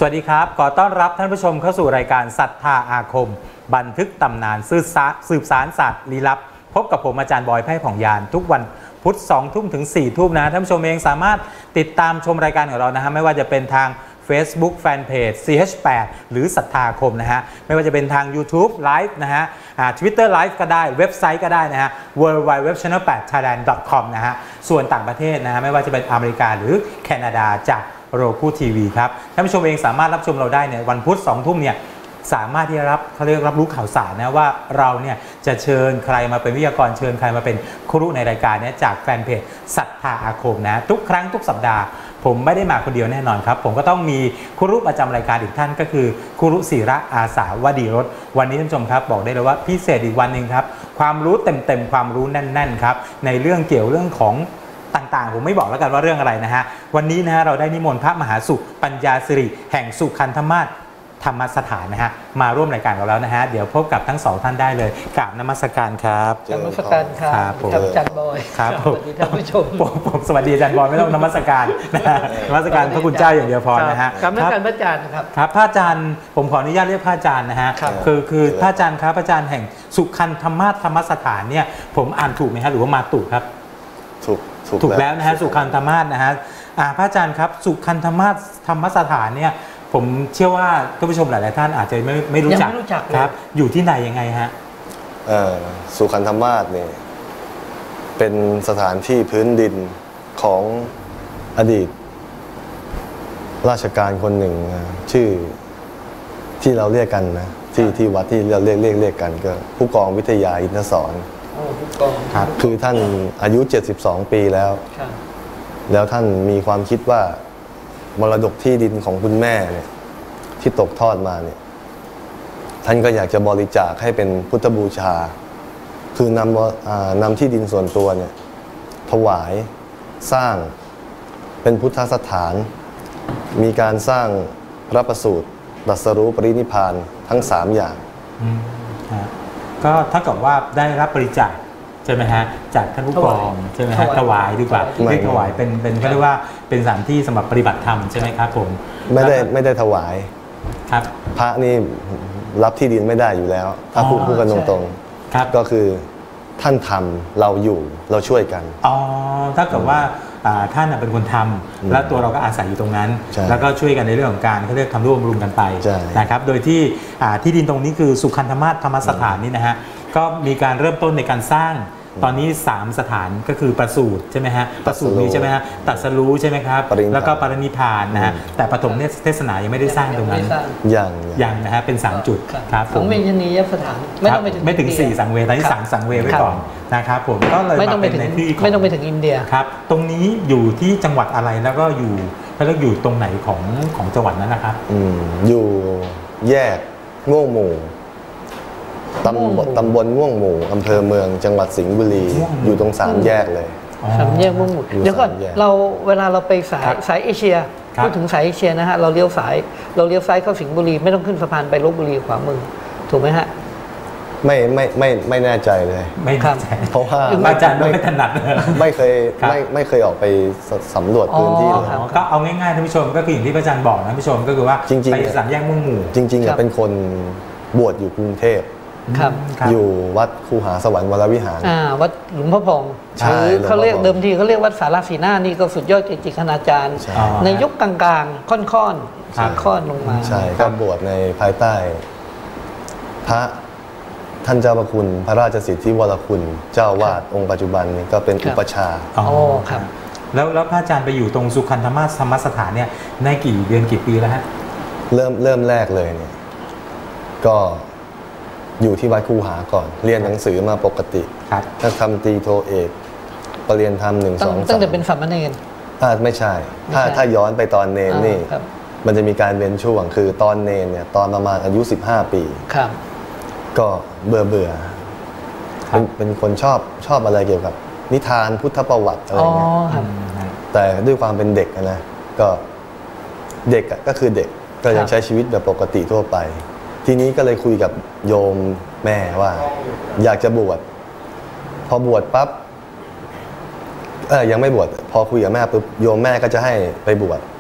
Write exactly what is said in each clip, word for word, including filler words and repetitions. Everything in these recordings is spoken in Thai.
วัสดีครับขอต้อนรับท่านผู้ชมเข้าสู่รายการศรัทธาอาคมบันทึกตำนานสืบสารศาสตร์ลี้ลับพบกับผมอาจารย์บอยไพ่ผ่องยานทุกวันพุธสองทุ่มถึงสี่ทุ่มนะท่านผู้ชมเองสามารถติดตามชมรายการของเรานะฮะไม่ว่าจะเป็นทาง Facebook Fanpage ซี เอช แปด หรือศรัทธาอาคมนะฮะไม่ว่าจะเป็นทาง YouTube Live นะฮะ Twitter Live ก็ได้เว็บไซต์ก็ได้นะฮะ ดับเบิลยู ดับเบิลยู ดับเบิลยู ดอท ชาแนล แปด ไทยแลนด์ ดอท คอม นะฮะส่วนต่างประเทศนะฮะไม่ว่าจะเป็นอเมริกาหรือแคนาดาจากโรคูทีวีครับท่านผู้ชมเองสามารถรับชมเราได้เนี่ยวันพุธสองทุ่มเนี่ยสามารถที่จะรับเขาเรียกรับรู้ข่าวสารนะว่าเราเนี่ยจะเชิญใครมาเป็นวิทยากรเชิญใครมาเป็นครูในรายการนี้จากแฟนเพจศรัทธาอาคมนะทุกครั้งทุกสัปดาห์ผมไม่ได้มาคนเดียวแน่นอนครับผมก็ต้องมีครูประจำรายการอีกท่านก็คือครูศิระอาสาวดีรสวันนี้ท่านผู้ชมครับบอกได้เลยว่าพิเศษอีกวันหนึ่งครับความรู้เต็มๆความรู้แน่นๆครับในเรื่องเกี่ยวเรื่องของต่างๆผมไม่บอกแล้วกันว่าเรื่องอะไรนะฮะวันนี้นะฮะเราได้นิมนต์พระมหาสุขปัญญาสิริแห่งสุขันธมาศธรรมสถานนะฮะมาร่วมรายการกับเรานะฮะเดี๋ยวพบกับทั้งสองท่านได้เลยกราบนมัสการครับนมัสการครับครับอาจารย์บอยครับสวัสดีท่านผู้ชมผมสวัสดีอาจารย์บอยไม่ต้องนมัสการนะนมัสการพระคุณเจ้าอย่างเดียวพอนะฮะครับนมัสการพระอาจารย์ครับครับพระอาจารย์ผมขออนุญาตเรียกพระอาจารย์นะฮะคือคือพระอาจารย์ครับพระอาจารย์แห่งสุขันธมาศธรรมสถานเนี่ยผมอ่านถูกไหมฮะหรือว่ามาถูกครับถูกถูกแล้วนะฮะสุขันธมาศนะฮะพระอาจารย์ครับสุขันธมาศธรรมสถานเนี่ยผมเชื่อว่าท่านผู้ชมหลายๆท่านอาจจะไม่ไม่รู้จักครับอยู่ที่ไหนยังไงฮะสุขันธมาศเนี่ยเป็นสถานที่พื้นดินของอดีตราชการคนหนึ่งชื่อที่เราเรียกกันนะที่ที่วัดที่เราเรียกเรียกเรียกกันก็ผู้กองวิทยาอินทศรครับคือท่านอายุเจ็ดสิบสองปีแล้วแล้วท่านมีความคิดว่ามรดกที่ดินของคุณแม่เนี่ยที่ตกทอดมาเนี่ยท่านก็อยากจะบริจาคให้เป็นพุทธบูชาคือนำนำที่ดินส่วนตัวเนี่ยถวายสร้างเป็นพุทธสถานมีการสร้างพระประสูติตรัสรู้ปรินิพพานทั้งสามอย่างก็เท่ากับว่าได้รับบริจาคใช่ไหมฮะจากท่านผู้กองใช่ไหมฮะถวายดีกว่าเรียกถวายเป็นเป็นเขาเรียกว่าเป็นสถานที่สำหรับปฏิบัติธรรมใช่ไหมครับผมไม่ได้ไม่ได้ถวายครับพระนี่รับที่ดินไม่ได้อยู่แล้วถ้าพูดพูดกันตรงๆก็คือท่านทำเราอยู่เราช่วยกันอ๋อถ้าเกิดว่าท่านเป็นคนทำแล้วตัวเราก็อาศัยอยู่ตรงนั้นแล้วก็ช่วยกันในเรื่องของการเขาเรียกทำร่วมรุมกันไปนะครับโดยที่ที่ดินตรงนี้คือสุขันธมาศธรรมสถานนี่นะฮะก็มีการเริ่มต้นในการสร้างตอนนี้สามสถานก็คือประสูติใช่ไหมฮะประสูตินี้ใช่ไหมฮะตรัสรู้ใช่ไหมครับแล้วก็ปรินิพพานนะฮะแต่ปฐมเทศนายังไม่ได้สร้างตรงนั้นยังยังนะฮะเป็นสามจุดครับผมเมญนียสถานไม่ต้องไปถึงไม่ถึงสี่สังเวยตอนนี้สามสังเวยไว้ก่อนนะครับผมก็เลยไม่ต้องไปถึงไม่ต้องไปถึงอินเดียครับตรงนี้อยู่ที่จังหวัดอะไรแล้วก็อยู่แล้วก็อยู่ตรงไหนของของจังหวัดนั้นนะครับอืมอยู่แยกง่วงหมู่ตำบลตำบลม่วงหมู่อำเภอเมืองจังหวัดสิงห์บุรีอยู่ตรงสามแยกเลยสามแยกม่วงหมู่เดี๋ยวก่อนเราเวลาเราไปสายสายเอเชียพูดถึงสายเอเชียนะฮะเราเลี้ยวสายเราเลี้ยวซ้ายเข้าสิงห์บุรีไม่ต้องขึ้นสะพานไปลพบุรีขวามือถูกไหมฮะไม่ไม่ไม่ไม่แน่ใจเลยไม่แน่ใจเพราะว่าอาจารย์ไม่ถนัดไม่เคยไม่ไม่เคยออกไปสำรวจพื้นที่เลยก็เอาง่ายๆท่านผู้ชมก็คืออย่างที่อาจารย์บอกนะท่านผู้ชมก็คือว่าไปสามแยกม่วงหมู่จริงๆเป็นคนบวชอยู่กรุงเทพอยู่วัดคูหาสวรรค์วรวิหารอ่าวัดหลวงพ่อพองหรือเขาเรียกเดิมทีเขาเรียกวัดสารสีหน้านี่ก็สุดยอดเกจิคณาจารย์ในยุคกลางๆค่อนๆสังค่อนลงมาใช่ก็บวชในภายใต้พระท่านเจ้าพระคุณพระราชสิทธิวรคุณเจ้าวาดองค์ปัจจุบันนี้ก็เป็นอุปชาอ๋อครับแล้วแล้วพระอาจารย์ไปอยู่ตรงสุขันธมาศธรรมสถานเนี่ยในกี่เดือนกี่ปีแล้วฮะเริ่มเริ่มแรกเลยเนี่ยก็อยู่ที่วัดคูหาก่อนเรียนหนังสือมาปกติถ้าทำตีโทเอกปรริญญาธรรมหนึ่งสองสามตั้งแต่เป็นสามเณรถ้าไม่ใช่ถ้าถ้าย้อนไปตอนเนรนี่มันจะมีการเว้นช่วงคือตอนเนรเนี่ยตอนประมาณอายุสิบห้าปีก็เบื่อเบื่อเป็นเป็นคนชอบชอบอะไรเกี่ยวกับนิทานพุทธประวัติอะไรเงี้ยแต่ด้วยความเป็นเด็กนะก็เด็กก็คือเด็กก็ยังใช้ชีวิตแบบปกติทั่วไปทีนี้ก็เลยคุยกับโยมแม่ว่าอยากจะบวชพอบวชปั๊บเออยังไม่บวชพอคุยกับแม่ปุ๊บโยมแม่ก็จะให้ไปบวช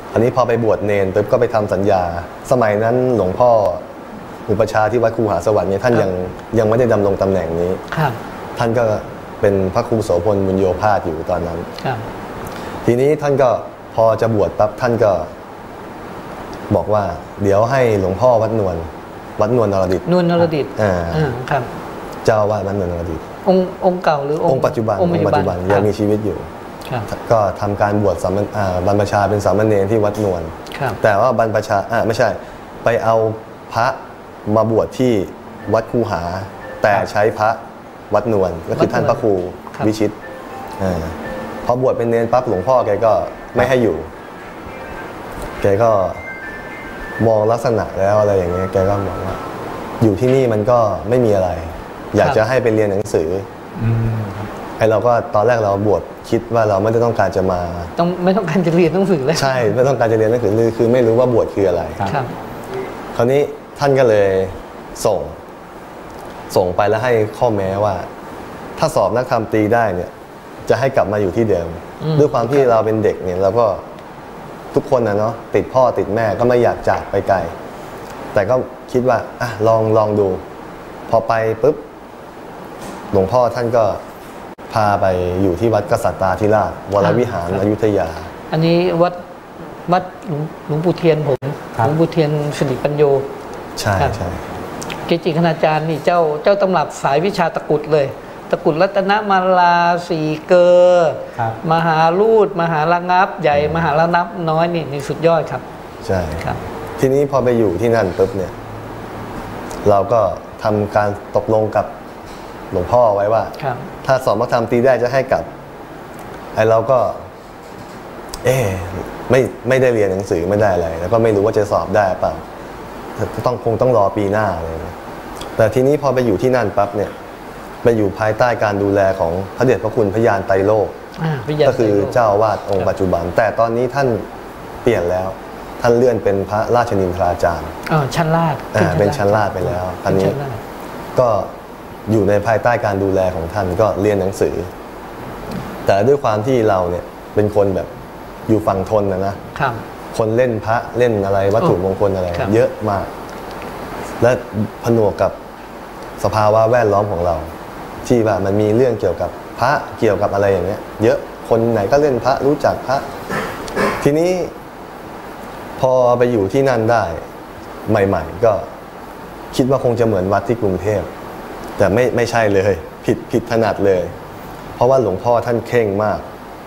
อันนี้พอไปบวชเนนปุ๊บก็ไปทำสัญญา สมัยนั้นหลวงพ่ออุปชาที่วัดคูหาสวรรค์เนี่ยท่านยังยังไม่ได้ดำรงตำแหน่งนี้ท่านก็เป็นพระครูโสพลบุญโยภาสอยู่ตอนนั้นทีนี้ท่านก็พอจะบวชปั๊บท่านก็บอกว่าเดี๋ยวให้หลวงพ่อวัดนวลวัดนวลนรดิตนวลนรดิตอ่าครับเจ้าวาดวัดนวลนรดิตองค์องค์เก่าหรือองค์ปัจจุบันองค์ปัจจุบันยังมีชีวิตอยู่ก็ทำการบวชสามบรรพชาเป็นสามเณรที่วัดนวลแต่ว่าบรรพชาอ่าไม่ใช่ไปเอาพระมาบวชที่วัดคูหาแต่ใช้พระวัดนวลก็คือท่านพระครูวิชิตอ่าพอบวชเป็นเนรปั๊บหลวงพ่อแกก็ไม่ให้อยู่แกก็มองลักษณะแล้วอะไรอย่างเงี้ยแกก็บอกว่าอยู่ที่นี่มันก็ไม่มีอะไรอยากจะให้ไปเรียนหนังสือไอเราก็ตอนแรกเราบวชคิดว่าเราไม่ได้ต้องการจะมาต้องไม่ต้องการจะเรียนหนังสือเลยใช่ไม่ต้องการจะเรียนหนังสือคือไม่รู้ว่าบวชคืออะไรครับคราวนี้ท่านก็เลยส่งส่งไปแล้วให้ข้อแม้ว่าถ้าสอบนักธรรมตรีได้เนี่ยจะให้กลับมาอยู่ที่เดิมด้วยความที่เราเป็นเด็กเนี่ยเราก็ทุกคนนะเนาะติดพ่อติดแม่ก็ไม่อยากจากไปไกลแต่ก็คิดว่าอ่ะลองลองดูพอไปปุ๊บหลวงพ่อท่านก็พาไปอยู่ที่วัดกษัตริย์ธิราชวรวิหารอยุธยาอันนี้วัดวัดหลวงปู่เทียนผมหลวงปู่เทียนสิริปัญโยใช่ใช่เกจิคณาจารย์นี่เจ้าเจ้าตำรับสายวิชาตะกุดเลยตะกุดรัตนมาลาสีเกอมหาลูดมหาระงับใหญ่มหาระนับน้อยนี่นี่สุดยอดครับใช่ครับทีนี้พอไปอยู่ที่นั่นปุ๊บเนี่ยเราก็ทำการตกลงกับหลวงพ่อไว้ว่าถ้าสอบนักธรรมตรีได้จะให้กลับไอ้เราก็เอ๊ไม่ไม่ได้เรียนหนังสือไม่ได้อะไรแล้วก็ไม่รู้ว่าจะสอบได้เปล่าต้องคงต้องรอปีหน้าเลยแต่ทีนี้พอไปอยู่ที่นั่นปั๊บเนี่ยไปอยู่ภายใต้การดูแลของพระเดชพระคุณพระยานไตรโลกก็คือเจ้าวาดองค์ปัจจุบันแต่ตอนนี้ท่านเปลี่ยนแล้วท่านเลื่อนเป็นพระราชนินทราจารย์อ๋อชั้นลาดเป็นชั้นลาดไปแล้วอันนี้ก็อยู่ในภายใต้การดูแลของท่านก็เรียนหนังสือแต่ด้วยความที่เราเนี่ยเป็นคนแบบอยู่ฝั่งทนนะนะคนเล่นพระเล่นอะไรวัตถุมงคลอะไรเยอะมากและผนวกกับสภาวะแวดล้อมของเราที่ว่ามันมีเรื่องเกี่ยวกับพระเกี่ยวกับอะไรอย่างเงี้ยเยอะคนไหนก็เล่นพระรู้จักพระทีนี้พอไปอยู่ที่นั่นได้ใหม่ๆก็คิดว่าคงจะเหมือนวัดที่กรุงเทพแต่ไม่ไม่ใช่เลยผิดผิดถนัดเลยเพราะว่าหลวงพ่อท่านเคร่งมาก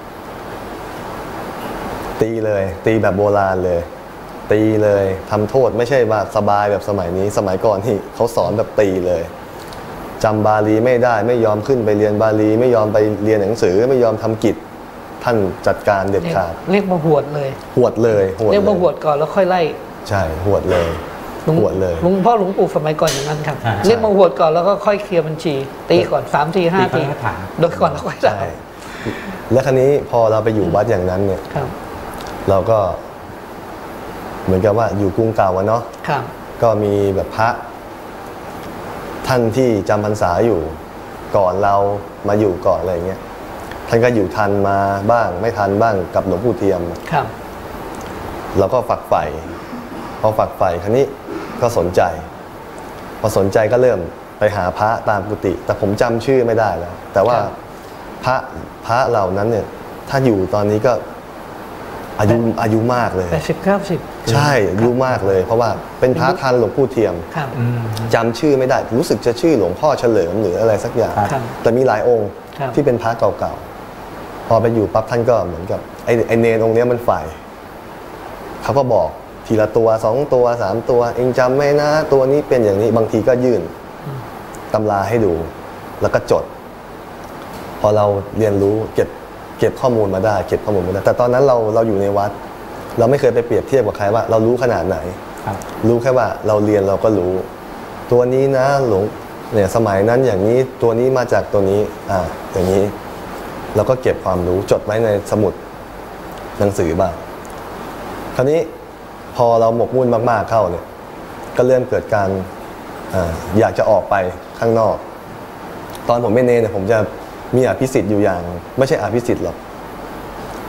ตีเลยตีแบบโบราณเลยตีเลยทำโทษไม่ใช่ว่าสบายแบบสมัยนี้สมัยก่อนที่เขาสอนแบบตีเลยจำบาลีไม่ได้ไม่ยอมขึ้นไปเรียนบาลีไม่ยอมไปเรียนหนังสือไม่ยอมทำกิจท่านจัดการเด็ดขาดเรียกมาหวดเลยหวดเลยเรียกมาหวดก่อนแล้วค่อยไล่ใช่หวดเลยหวดเลยหลวงพ่อหลวงปู่สมัยก่อนอย่างนั้นครับเรียกมาหวดก่อนแล้วก็ค่อยเคลียร์บัญชีตีก่อนสามทีห้าทีโดยก่อนแล้วค่อยไล่และครั้นี้พอเราไปอยู่วัดอย่างนั้นเนี่ยเราก็เหมือนกับว่าอยู่กรุงเก่าอะเนาะก็มีแบบพระท่านที่จำพรรษาอยู่ก่อนเรามาอยู่ก่อนอะไรเงี้ยท่านก็อยู่ทันมาบ้างไม่ทันบ้างกับหลวงปู่เทียมครับเราก็ฝักใฝ่พอฝักใฝ่ครั้นี้ก็สนใจพอสนใจก็เริ่มไปหาพระตามกุฏิแต่ผมจำชื่อไม่ได้แล้วแต่ว่าพระพระเหล่านั้นเนี่ยถ้าอยู่ตอนนี้ก็อายุอายุมากเลยแปดสิบเก้าสิบใช่อายุมากเลยเพราะว่าเป็นพระทันหลวงปู่เทียมจำชื่อไม่ได้รู้สึกจะชื่อหลวงพ่อเฉลิมหรืออะไรสักอย่างแต่มีหลายองค์ที่เป็นพระเก่าๆพอไปอยู่ปั๊บท่านก็เหมือนกับไอ้ไอเนรองค์นี้มันฝ่ายเขาก็บอกทีละตัวสองตัวสามตัวเองจำไว้นะตัวนี้เป็นอย่างนี้บางทีก็ยื่นตำราให้ดูแล้วก็จดพอเราเรียนรู้เก็บเก็บข้อมูลมาได้เก็บข้อมูลมาได้แต่ตอนนั้นเราเราอยู่ในวัดเราไม่เคยไปเปรียบเทียบกับใครว่าเรารู้ขนาดไหนรู้แค่ว่าเราเรียนเราก็รู้ตัวนี้นะหลวงเนี่ยสมัยนั้นอย่างนี้ตัวนี้มาจากตัวนี้อ่าอย่างนี้เราก็เก็บความรู้จดไว้ในสมุดหนังสือบ้างคราวนี้พอเราหมกมุ่นมากๆเข้าเนี่ยก็เริ่มเกิดการอ่าอยากจะออกไปข้างนอกตอนผมไม่เนเนี่ยผมจะมีอภิสิทธิ์อยู่อย่างไม่ใช่อภิสิทธิ์หรอก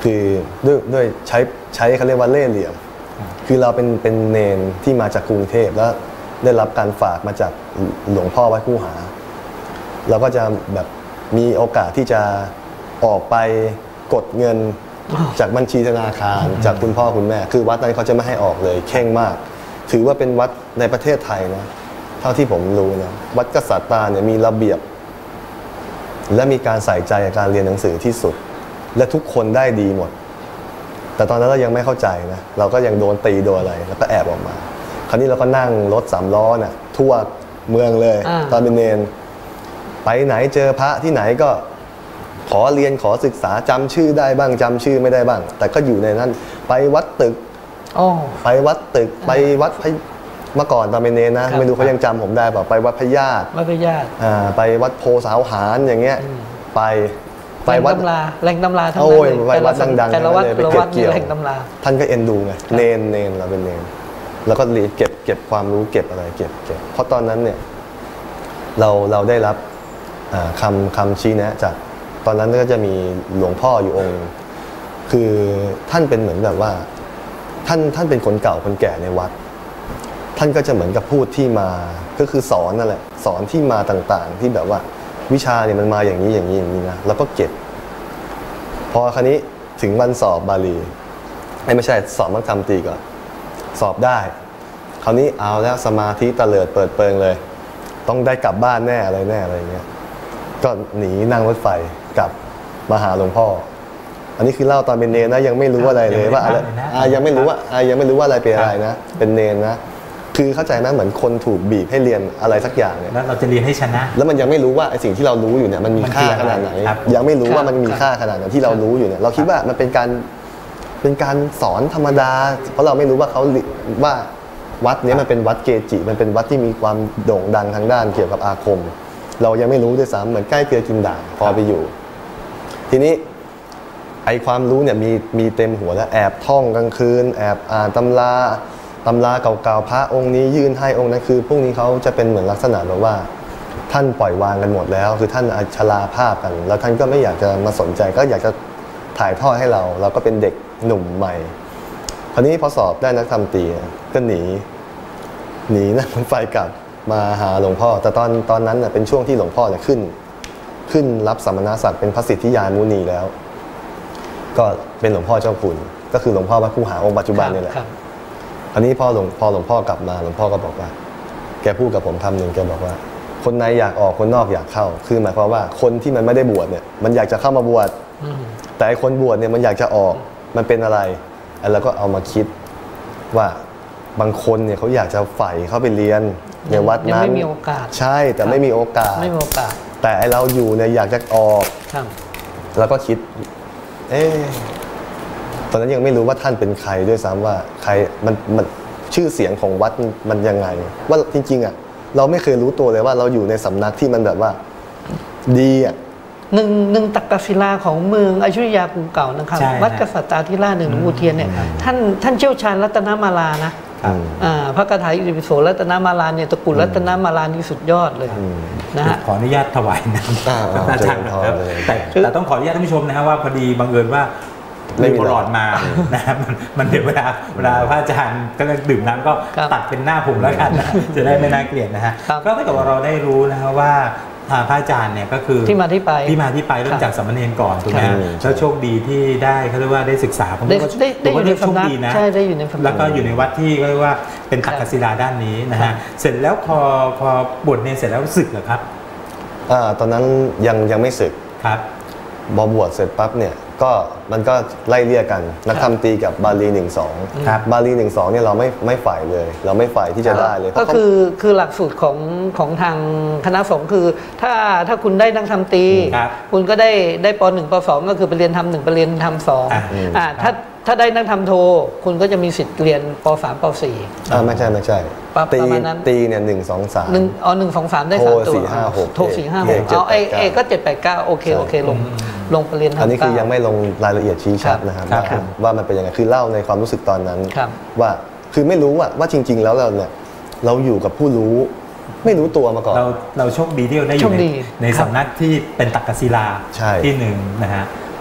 คือด้วยด้วยใช้ใช้เขาเรียกว่าเล่ห์เหลี่ยมคือเราเป็นเป็นเนนที่มาจากกรุงเทพแล้วได้รับการฝากมาจากหลวงพ่อวัดคูหาเราก็จะแบบมีโอกาสที่จะออกไปกดเงินจากบัญชีธนาคารจากคุณพ่อคุณแม่คือวัดนั้นเขาจะไม่ให้ออกเลยเข่งมากถือว่าเป็นวัดในประเทศไทยนะเท่าที่ผมรู้นะวัดกษัตริย์ตาเนี่ยมีระเบียบและมีการใส่ใจกับการเรียนหนังสือที่สุดและทุกคนได้ดีหมดแต่ตอนนั้นเรายังไม่เข้าใจนะเราก็ยังโดนตีโดนอะไรแล้วก็แอบออกมาคราวนี้เราก็นั่งรถสามล้อน่ะทั่วเมืองเลยตอนเป็นเนนไปไหนเจอพระที่ไหนก็ขอเรียนขอศึกษาจำชื่อได้บ้างจำชื่อไม่ได้บ้างแต่ก็อยู่ในนั้นไปวัดตึกไปวัดตึกไปวัดเมื่อก่อนตอนเป็นเนนนะไม่รู้เขายังจำผมได้เปล่าไปวัดพญาตวัดพญาตไปวัดโพสาวหารอย่างเงี้ยไปไปวัดตำราแหล่งตำราทั้งนั้นเลยไปวัดดังๆแต่ละวัดไปเก็บเกี่ยวแหล่งตำราท่านก็เอ็นดูไงเนนเนนเราเป็นเนนแล้วก็เรียนเก็บเก็บความรู้เก็บอะไรเก็บเก็บเพราะตอนนั้นเนี่ยเราเราได้รับคำคำชี้แนะจากตอนนั้นก็จะมีหลวงพ่ออยู่องค์คือท่านเป็นเหมือนแบบว่าท่านท่านเป็นคนเก่าคนแก่ในวัดท่านก็จะเหมือนกับพูดที่มาก็คือสอนนั่นแหละสอนที่มาต่างๆที่แบบว่าวิชาเนี่ยมันมาอย่างนี้อย่างนี้อย่างนี้นะแล้วก็เก็บพอคราวนี้ถึงวันสอบบาลีไม่ใช่สอบมักธรรมตีก่อนสอบได้คราวนี้เอาแล้วสมาธิเตลิดเปิดเปิงเลยต้องได้กลับบ้านแน่อะไรแน่อะไรเงี้ยก็หนีนั่งรถไฟกลับมาหาหลวงพ่ออันนี้คือเล่าตอนเป็นเนนนะยังไม่รู้อะไรเลยว่าอะไรยังไม่รู้ว่ายังไม่รู้ว่าอะไรเป็นอะไรนะเป็นเนนนะคือเข้าใจไหมเหมือนคนถูกบีบให้เรียนอะไรสักอย่างเนี่ยแล้วเราจะเรียนให้ชนะแล้วมันยังไม่รู้ว่าไอ้สิ่งที่เรารู้อยู่เนี่ยมันมีค่าขนาดไหนยังไม่รู้ว่ามันมีค่าขนาดไหนที่เรารู้อยู่เนี่ยเราคิดว่ามันเป็นการเป็นการสอนธรรมดาเพราะเราไม่รู้ว่าเขาว่าวัดนี้มันเป็นวัดเกจิมันเป็นวัดที่มีความโด่งดังทางด้านเกี่ยวกับอาคมเรายังไม่รู้ด้วยซ้ำเหมือนใกล้เกลือกินด่างพอไปอยู่ทีนี้ไอความรู้เนี่ยมีมีเต็มหัวแล้วแอบท่องกลางคืนแอบอ่านตำราตำราเก่าๆพระองค์นี้ยื่นให้องค์นั้นคือพวกนี้เขาจะเป็นเหมือนลักษณะแบบว่าท่านปล่อยวางกันหมดแล้วคือท่านชราภาพกันแล้วท่านก็ไม่อยากจะมาสนใจก็อยากจะถ่ายทอดให้เราเราก็เป็นเด็กหนุ่มใหม่คราวนี้พอสอบได้นักธรรมตรีก็หนีหนีนั่งรถไฟกลับมาหาหลวงพ่อแต่ตอนตอนนั้นน่ะเป็นช่วงที่หลวงพ่อเนี่ยขึ้นขึ้นรับสมณศักดิ์เป็นพระสิทธิยานมุนีแล้วก็เป็นหลวงพ่อเจ้าคุณก็คือหลวงพ่อวัดคูหาองค์ปัจจุบันนี่แหละอันนี้พอหลวงพอหลวงพ่อกลับมาหลวงพ่อก็บอกว่าแกพูดกับผมคำหนึ่งแกบอกว่าคนในอยากออกคนนอกอยากเข้าคือหมายความว่าคนที่มันไม่ได้บวชเนี่ยมันอยากจะเข้ามาบวชแต่คนบวชเนี่ยมันอยากจะออกมันเป็นอะไรแล้วก็เอามาคิดว่าบางคนเนี่ยเขาอยากจะใฝ่เข้าไปเรียนในวัดนั้นไม่มีโอกาสใช่แต่ไม่มีโอกาสไม่มีโอกาสแต่ไอเราอยู่เนี่ยอยากจะออกแล้วก็คิดเอ๊ะตอนนั้นยังไม่รู้ว่าท่านเป็นใครด้วยซ้ำว่าใครมันมันชื่อเสียงของวัดมันยังไงว่าจริงๆอ่ะเราไม่เคยรู้ตัวเลยว่าเราอยู่ในสำนักที่มันแบบว่าดีอ่ะหนึ่งหนึ่งตักกศิลาของเมืองอยุธยากรุงเก่านะครับวัดกษัตริย์ธิราชหนึ่งหลวงปู่เทียนเนี่ยท่านท่านเชี่ยวชาญรัตนมาลานะพระคาถาอิติปิโสรัตนมาลาเนี่ยตระกูลรัตนมาลานี่สุดยอดเลยนะฮะขออนุญาตถวายน้ำอาจารย์ครับแต่แต่ต้องขออนุญาตท่านผู้ชมนะครับว่าพอดีบังเอิญว่าไม่มีหลอดมานะครับมันเดี๋ยวเวลาเวลาพระอาจารย์ก็ดื่มน้ำก็ตัดเป็นหน้าผมแล้วกันนะจะได้ไม่น่าเกลียดนะฮะก็ถ้าเกิดว่าเราได้รู้นะครับว่าพระอาจารย์เนี่ยก็คือที่มาที่ไปที่มาที่ไปเริ่มจากสามเณรก่อนถูกไหมแล้วโชคดีที่ได้เขาเรียกว่าได้ศึกษาผมก็ได้อยู่ในสำนักใช่ได้อยู่ในแล้วก็อยู่ในวัดที่เรียกว่าเป็นตักกศิลาด้านนี้นะฮะเสร็จแล้วพอพอบวชเนรเสร็จแล้วสึกเหรอครับอ่าตอนนั้นยังยังไม่สึกครับพอบวชเสร็จปั๊บเนี่ยก็มันก็ไล่เลี่ยกันนักธรรมตรีกับบาลีหนึ่งสองบาลีหนึ่งสองเนี่ยเราไม่ไม่ฝ่ายเลยเราไม่ฝ่ายที่จะได้เลยก็คือคือหลักสูตรของของทางคณะสงฆ์คือถ้าถ้าคุณได้นักธรรมตรีคุณก็ได้ได้ปหนึ่งปสองก็คือไปเรียนธรรมหนึ่งไปเรียนธรรมสองอ่าถ้าถ้าได้นักธรรมโทคุณก็จะมีสิทธิ์เรียนปสามปสี่อ่าไม่ใช่ไม่ใช่ตีตีเนี่ยหนึ่งสองสามหนึ่งอ๋อหนึ่งสองสามได้สามตัวโทสี่ห้าหกโทสี่ห้าหกเอาเอเอก็เจ็ดแปดเก้าโอเคโอเคลงลงไปเรียนอันนี้คือยังไม่ลงรายละเอียดชี้ชัดนะครับว่ามันเป็นยังไงคือเล่าในความรู้สึกตอนนั้นว่าคือไม่รู้ว่าว่าจริงๆแล้วเราเนี่ยเราอยู่กับผู้รู้ไม่รู้ตัวมาก่อนเราเราโชคดีที่เราได้อยู่ในในสำนักที่เป็นตักกศิลาที่หนึ่งนะฮะ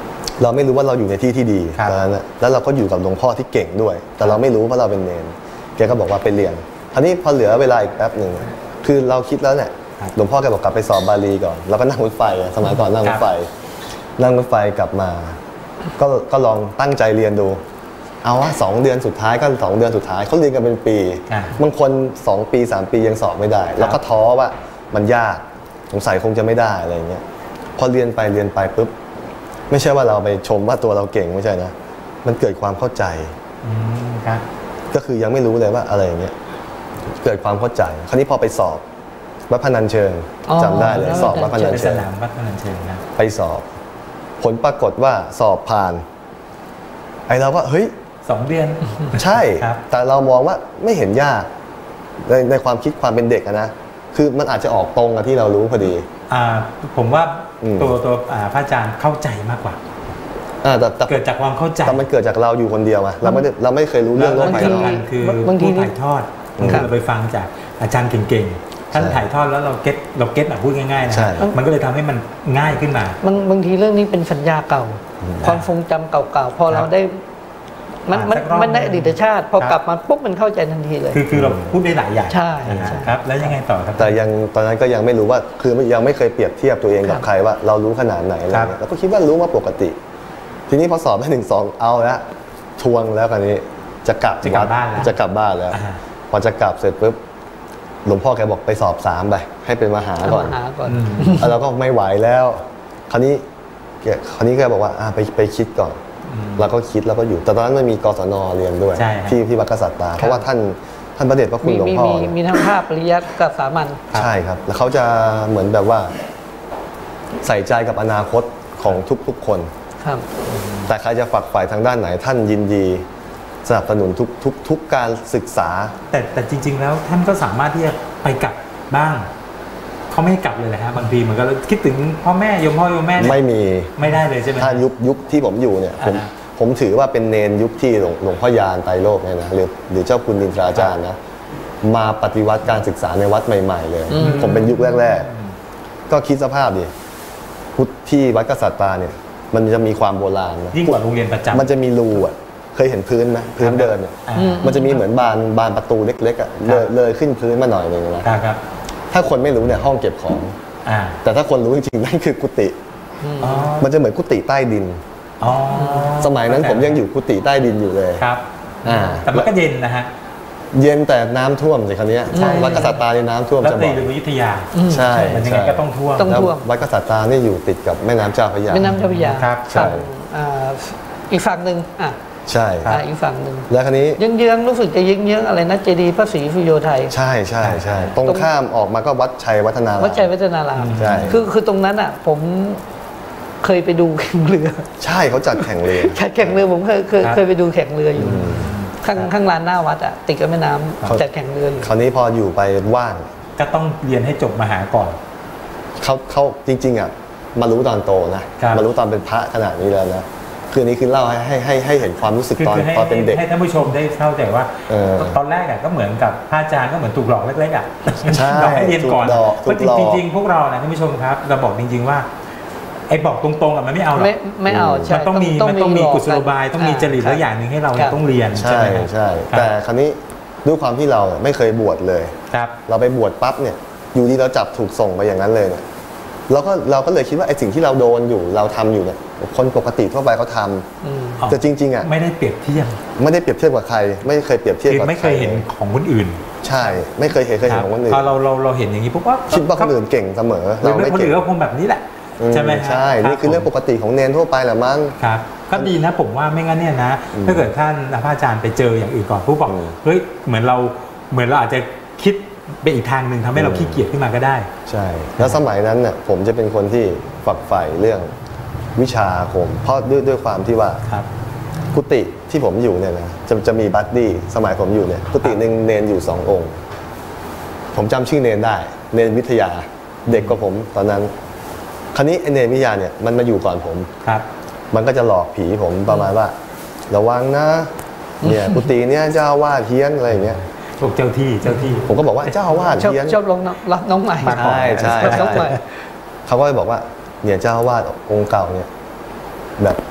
เราไม่รู้ว่าเราอยู่ในที่ที่ดีตอนนั้นแล้วเราก็อยู่กับหลวงพ่อที่เก่งด้วย แต่เราไม่รู้เพราะเราเป็นเนรแกก็บอกว่าไปเรียนคราวนี้พอเหลือเวลาอีกแป๊บหนึ่งคือเราคิดแล้วเนี่ยหลวงพ่อแกบอกกลับไปสอบบาลีก่อนเราก็นั่งรถไฟสมัยก่อนนั่งรถไฟนั่งรถไฟกลับมาก็ก็ลองตั้งใจเรียนดูเอาว่าสองเดือนสุดท้ายก็สองเดือนสุดท้ายเขาเรียนกันเป็นปีบางคนสองปีสามปียังสอบไม่ได้แล้วก็ท้อว่ามันยากสงสัยคงจะไม่ได้อะไรเงี้ยพอเรียนไปเรียนไปปุ๊บไม่ใช่ว่าเราไปชมว่าตัวเราเก่งไม่ใช่นะมันเกิดความเข้าใจก็คือยังไม่รู้เลยว่าอะไรเงี้ยเกิดความเข้าใจคราวนี้พอไปสอบวัดพนัญเชิงจำได้เลยสอบวัดพนัญเชิงวัดพนัญเชิงนะไปสอบผลปรากฏว่าสอบผ่านไอเราก็เฮ้ยสองเดือนใช่แต่เรามองว่าไม่เห็นยากในในความคิดความเป็นเด็กนะคือมันอาจจะออกตรงกับที่เรารู้พอดีผมว่าตัวตัวพระอาจารย์เข้าใจมากกว่าแต่เกิดจากความเข้าใจแต่มันเกิดจากเราอยู่คนเดียวอะเราไม่ได้เราไม่เคยรู้เรื่องโลกภายนอกคือบางทีถ่ายทอดเราไปฟังจากอาจารย์เก่งๆท่านถ่ายทอดแล้วเราเก็ตเราเก็ตแบบพูดง่ายๆนะมันก็เลยทำให้มันง่ายขึ้นมาบางบางทีเรื่องนี้เป็นสัญญาเก่าความทรงจำเก่าๆพอเราได้มันมันมันในอดีตชาติพอกลับมาปุ๊บมันเข้าใจทันทีเลยคือคือเราพูดได้หลายอย่างใช่ครับแล้วยังไงต่อครับแต่ยังตอนนั้นก็ยังไม่รู้ว่าคือยังไม่เคยเปรียบเทียบตัวเองกับใครว่าเรารู้ขนาดไหนอะไรเงี้ยเราก็คิดว่ารู้ว่าปกติทีนี้พอสอบได้หนึ่งสองเอาแล้วทวงแล้วกันนี้จะกลับจะกลับบ้านจะกลับบ้านแล้วพอจะกลับเสร็จปุ๊บหลวงพ่อแกบอกไปสอบสามไปให้เป็นมหาก่อนแล้วเราก็ไม่ไหวแล้วคราวนี้แกคราวนี้แกบอกว่าไปไปคิดก่อนเราก็คิดแล้วก็อยู่แต่ตอนนั้นมันมีกศนเรียนด้วยที่ที่วัดกษัตริย์ตาเพราะว่าท่านท่านพระเดชพระคุณหลวงพ่อมีทั้งภาคปริยัติกับสามัญใช่ครับแล้วเขาจะเหมือนแบบว่าใส่ใจกับอนาคตของทุกๆคนครับแต่ใครจะฝักใฝ่ทางด้านไหนท่านยินดีสนับสนุนทุกทุกทุกการศึกษาแต่แต่จริงๆแล้วท่านก็สามารถที่จะไปกลับบ้างเขาไม่ให้กลับเลยนะฮะบางทีเหมือนกับเราคิดถึงพ่อแม่โยมพ่อโยมแม่ไม่มีไม่ได้เลยใช่ไหมถ้ายุคยุคที่ผมอยู่เนี่ยผมผมถือว่าเป็นเนนยุคที่หลวงพ่อยานไตรโลกเนี่ยนะหรือหรือเจ้าคุณนินทราจารย์นะมาปฏิวัติการศึกษาในวัดใหม่ๆเลยผมเป็นยุคแรกๆก็คิดสภาพดิพุทธที่วัดกษัตริย์ตาเนี่ยมันจะมีความโบราณนะยิ่งกว่าโรงเรียนประจำมันจะมีรูอ่ะเคยเห็นพื้นไหมพื้นเดินเนี่ยมันจะมีเหมือนบานบานประตูเล็กๆอ่ะเลยเลยขึ้นพื้นมาหน่อยนึงนะครับถ้าคนไม่รู้เนี่ยห้องเก็บของแต่ถ้าคนรู้จริงๆนั่นคือกุฏิมันจะเหมือนกุฏิใต้ดินสมัยนั้นผมยังอยู่กุฏิใต้ดินอยู่เลยครับแต่มันก็เย็นนะฮะเย็นแต่น้ำท่วมสิคราวนี้วัดกษัตริย์ตาในน้ำท่วมจะบอกแล้วตีอยุธยาใช่ยังไงก็ต้องท่วมต้องท่วมวัดกษัตริย์ตานี่อยู่ติดกับแม่น้ำเจ้าพระยาแม่น้ำเจ้าพระยาครับใช่อีกฝั่งหนึ่งอ่ะใช่อีกฝั่งหนึ่งแล้วคราวนี้เยื้องๆรู้สึกจะเยื้องๆอะไรนะเจดีย์พระศรีสุโยทัยใช่ใช่ใช่ตรงข้ามออกมาก็วัดชัยวัฒนารามวัดชัยวัฒนารามใช่คือคือตรงนั้นอ่ะผมเคยไปดูแข่งเรือใช่เขาจัดแข่งเรือจัดแข่งเรือผมเคยเคยเคยไปดูแข่งเรืออยู่ข้างข้างลานหน้าวัดอ่ะติดกับแม่น้ำจัดแข่งเรือคราวนี้พออยู่ไปว่างก็ต้องเรียนให้จบมหาก่อนเขาเขาจริงๆอ่ะมารู้ตอนโตนะมารู้ตอนเป็นพระขนาดนี้แล้วนะคืออันนี้คือเล่าให้ให้ให้ให้เห็นความรู้สึกตอนตอนเป็นเด็กให้ท่านผู้ชมได้เข้าใจว่าตอนแรกอ่ะก็เหมือนกับพระอาจารย์ก็เหมือนถูกหลอกเล็กๆอ่ะเราให้เรียนก่อนเพราะจริงๆพวกเรานะท่านผู้ชมครับเราบอกจริงๆว่าไอ้บอกตรงๆอ่ะมันไม่เอาหรอกไม่ไม่เอามันต้องมีมันต้องมีกุศโลบายต้องมีจริตแล้วอย่างหนึ่งให้เราต้องเรียนใช่ใช่แต่คราวนี้ด้วยความที่เราไม่เคยบวชเลยเราไปบวชปั๊บเนี่ยอยู่ดีเราจับถูกส่งไปอย่างนั้นเลยเนี่ยเราก็เราก็เลยคิดว่าไอ้สิ่งที่เราโดนอยู่เราทำอยู่เนี่ยคนปกติทั่วไปเขาทำแต่จริงๆอ่ะไม่ได้เปรียบเทียบไม่ได้เปรียบเทียบกับใครไม่เคยเปรียบเทียบกับใครไม่เคยเห็นของคนอื่นใช่ไม่เคยเห็นเคยเห็นของคนอื่นพอเราเราเราเห็นอย่างนี้ปุ๊บว่าคิดว่าคนอื่นเก่งเสมอเราไม่เก่งคนอื่นก็คงแบบนี้แหละใช่ไหมใช่นี่คือเรื่องปกติของเนนทั่วไปแหละมั้งครับก็ดีนะผมว่าไม่งั้นเนี่ยนะถ้าเกิดท่านพระอาจารย์ไปเจออย่างอื่นก่อนผู้บอกเฮ้ยเหมือนเราเหมือนเราอาจจะคิดไปอีกทางหนึ่งทำให้เราขี้เกียจขึ้นมาก็ได้ใช่แล้วสมัยนั้นเนี่ยผมจะเป็นคนที่ฝักใฝ่เรื่องวิชาอาคมเพราะด้วยด้วยความที่ว่ากุฏิที่ผมอยู่เนี่ยนะจะจะมีบัดดี้สมัยผมอยู่เนี่ยกุฏิหนึ่งเนนอยู่สององค์ผมจำชื่อเนนได้เนนวิทยาเด็กกว่าผมตอนนั้นคราวนี้ไอเนนวิทยาเนี่ยมันมาอยู่ก่อนผมครับมันก็จะหลอกผีผมประมาณว่าระวังนะเนี่ยกุฏิเนี่ยเจ้าว่าเฮี้ยนอะไรอย่างเงี้ยพวกเจ้าที่เจ้าที่ผมก็บอกว่าเจ้าอาวาสเฮี้ยนชอบลงรับน้องใหม่ใช่ใช่เขาก็เลยบอกว่าเนี่ยเจ้าอาวาสองค์เก่าเนี่ยแบบ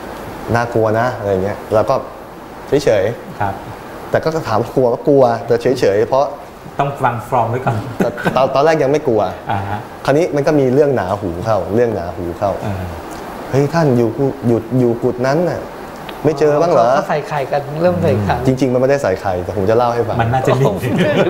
น่ากลัวนะอะไรเงี้ยเราก็เฉยครับๆแต่ก็ถามว่ากลัวก็กลัวแต่เฉยๆเพราะต้องฟังฟรองไว้ก่อนตอนตอนแรกยังไม่กลัวอ่าฮะคราวนี้มันก็มีเรื่องหนาหูเข้าเรื่องหนาหูเข้าอ่าเฮ้ยท่านอยู่กุอยู่อยู่กุฏนั้นน่ะไม่เจอบ้างเหรอเขาใส่ไข่กันเริ่มใส่ไข่จริง ๆ มันไม่ได้ใส่ไข่แต่ผมจะเล่าให้ฟังมันน่าจะนิ่ง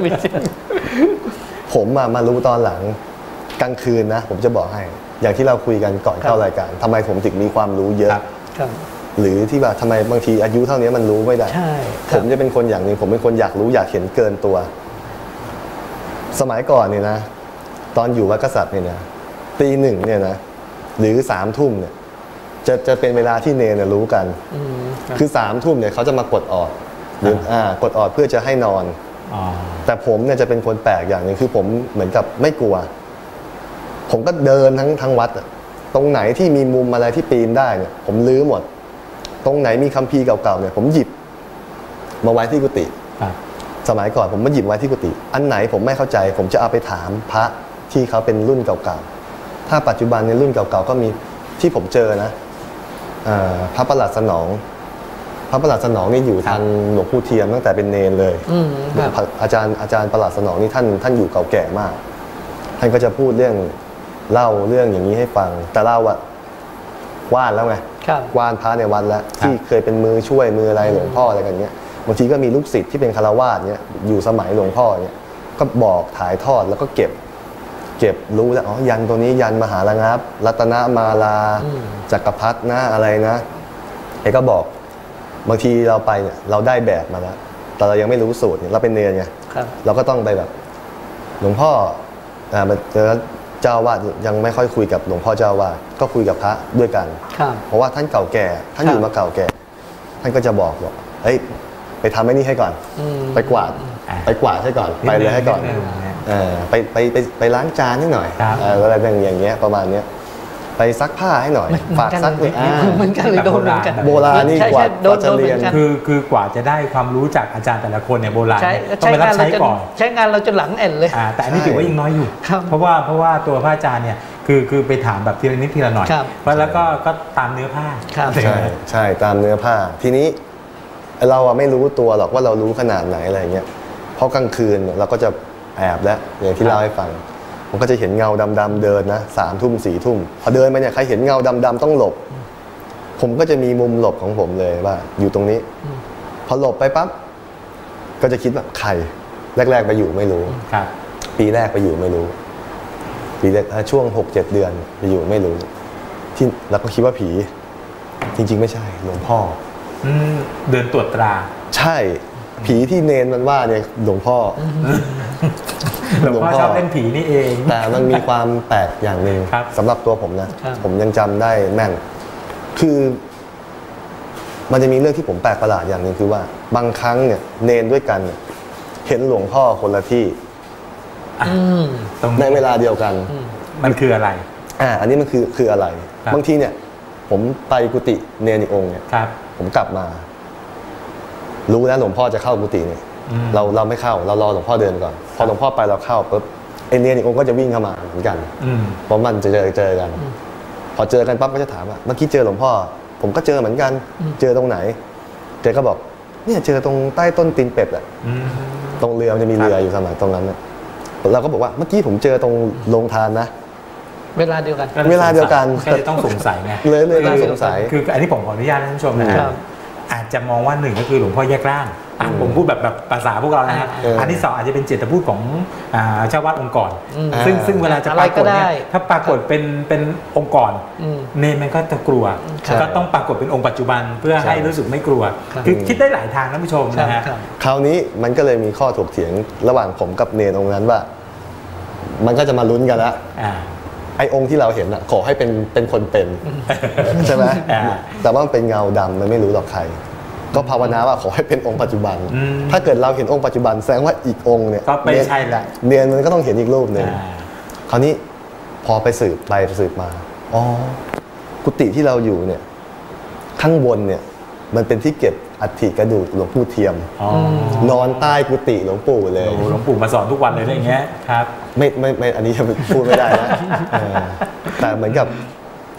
ผมมามารู้ตอนหลังกลางคืนนะ ผมจะบอกให้ อย่างที่เราคุยกันก่อนเข้ารายการทำไมผมถึงมีความรู้เยอะครับครับหรือที่ว่าทำไมบางทีอายุเท่านี้มันรู้ไม่ได้ใช่ผมจะเป็นคนอย่างหนึงผมเป็นคนอยากรู้อยากเห็นเกินตัว สมัยก่อนเนี่ยนะ ตอนอยู่วัดกษัตริย์เนี่ยนะตีหนึ่งเนี่ยนะหรือสามทุ่มเนี่ยจะจะเป็นเวลาที่เนรเนี่ยรู้กันอืมครับคือสามทุ่มเนี่ยเขาจะมากดออดหรืออ่ากดออดเพื่อจะให้นอนอ๋อแต่ผมเนี่ยจะเป็นคนแปลกอย่างหนึงคือผมเหมือนกับไม่กลัว ผมก็เดินทั้งทั้งวัดอะตรงไหนที่มีมุมอะไรที่ปีนได้เนี่ยผมลื้อหมด ตรงไหนมีคัมภีร์เก่าๆเนี่ยผมหยิบมาไว้ที่กุฏิครับสมัยก่อนผมมาหยิบไว้ที่กุฏิอันไหนผมไม่เข้าใจ ผมจะเอาไปถามพระที่เขาเป็นรุ่นเก่าๆถ้าปัจจุบันในรุ่นเก่าๆก็มีที่ผมเจอนะอ่าพระประหลัดสนอง พระประหลัดสนองนี่อยู่ทันหลวงปู่เทียมตั้งแต่เป็นเนรเลยอืมครับอาจารย์อาจารย์ประหลัดสนองนี่ท่านท่านอยู่เก่าแก่มาก ท่านก็จะพูดเรื่องเล่าเรื่องอย่างนี้ให้ฟัง แต่เล่าอะว่านแล้วไงครับว่านพระในวัดแล้วที่เคยเป็นมือช่วยมืออะไรหลวงพ่ออะไรกันเนี้ยบางทีก็มีลูกศิษย์ที่เป็นคารวาสเนี้ยอยู่สมัยหลวงพ่อเนี้ยก็บอกถ่ายทอดแล้วก็เก็บ เก็บรู้แล้วอ๋อยันตัวนี้ยันมหาระงับรัตนมาลาอืมจักรพรรดินะอะไรนะไอ้ก็บอกบางทีเราไปเนี่ยเราได้แบบมาแล้วแต่เรายังไม่รู้สูตรเนี่ยเราเป็นเนรไงครับเราก็ต้องไปแบบ หลวงพ่ออ่ามันเจอเจ้าอาวาสยังไม่ค่อยคุยกับหลวงพ่อเจ้าอาวาสก็คุยกับพระด้วยกันครับเพราะว่าท่านเก่าแก่ ท่านครับอยู่มาเก่าแก่ ท่านก็จะบอกบอกเฮ้ยไปทำไอ้นี่ให้ก่อนอืมไปกวาดอ่าไปกวาดให้ก่อนไปเลยให้ก่อนนิดนึงนะเออไปไปไปไปล้างจานให้หน่อยครับเอออะไรอย่างเงี้ยประมาณเนี้ยไปซักผ้าให้หน่อย ฝากซักเหมืเนี่อย นกันอ่าเหมือนกันเลยโดนเหมือนกันโบราณนี่ใช่กว่าใช่โดนกว่าจะโดนเหเรีมืยนอนกันคือคือกว่าจะได้ความรู้จากอาจารย์แต่ละคนเนี่ยโบราณใช้เนี่ยต้องใช้ไปรังาบนใช้เราจนก่อนใช้งานเราจนหลังแอนเลยอ่าแต่อันนี้ถือว่ายังน้อยอยู่ครับเพราะว่าเพราะว่าตัวพระอาจารย์เนี่ยคือคือไปถามแบบทีละนิดทีละหน่อยครับเพราะแล้วก็ก็ตามเนื้อผ้าครับใช่ใช่ตามเนื้อผ้า ทีนี้เราอะไม่รู้ตัวหรอกว่าเรารู้ขนาดไหนอะไรเงี้ยเพราะกลางคืนเนี่ยเราก็จะแอบแล้วอย่างที่ครับเล่าให้ฟังผมก็จะเห็นเงาดำๆเดินนะสามทุ่มสี่ทุ่มพอเดินไปเนี่ยใครเห็นเงาดำๆต้องหลบ ผมก็จะมีมุมหลบของผมเลยว่า อยู่ตรงนี้ พอหลบไปปั๊บก็จะคิดแบบใครแรกๆไปอยู่ไม่รู้ครับปีแรกไปอยู่ไม่รู้ ปีแรกอ่าช่วงหกเจ็ดเดือนไปอยู่ไม่รู้ ที่แล้วก็คิดว่าผี จริง ๆ ไม่ใช่หลวงพ่ออืมเดินตรวจตราใช่ ผีที่เนนมันว่าเนี่ยหลวงพ่อหลวงพ่อชอบเล่นผีนี่เองแต่มันมีความแปลกอย่างหนึ่งครับสำหรับตัวผมนะครับผมยังจำได้แม่น คือ มันจะมีเรื่องที่ผมแปลกประหลาดอย่างหนึ่งคือว่า บางครั้งเนี่ย เนนด้วยกันเนี่ยเห็นหลวงพ่อคนละที่อืมตรงในนี้เวลาเดียวกันมันคืออะไรอ่า อันนี้มันคือคืออะไรครับบางทีเนี่ย ผมไปกุฏิเนนอีกองค์เนี่ยครับผมกลับมา รู้แล้วหลวงพ่อจะเข้ากุฏิเนี่ยอืมเราเราไม่เข้าเรารอหลวงพ่อเดินก่อน พอหลวงพ่อไปเราเข้าปุ๊บไอเนียนอีกองค์ก็จะวิ่งเข้ามาเหมือนกันอืมเพราะมันจะเจอเจอกัน พอเจอกันปั๊บก็จะถามว่าเมื่อกี้เจอหลวงพ่อ ผมก็เจอเหมือนกัน เจอตรงไหนแกก็บอก เนี่ยเจอตรงใต้ต้นตีนเป็ดอะอืมตรงเรือมันจะมีเรืออยู่สมัยตรงนั้นน่ะเราก็บอกว่าเมื่อกี้ผมเจอตรงโรงทานนะเวลาเดียวกันเวลาเดียวกันก็เลยต้องสงสัยไงเลยเลยต้องสงสัยคืออันนี้ผมขออนุญาตนะท่านผู้ชมนะฮะครับอาจจะมองว่าหนึ่งก็คือหลวงพ่อแยกร่างอ่ะผมพูดแบบแบบภาษาพวกเรานะฮะเอออัอันที่สองอาจจะเป็นเจตพูดของอ่าเจ้าวาดองค์ก่อนอืมซึ่งซึ่งเวลาจะปรากฏเนี่ยอะไรก็ได้ถ้าปรากฏเป็นเป็นองค์ก่อนอืมเนรมันก็จะกลัวใช่ก็ต้องปรากฏเป็นองค์ปัจจุบันเพื่อใช่ให้รู้สึกไม่กลัวครับคือคิดได้หลายทางท่านผู้ชมครับนะฮะครับคราวนี้มันก็เลยมีข้อถกเถียงระหว่างผมกับเนนองค์นั้นว่า มันก็จะมาลุ้นกันละอ่าไอ้องค์ที่เราเห็นอ่ะขอให้เป็นเป็นคนเป็นใช่ไหมอ่าแต่ว่ามันเป็นเงาดำมันไม่รู้หรอกใคร ก็ภาวนาว่าขอให้เป็นองค์ปัจจุบันอืมถ้าเกิดเราเห็นองค์ปัจจุบันแสดงว่าอีกองค์เนี่ยก็ไม่ใช่ละเนียนมันก็ต้องเห็นอีกรูปหนึ่งอ่าคราวนี้พอไปสืบไปสืบมาอ๋อกุฏิที่เราอยู่เนี่ย ข้างบนเนี่ย มันเป็นที่เก็บอัฐิกระดูกหลวงปู่เทียมอ๋อนอนใต้กุฏิหลวงปู่เลยโอ้หลวงปู่มาสอนทุกวันเลยอย่างเงี้ยครับไม่ไม่ไม่อันนี้จะพูดไม่ได้นะ เออแต่เหมือนกับ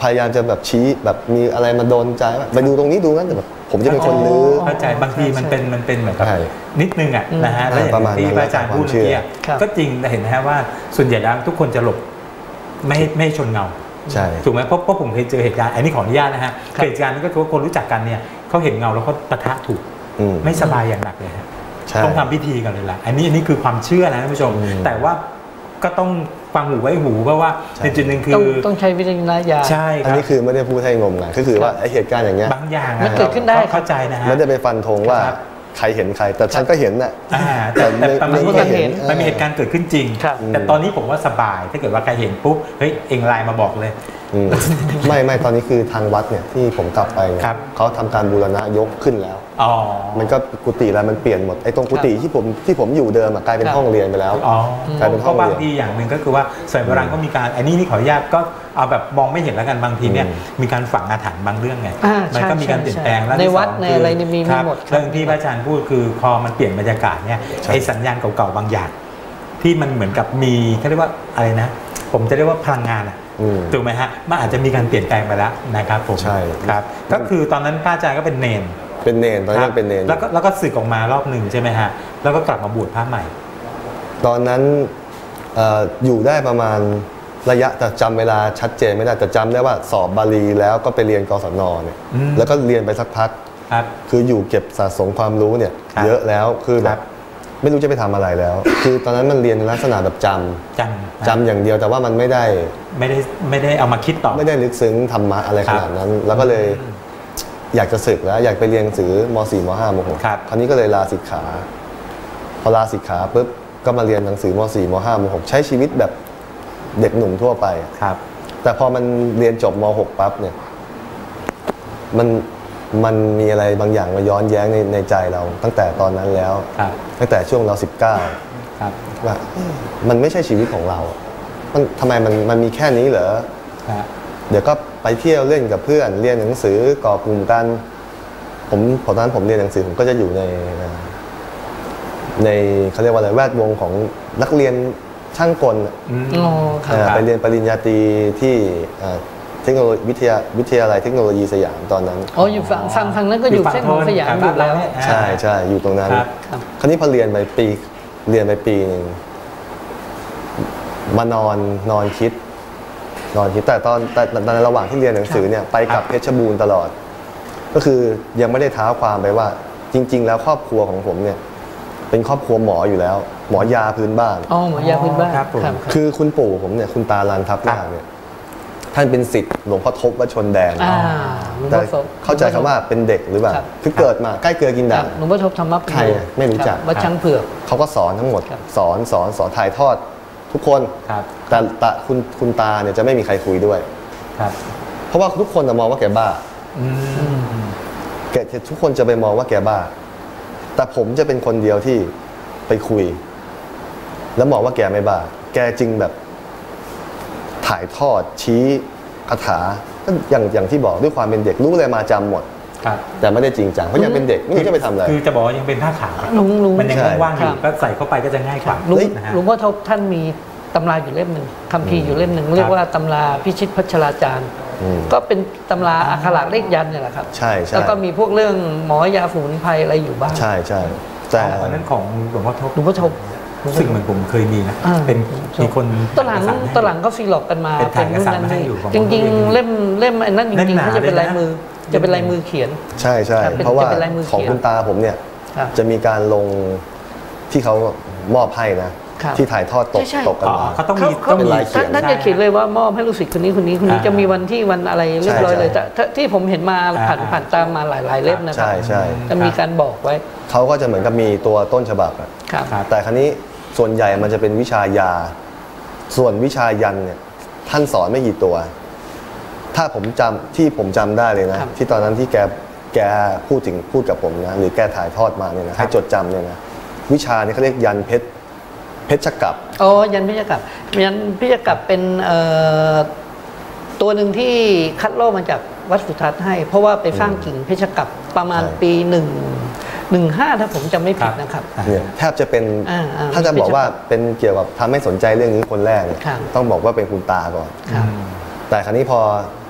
พยายามจะแบบชี้แบบมีอะไรมาโดนใจว่าไปดูตรงนี้ดูนั้นแต่แบบผมจะเป็นคนลื้อเข้าใจบางทีมันเป็นมันเป็นเหมือนกับใช่นิดนึงอ่ะนะฮะแล้วอย่าประมาณงที่นั้นพระอาจารย์พูดเมื่อกี้อะครับก็จริงแต่เห็นนะฮะว่าส่วนใหญ่แล้วทุกคนจะหลบไม่ให้ไม่ให้ชนเงาใช่ถูกไหมเพราะเพราะผมเคยเจอเหตุการณ์อันนี้ขออนุญาตนะฮะครับเหตุการณ์นี้ก็คือว่าคนรู้จักกันเนี่ยเขาเห็นเงาแล้วเขาปะทะถูกอืมไม่สบายอย่างหนักเลยฮะใช่ต้องทำพิธีกันเลยล่ะอันนี้อันนี้คือความเชื่อนะท่านผู้ชมอืมแต่ว่าก็ต้องฟังหูไว้หูเพราะว่าใช่ในจุดหนึ่งคืต้องอต้องใช้วิจารณญาณใช่คอันรับนี้คือไม่ได้พูดให้งมงายก็คือว่าไอเหตุการณ์อย่างเงี้ยบางอย่างมันเกิดขึ้นได้เข้าใจนะฮะไม่ได้ไปฟันธงว่าครับใครเห็นใคร แต่ฉันก็เห็นน่ะอ่าแต่แต่แต่มันไม่มีไม่เหเห็ตุนมันมีเหตุการณ์เกิดขึ้นจริงครับแต่ตอนนี้ผมว่าสบายถ้าเกิดว่าใครเห็นปุ๊บเฮ้ยเองไลน์มาบอกเลยอืมไม่ไม่ตอนนี้คือทางวัดเนี่ยที่ผมกลับไปเนี่ยครับเขาทำการบูรณะยกขึ้นแล้วอ๋อมันก็กุฏิแล้วมันเปลี่ยนหมดไอ้ตรงกุฏิที่ผมที่ผมอยู่เดิมอะกลายเป็นครับห้องเรียนไปแล้วอ๋อกลายเป็นเพห้องราะบางเรียนทีอย่างหนึ่งก็คือว่าสมัยโบราณก็มีการอันนี้นี่ขออนุญาตก็เอาแบบมองไม่เห็นแล้วกันบางทีเนี่ยอืมมีการฝังอาถรรพ์บางเรื่องไงอ่ามัใช่ก็มีการเปลี่ยนแปลงใช่แล้วในที่สองวัดในคือะไรนี่มีครับหมดครับเรื่องที่พระอาจารย์พูดคือพอมันเปลี่ยนบรรยากาศเนี่ยใช่ไอ้สัญญาณเก่าๆบางอย่าง ที่มันเหมือนกับมีเขาเรียกว่าอะไรนะ ผมจะเรียกว่าพลังงานอะอืมถูกไหมฮะมันอาจจะมีการเปลี่ยนแปลงไปแล้วนะครับผมใช่ครับก็คือตอนนั้นพระอาจารย์ก็เป็นเนนเป็นเนนตอนนี้ยังเป็นเนนอยู่แล้วก็แล้วก็สึกออกมารอบหนึ่งใช่ไหมฮะแล้วก็กลับมาบวชพระใหม่ตอนนั้นเอ่ออยู่ได้ประมาณระยะแต่จำเวลาชัดเจนไม่ได้แต่จำได้ว่าสอบบาลีแล้วก็ไปเรียนกศนเนี่ยอืมแล้วก็เรียนไปสักพักครับคืออยู่เก็บสะสมความรู้เนี่ยครับเยอะแล้วคือแบครับ บไม่รู้จะไปทำอะไรแล้ว คือตอนนั้นมันเรียนในลักษณะแบบจำจำจำอย่างเดียวแต่ว่ามันไม่ได้ไม่ได้ไม่ได้เอามาคิดต่อไม่ได้ลึกซึ้งธรรมะอะไรคขรับนาดนั้น แล้วก็เลยอยากจะศึกแล้ว อยากไปเรียนหนังสือม .สี่ ม .ห้า ม .หกครับคราวนี้ก็เลยลาสิกขา พอลาสิกขาปุ๊บก็มาเรียนหนังสือม .สี่ ม .ห้า ม .หก ใช้ชีวิตแบบเด็กหนุ่มทั่วไปครับแต่พอมันเรียนจบม .หก ปั๊บเนี่ยมันมันมีอะไรบางอย่างมาย้อนแย้งในในใจเรา ตั้งแต่ตอนนั้นแล้วครับตั้งแต่ช่วงเราสิบเก้าครับว่ามันไม่ใช่ชีวิตของเรา มันทำไมมันมันมีแค่นี้เหรอครับเดี๋ยวก็ไปเที่ยวเล่นกับเพื่อน เรียนหนังสือก่อกลุ่มกัน ผมตอนนั้นผมเรียนหนังสือผมก็จะอยู่ในในเขาเรียกว่าอะไรแวดวงของนักเรียนช่างกลอืมอ๋อครับอ่าไปเรียนปริญญาตรีที่อ่าเทคโนโลยีวิทยาวิทยาลัยเทคโนโลยีสยามตอนนั้นอ๋ออยู่ฝั่งฝั่งฝั่งนั้นก็อยู่เส้นของสยามอยู่แล้วใช่ใช่อยู่ตรงนั้นครับครับคราวนี้พอเรียนไปปีเรียนไปปีหนึ่งมานอนนอนคิด นอนคิดแต่ตอนแต่แต่ในระหว่างที่เรียนหนังสือเนี่ยไปกลับเพชรบูรณ์ตลอด ก็คือยังไม่ได้ท้าความไปว่า จริง ๆ แล้วครอบครัวของผมเนี่ย เป็นครอบครัวหมออยู่แล้ว หมอยาพื้นบ้านอ๋อหมอยาพื้นบ้านครับผมครับคือคุณปู่ผมเนี่ยคุณตาลันทับนาคเนี่ยท่านเป็นศิษย์หลวงพ่อทบวัดชนแดนอ่าหลวงแต่พ่อทบเข้าใจคำว่าเป็นเด็กหรือเปล่าครับคือเกิดมาใกล้เกลือกินคด่ารับงหลวงพ่อทบธรรมปใครอะไม่รู้จักวัดช้างเผือกเขาก็สอนทั้งหมดครับสอนสอนสอนถ่ายทอดทุกคนครับแต่แต่คุณคุณตาเนี่ยจะไม่มีใครคุยด้วยครับเพราะว่าทุกคนจะมองว่าแกบ้าอืมแกทุกคนจะไปมองว่าแกบ้า แต่ผมจะเป็นคนเดียวที่ไปคุย แล้วมองว่าแกไม่บ้า แกจึงแบบถ่ายทอดชี้คาถาก็อย่างอย่างที่บอกด้วยความเป็นเด็กรู้อะไรมาจำหมดครับแต่ไม่ได้จริงจังเพราะยังเป็นเด็กไม่รู้จะไปทำอะไรคือจะบอกว่ายังเป็นผ้าขาวลุงลุงมันยังใช่ว่างๆอยู่ครับก็ใส่เข้าไปก็จะง่ายกว่าลุงนะฮะหลวงพ่อทบท่านมีตำราอยู่เล่มหนึ่งคัมภีร์อยู่เล่มหนึ่งเรียกว่าตำราพิชิตพัชราจารย์อืมก็เป็นตำราอักขระเลขยันต์เนี่ยแหละครับใช่ใช่แล้วก็มีพวกเรื่องหมอยาสมุนไพรอะไรอยู่บ้างใช่ใช่แต่อันนั้นของหลวงพ่อทบหลวงพ่อทบรู้สึกเหมือนผมเคยมีนะอ่าเป็นมีคนตอนหลังถ่ายเอกสารให้ตอนหลังก็ซีล็อกกันมาเป็นถ่ายเอกสารมาให้นี่อยู่ของจริงผมๆ เล่มเล่มไอ้นั่นจเล่มริงหนาๆเขาจะเป็นเลยนะลายมือ จะเป็นลายมือเขียนใช่ใช่ครับเป็นเพราะว่าจะเป็นลายมือของเขียนคุณตาผมเนี่ยครับจะมีการลงที่เขามอบให้นะครับที่ถ่ายทอดตกใช่ใช่ตกกันอ๋อมาเขาต้องเขามีเขาต้องมีลายเขียนท่านจะเขียนเลยว่ามอบให้ลูกศิษย์คนนี้คนนี้คนนี้อ่าจะมีวันที่วันอะไรเรียบร้อยใช่เลยใช่แต่ที่ผมเห็นมาผ่านอ่าผ่านตามมาหลาย ๆ เล่มนะครัใช่ใช่จะมีการบอกไว้เขาก็จะเหมือนกับมีตัวต้นฉบับอะครับครับแต่ครั้นี้ส่วนใหญ่มันจะเป็นวิชายา ส่วนวิชายันเนี่ยท่านสอนไม่กี่ตัว ถ้าผมจำที่ผมจำได้เลยนะครับที่ตอนนั้นที่แกแกพูดถึงพูดกับผมนะหรือแกถ่ายทอดมาเนี่ยนะให้จดจำเนี่ยนะวิชาเนี่ยเขาเรียกยันเพชรเพชรกับอ๋อยันพิจกับยันพิจกับเป็นเอ่อตัวหนึ่งที่คัดลอกมาจากวัดสุทัศน์ให้ เพราะว่าไปสร้างกิ่งเพชรกับประมาณปีหนึ่งหนึ่งห้าถ้าผมจำไม่ผิดนะครับเนี่ยแทบจะเป็นอ่าอ่าถ้าจะบอกว่าเป็นเกี่ยวกับทำให้สนใจเรื่องนี้คนแรกเนี่ยครับต้องบอกว่าเป็นคุณตาก่อนครับแต่ครั้นี้พอ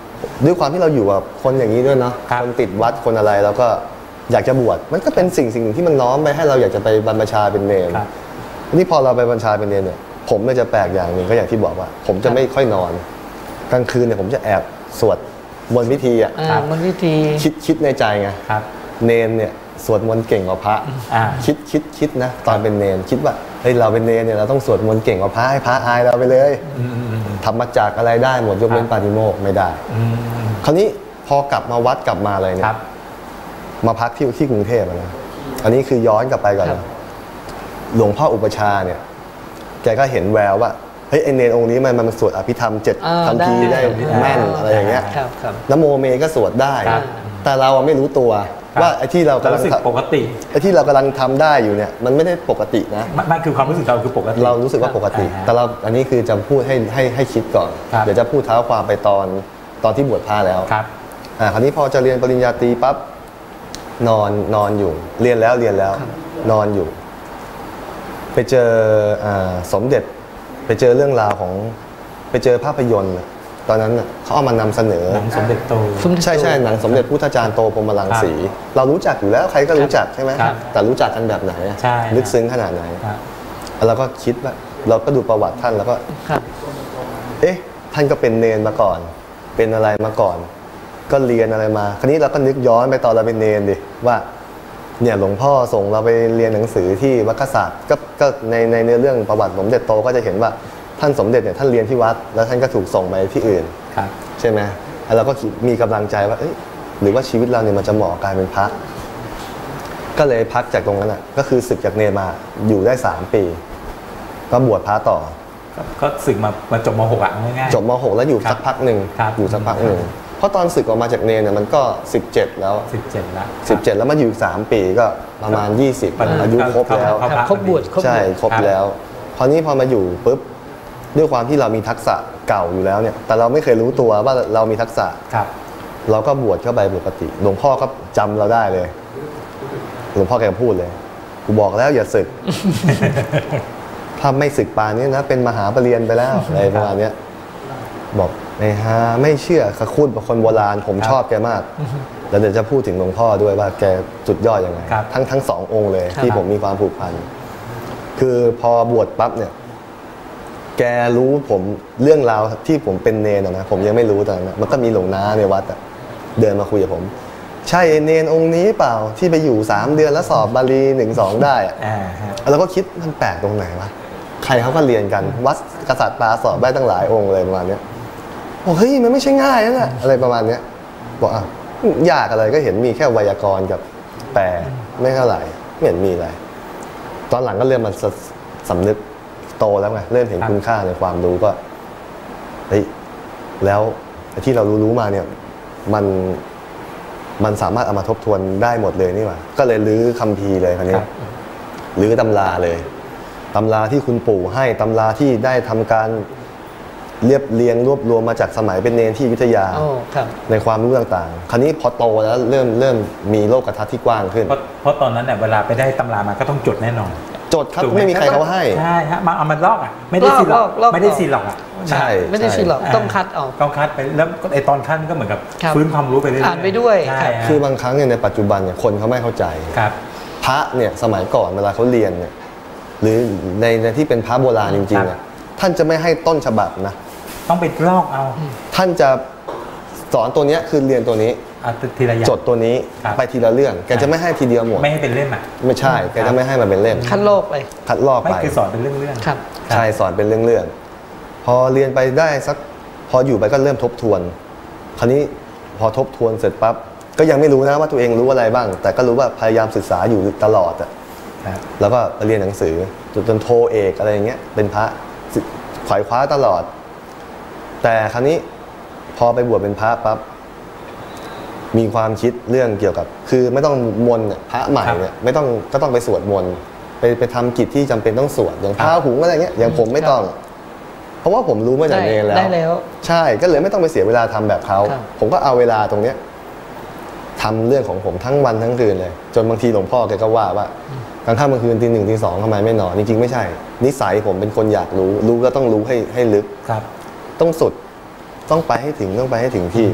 ด้วยความที่เราอยู่กับคนอย่างนี้ด้วยเนาะครับคนติดวัดคนอะไรแล้วก็อยากจะบวชมันก็เป็นสิ่งสิ่งหนึ่งที่มันน้อมไปให้เราอยากจะไปบรรพชาเป็นเนรครับนี่พอเราไปบรรพชาเป็นเนรเนี่ยผมเนี่ยจะแปลกอย่างหนึ่งก็อย่างที่บอกว่า ผมจะไม่ค่อยนอนกลางคืนเนี่ยผมจะแอบสวดมนต์พิธีอ่ะอ่ามันวิธีคิดคิดในใจไงครับเนรเนี่ยสวดมนต์เก่งกว่าพระอ่าคิดคิดคิดนะตอนเป็นเนรคิดว่าเฮ้ยเราเป็นเนรเนี่ยเราต้องสวดมนต์เก่งกว่าพระให้พระอายเราไปเลยอืมอืมอืมทำมาจากอะไรได้หมดยกเว้นครับปาฏิโมกข์ไม่ได้อืมคราวนี้พอกลับมาวัดกลับมาอะไรเนี่ครัยบมาพักที่ที่กรุงเทพอะนะอันนี้คือย้อนกลับไปก่อนครันะบหลวงพ่ออุปชาเนี่ยแกก็เห็นแววว่าเฮ้ยไอเนรองค์นี้มันมันสวดอภิธรรมเจ็ดอ่าคำพีได้ได้แม่นอะไรอย่างเงี้ยครับครับนโมเมก็สวดได้ครับแต่เราอะไม่รู้ตัวครับว่าไอ้ที่เราเรากำลังรู้สึกทำปกติไอ้ที่เรากำลังทำได้อยู่เนี่ยมันไม่ได้ปกตินะมันมันคือความรู้สึกเราคือปกติเรารู้สึกว่าปกติอ่าแต่เราอันนี้คือจะพูดให้ให้ให้คิดก่อนครับเดี๋ยวจะพูดเท้าความไปตอนตอนที่บวชพระแล้วครับอ่าคราวนี้พอจะเรียนปริญญาตรีปั๊บนอนนอนอยู่ เรียนแล้วเรียนแล้ว นอนอยู่ ไปเจออาสมเด็จ ไปเจอเรื่องราวของไปเจอภาพยนตร์น่ะตอนนั้นน่ะเขาเอามานำเสนอหนังสมเด็จโตสมเด็จใช่ใช่หนังสมเด็จพุทธจารย์โตพรหมรังสี เรารู้จักอยู่แล้วใครก็รู้จักใช่ไหมครับแต่รู้จักกันแบบไหนอะใช่ลึกซึ้งขนาดไหนครับแล้วก็คิดว่าเราก็ดูประวัติท่านแล้วก็ครับเอ๊ะท่านก็เป็นเนนมาก่อน เป็นอะไรมาก่อน ก็เรียนอะไรมา คราวนี้เราก็นึกย้อนไปตอนเราเป็นเนนดิว่าเนี่ยหลวงพ่อส่งเราไปเรียนหนังสือที่วัดกษัตริย์ก็ก็ในในเนื้อเรื่องประวัติสมเด็จโตก็จะเห็นว่าท่านสมเด็จเนี่ยท่านเรียนที่วัดแล้วท่านก็ถูกส่งไปที่อื่นครับใช่ไหมแล้วเราก็คิดมีกำลังใจว่าเอ้ยหรือว่าชีวิตเราเนี่ยมันจะเหมาะกับการเป็นพระก็เลยพักจากตรงนั้นอ่ะก็คือศึกจากเนรมาอยู่ได้สามปีก็บวชพระต่อก็ก็สึกมามาจบม .หก อ่ะง่ายๆจบม .หก แล้วอยู่ครับสักพักหนึ่งครับอยู่สักพักหนึ่งเพราะตอนศึกออกมาจากเนรเนี่ยมันก็สิบเจ็ดแล้วสิบเจ็ดแล้วสิบเจ็ดแล้วมาอยู่สามปีก็ประมาณยี่สิบครับอายุครบแล้วครับครับครบบวชครบใช่วชครบแล้วคราวนี้พอมาอยู่ปุ๊บด้วยความที่เรามีทักษะเก่าอยู่แล้วเนี่ยแต่เราไม่เคยรู้ตัวว่าเรามีทักษะครับเราก็บวชเข้าไปปกติหลวงพ่อก็จำเราได้เลยหลวงพ่อแกพูดเลยกูบอกแล้วอย่าศึก ถ้าไม่ศึกป่านนี้นะเป็นมหาปรริญญาไปแล้วอะไรประมาณเนี้ยบอกไอ้ฮาไม่เชื่อเขาพูดแบบคนโบราณผมครับชอบแกมาก แล้วเดี๋ยวจะพูดถึงหลวงพ่อด้วยว่าแกสุดยอดยังไงครับทั้งทั้งสององค์เลยครับที่ผมมีความผูกพันคือพอบวชปั๊บเนี่ย แกรู้ผมเรื่องราวที่ผมเป็นเนนอะนะผมยังไม่รู้ตอนนั้นอะมันก็มีหลวงน้าในวัดอะเดินมาคุยกับผม ใช่เนนองค์นี้เปล่าที่ไปอยู่สามเดือนแล้วสอบบาลีหนึ่งสองได้อะอ่าฮะแล้วก็คิดมันแปลกตรงไหนวะใครเขาก็เรียนกันวัดกษัตริย์ปลาสอบได้ตั้งหลายองค์เลยประมาณเนี้ยบอกเฮ้ยมันไม่ใช่ง่ายนะเนี่ยอะไรประมาณเนี้ยบอกอ่ะยากอะไรก็เห็นมีแค่ไวยากรณ์กับแปลไม่เท่าไหร่ไม่เห็นมีอะไร ตอนหลังก็เริ่มมันสสำนึกโตแล้วไงเริ่มเห็นครับคุณค่าในความรู้ก็เฮ้ยแล้วไอ้ที่เรารู้รู้มาเนี่ยมันมันสามารถเอามาทบทวนได้หมดเลยนี่หว่าก็เลยรื้อคัมภีร์เลยคราวนี้ครับรื้อตำราเลยตำราที่คุณปู่ให้ตำราที่ได้ทำการเรียบเรียงรวบรวมมาจากสมัยเป็นเนรที่อยุธยาโอ้ครับในความรู้ต่างๆ คราวนี้พอโตแล้วเริ่มเริ่มมีโลกทัศน์ที่กว้างขึ้นเพราะเพราะตอนนั้นเนี่ยเวลาไปได้ตำรามาก็ต้องจดแน่นอนจดครับถูกหไม่มีใครเขาให้ใช่ฮะมาเอามาลอกอ่ะไม่ได้ซีหลอกลอกลอกไม่ได้ซีหลอกอ่ะใช่ไม่ได้สิหรอกต้องคัดเอาต้องคัดไปแล้วไอตอนคัดมันก็เหมือนกับครับฟื้นความรู้ไปเรื่อยๆอ่านไปด้วยใช่ครับฮะคือบางครั้งเนี่ยในปัจจุบันเนี่ยคนเขาไม่เข้าใจครับพระเนี่ยสมัยก่อนเวลาเขาเรียนเนี่ยหรือในในที่เป็นพระโบราณจริงๆเนี่ยท่านจะไม่ให้ต้นฉบับนะต้องไปลอกเอาท่านจะสอนตัวเนี้ยคือเรียนตัวนี้เอาทีละอย่างจดตัวนี้ครับไปทีละเรื่องแกจะไม่ให้ทีเดียวหมดไม่ให้เป็นเล่มอ่ะไม่ใช่แกจะไม่ให้มันเป็นเล่มคัดโลกไปคัดลอกไม่ไปคือสอนเป็นเรื่องๆครับใช่สอนเป็นเรื่องๆพอเรียนไปได้สักพออยู่ไปก็เริ่มทบทวน คราวนี้พอทบทวนเสร็จปั๊บก็ยังไม่รู้นะว่าตัวเองรู้อะไรบ้าง แต่ก็รู้ว่าพยายามศึกษาอยู่ตลอดอะครับแล้วก็เรียนหนังสือจนจนโทเอกอะไรอย่างเงี้ยเป็นพระศึกขวายคว้าตลอด แต่คราวนี้พอไปบวชเป็นพระปั๊บมีความคิดเรื่องเกี่ยวกับ คือไม่ต้องมนต์เนี่ยพระใหม่เนี่ยไม่ต้องก็ต้องไปสวดมนต์ไปไปทำกิจที่จำเป็นต้องสวดอย่างพระหุงอะไรเงี้ยอย่างผมไม่ต้อง เพราะว่าผมรู้มาจากเนรแล้วได้แล้วใช่ก็เลยไม่ต้องไปเสียเวลาทำแบบเขาครับผมก็เอาเวลาตรงเนี้ยทำเรื่องของผมทั้งวันทั้งคืนเลย จนบางทีหลวงพ่อแกก็ว่าว่ากลางค่ำกลางคืนตีหนึ่งตีสองทำไมไม่นอนจริงๆไม่ใช่ นิสัยผมเป็นคนอยากรู้ รู้ก็ต้องรู้ให้ให้ลึกครับต้องสุดต้องไปให้ถึงต้องไปให้ถึงที่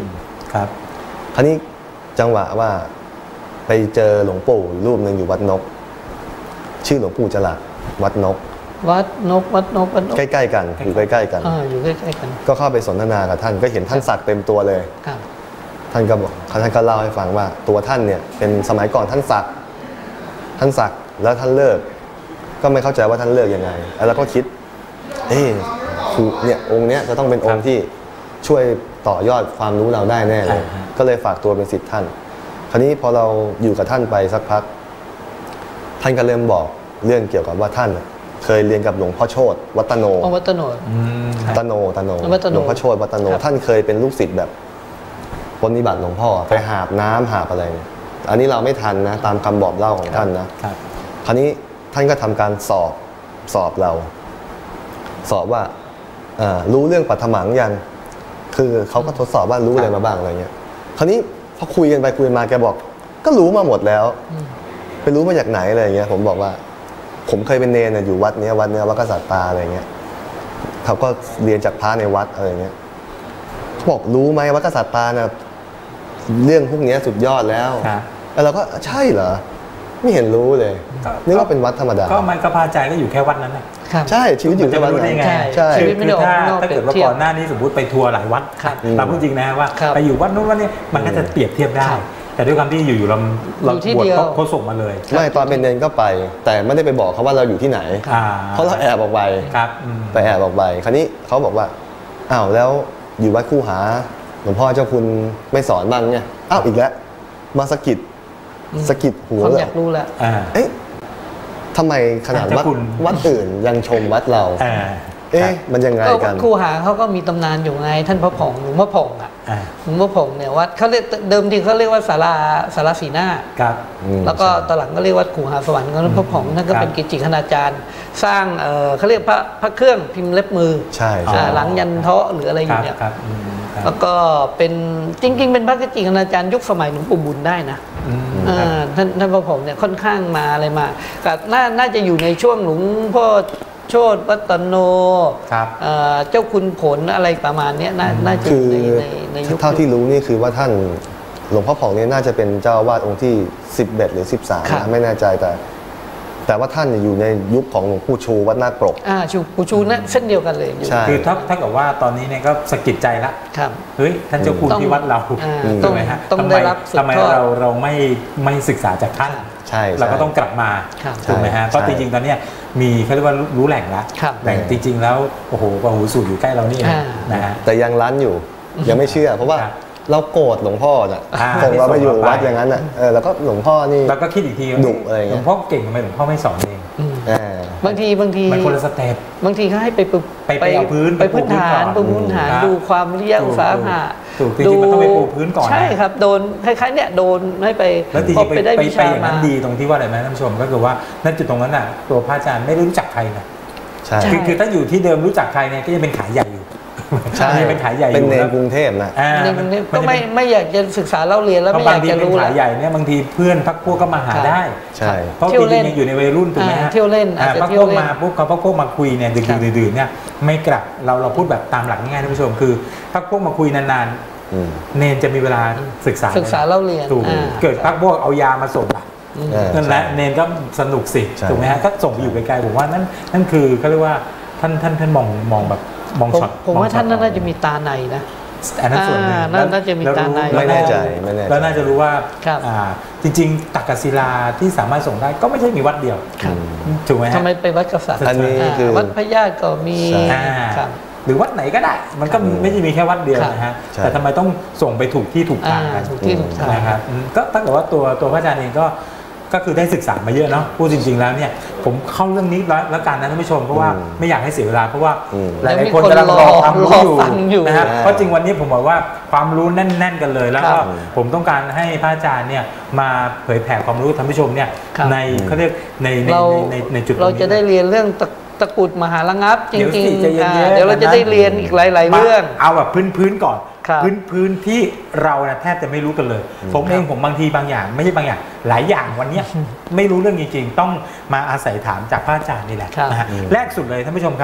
ครับคราวนี้จังหวะว่าไปเจอหลวงปู่รูปหนึ่งอยู่วัดนก ชื่อหลวงปู่จรัสวัดนกวัดนกวัดนกวัดนกใกล้ๆกันอยู่ใกล้ๆกันอ่าอยู่ใกล้ๆกันก็เข้าไปสนทนากับท่านก็เห็นท่านสักเต็มตัวเลยครับท่านก็บอกท่านก็เล่าให้ฟังว่าตัวท่านเนี่ยเป็นสมัยก่อนท่านสักท่านสักแล้วท่านเลิก ก็ไม่เข้าใจว่าท่านเลิกยังไงแล้วก็คิดเอ๊ะเนี่ยองค์เนี้ยจะต้องเป็นองค์ที่ช่วยต่อยอดความรู้เราได้แน่เลยก็เลยฝากตัวเป็นศิษย์ท่านคราวนี้พอเราอยู่กับท่านไปสักพักท่านก็เริ่มบอกเรื่องเกี่ยวกับว่าท่านเคยเรียนกับหลวงพ่อโชติวัตโนองค์วัดตโนดตโนตโนวัดตโนหลวงพ่อโชติวัตโนท่านเคยเป็นลูกศิษย์แบบปฏิบัติหลวงพ่อไปหาบน้ำหาบอะไรเนี่ยอันนี้เราไม่ทันนะตามคำบอกเล่าของท่านนะคราวนี้ท่านก็ทำการสอบสอบเรา สอบว่ารู้เรื่องปัทมังยังคือเขาก็ทดสอบว่ารู้อะไรมาบ้างอะไรเงี้ยคราวนี้พอคุยกันไปคุยมาแกบอกก็รู้มาหมดแล้วไปรู้มาจากไหนอะไรเงี้ยผมบอกว่าผมเคยเป็นเนรอยู่วัดนี้วัดเนี้ยวัดกษัตริย์ตาอะไรเงี้ยเขาก็เรียนจากพระในวัดอะไรเงี้ยบอกรู้ไหมวัดกษัตริย์ตาเนี่ยเรื่องพวกนี้สุดยอดแล้วแล้วเราก็ใช่เหรอไม่เห็นรู้เลยนี่ว่าเป็นวัดธรรมดาก็มันก็พาใจก็อยู่แค่วัดนั้นนะใช่ชีวิตอยู่แค่วัดนั้นใช่ชีวิตไม่ได้ออกถ้าเกิดว่าก่อนหน้านี้สมมติไปทัวร์หลายวัดเราพูดจริงนะว่าไปอยู่วัดนู้นวัดนี้มันก็จะเปรียบเทียบได้แต่ด้วยความที่อยู่ๆเราเราบวชเขาส่งมาเลยไม่ตอนเป็นเนรก็ไปแต่ไม่ได้ไปบอกเขาว่าเราอยู่ที่ไหนเพราะเราแอบออกไปไปแอบออกไปคราวนี้เขาบอกว่าอ้าวแล้วอยู่วัดคู่หาหลวงพ่อเจ้าคุณไม่สอนบ้างเนี่ยอ้าวอีกแล้วมาสะกิดสะกิดหัวเลยอยากรู้แล้วเอ๊ะทำไมขนาดวัดวัดอื่นยังชมวัดเราเอ๊ะมันยังไงกันครูหาเขาก็มีตำนานอยู่ไงท่านพระผ่องหลวงพ่อผ่องอ่ะหลวงพ่อผ่องเนี่ยวัดเขาเรียกเดิมทีเขาเรียกว่าศาลาศาลาสีหน้าครับแล้วก็ตอนหลังก็เรียกวัดครูหาสวรรค์ของหลวงพ่อผ่องนั่นก็เป็นกิจคณาจารย์สร้างเขาเรียกพระพระเครื่องพิมพ์เล็บมือใช่หลังยันเทาะหรืออะไรอยู่เนี่ยแล้วก็เป็นจริงๆเป็นพระกิจคณาจารย์ยุคสมัยหลวงปู่บุญได้นะท่านท่านพระผ่องเนี่ยค่อนข้างมาอะไรมาก็น่าน่าจะอยู่ในช่วงหลวงพ่อโชติวัตโนเจ้าคุณผลอะไรประมาณนี้น่าจะอยู่ในในยุคเท่าที่รู้นี่คือว่าท่านหลวงพ่อผ่องนี่น่าจะเป็นเจ้าอาวาสองค์ที่สิบเอ็ดหรือสิบสามนะไม่แน่ใจแต่แต่ว่าท่านอยู่ในยุคของหลวงปู่ชูวัดนาคปรกอ่าชูปู่ชูนั่นเส้นเดียวกันเลยคือถ้าถ้ากับว่าตอนนี้เนี่ยก็สะกิดใจละเฮ้ยท่านเจ้าคุณที่วัดเราต้องไหมฮะต้องได้รับทำไมเราเราไม่ไม่ศึกษาจากท่านใช่เราก็ต้องกลับมาถูกไหมฮะเพราะจริงๆตอนนี้มีเขาเรียกว่ารู้แหล่งแล้วแต่จริงๆแล้วโอ้โหปะหูสูตรอยู่ใกล้เรานี่นะฮะแต่ยังรั้นอยู่ยังไม่เชื่อเพราะว่าเราโกรธหลวงพ่อน่ะส่งเราไปอยู่วัดอย่างนั้นอ่ะเออแล้วก็หลวงพ่อนี่เราก็คิดอีกทีดุอะไรเงี้ยหลวงพ่อเก่งทำไมหลวงพ่อไม่สอนเองบางทีบางทีมันคนละสเต็ปบางทีเขาให้ไปไปไปเอาพื้นไปพื้นฐานปูพื้นฐานดูความเรียกอุตสาหะดูมันต้องไปปูพื้นก่อนใช่ครับโดนคล้ายๆเนี่ยโดนให้ไปแล้วทีนี้ไปได้วิชาอย่างนั้นดีตรงที่ว่าอะไรไหมท่านผู้ชมก็คือว่านั่นจุดตรงนั้นน่ะตัวพระอาจารย์ไม่รู้จักใครนะใช่คือถ้าอยู่ที่เดิมรู้จักใครเนี่ยก็จะเป็นขายใหญ่อยู่ใช่เป็นขายใหญ่เป็นในกรุงเทพนะก็ไม่ไม่อยากจะศึกษาเล่าเรียนแล้วไม่อยากจะรู้ขายใหญ่เนี่ยบางทีเพื่อนพักพวกก็มาหาได้ใช่เพราะจริงๆยังอยู่ในวัยรุ่นถูกไหมฮะเที่ยวเล่นพักพวกมาพวกเขาพักพวกมาคุยเนี่ยดื่นๆเนี่ยไม่กลับเราเราพูดแบบตามหลักง่ายๆท่านผู้ชมคือพักพวกมาคุยนานๆเนนจะมีเวลาศึกษาศึกษาเล่าเรียนถูกเกิดพักพวกเอายามาส่งนั่นแหละเนนก็สนุกสิถูกไหมฮะก็ส่งไปอยู่ไกลๆผมว่านั่นนั่นคือเขาเรียกว่าท่านท่านท่านมองมองแบบมองช็อตผมว่าท่านน่าจะมีตาในนะอันนั้นส่วนหนึ่งน่าจะมีตาในไม่แน่ใจไม่แน่ใจแล้วน่าจะรู้ว่าจริงๆตักกศิลาที่สามารถส่งได้ก็ไม่ใช่มีวัดเดียวถูกไหมฮะทำไมไปวัดกษัตริย์อันนี้คือวัดพญาก็มีหรือวัดไหนก็ได้มันก็ไม่ใช่มีแค่วัดเดียวนะฮะแต่ทำไมต้องส่งไปถูกที่ถูกทางกันนะครับก็ตั้งแต่ว่าตัวตัวพระอาจารย์เองก็ก็คือได้ศึกษามาเยอะเนาะพูดจริงๆแล้วเนี่ยผมเข้าเรื่องนี้แล้วกันนะท่านผู้ชมเพราะว่าไม่อยากให้เสียเวลาเพราะว่าหลายๆคนกำลังรอความรู้อยู่นะครับเพราะจริงวันนี้ผมบอกว่าความรู้แน่นๆกันเลยแล้วก็ผมต้องการให้พระอาจารย์เนี่ยมาเผยแผ่ความรู้ท่านผู้ชมเนี่ยในเขาเรียกในในในในจุดเราจะได้เรียนเรื่องตะกุดมหาระงับจริงๆเดี๋ยวเราจะได้เรียนอีกหลายๆเรื่องเอาแบบพื้นๆก่อนพื้นพื้นที่เราแทบจะไม่รู้กันเลยผมเองผมบางทีบางอย่างไม่ใช่บางอย่างหลายอย่างวันนี้ไม่รู้เรื่องจริงๆต้องมาอาศัยถามจากพระอาจารย์นี่แหละนะฮะแรกสุดเลยท่านผู้ชมครับ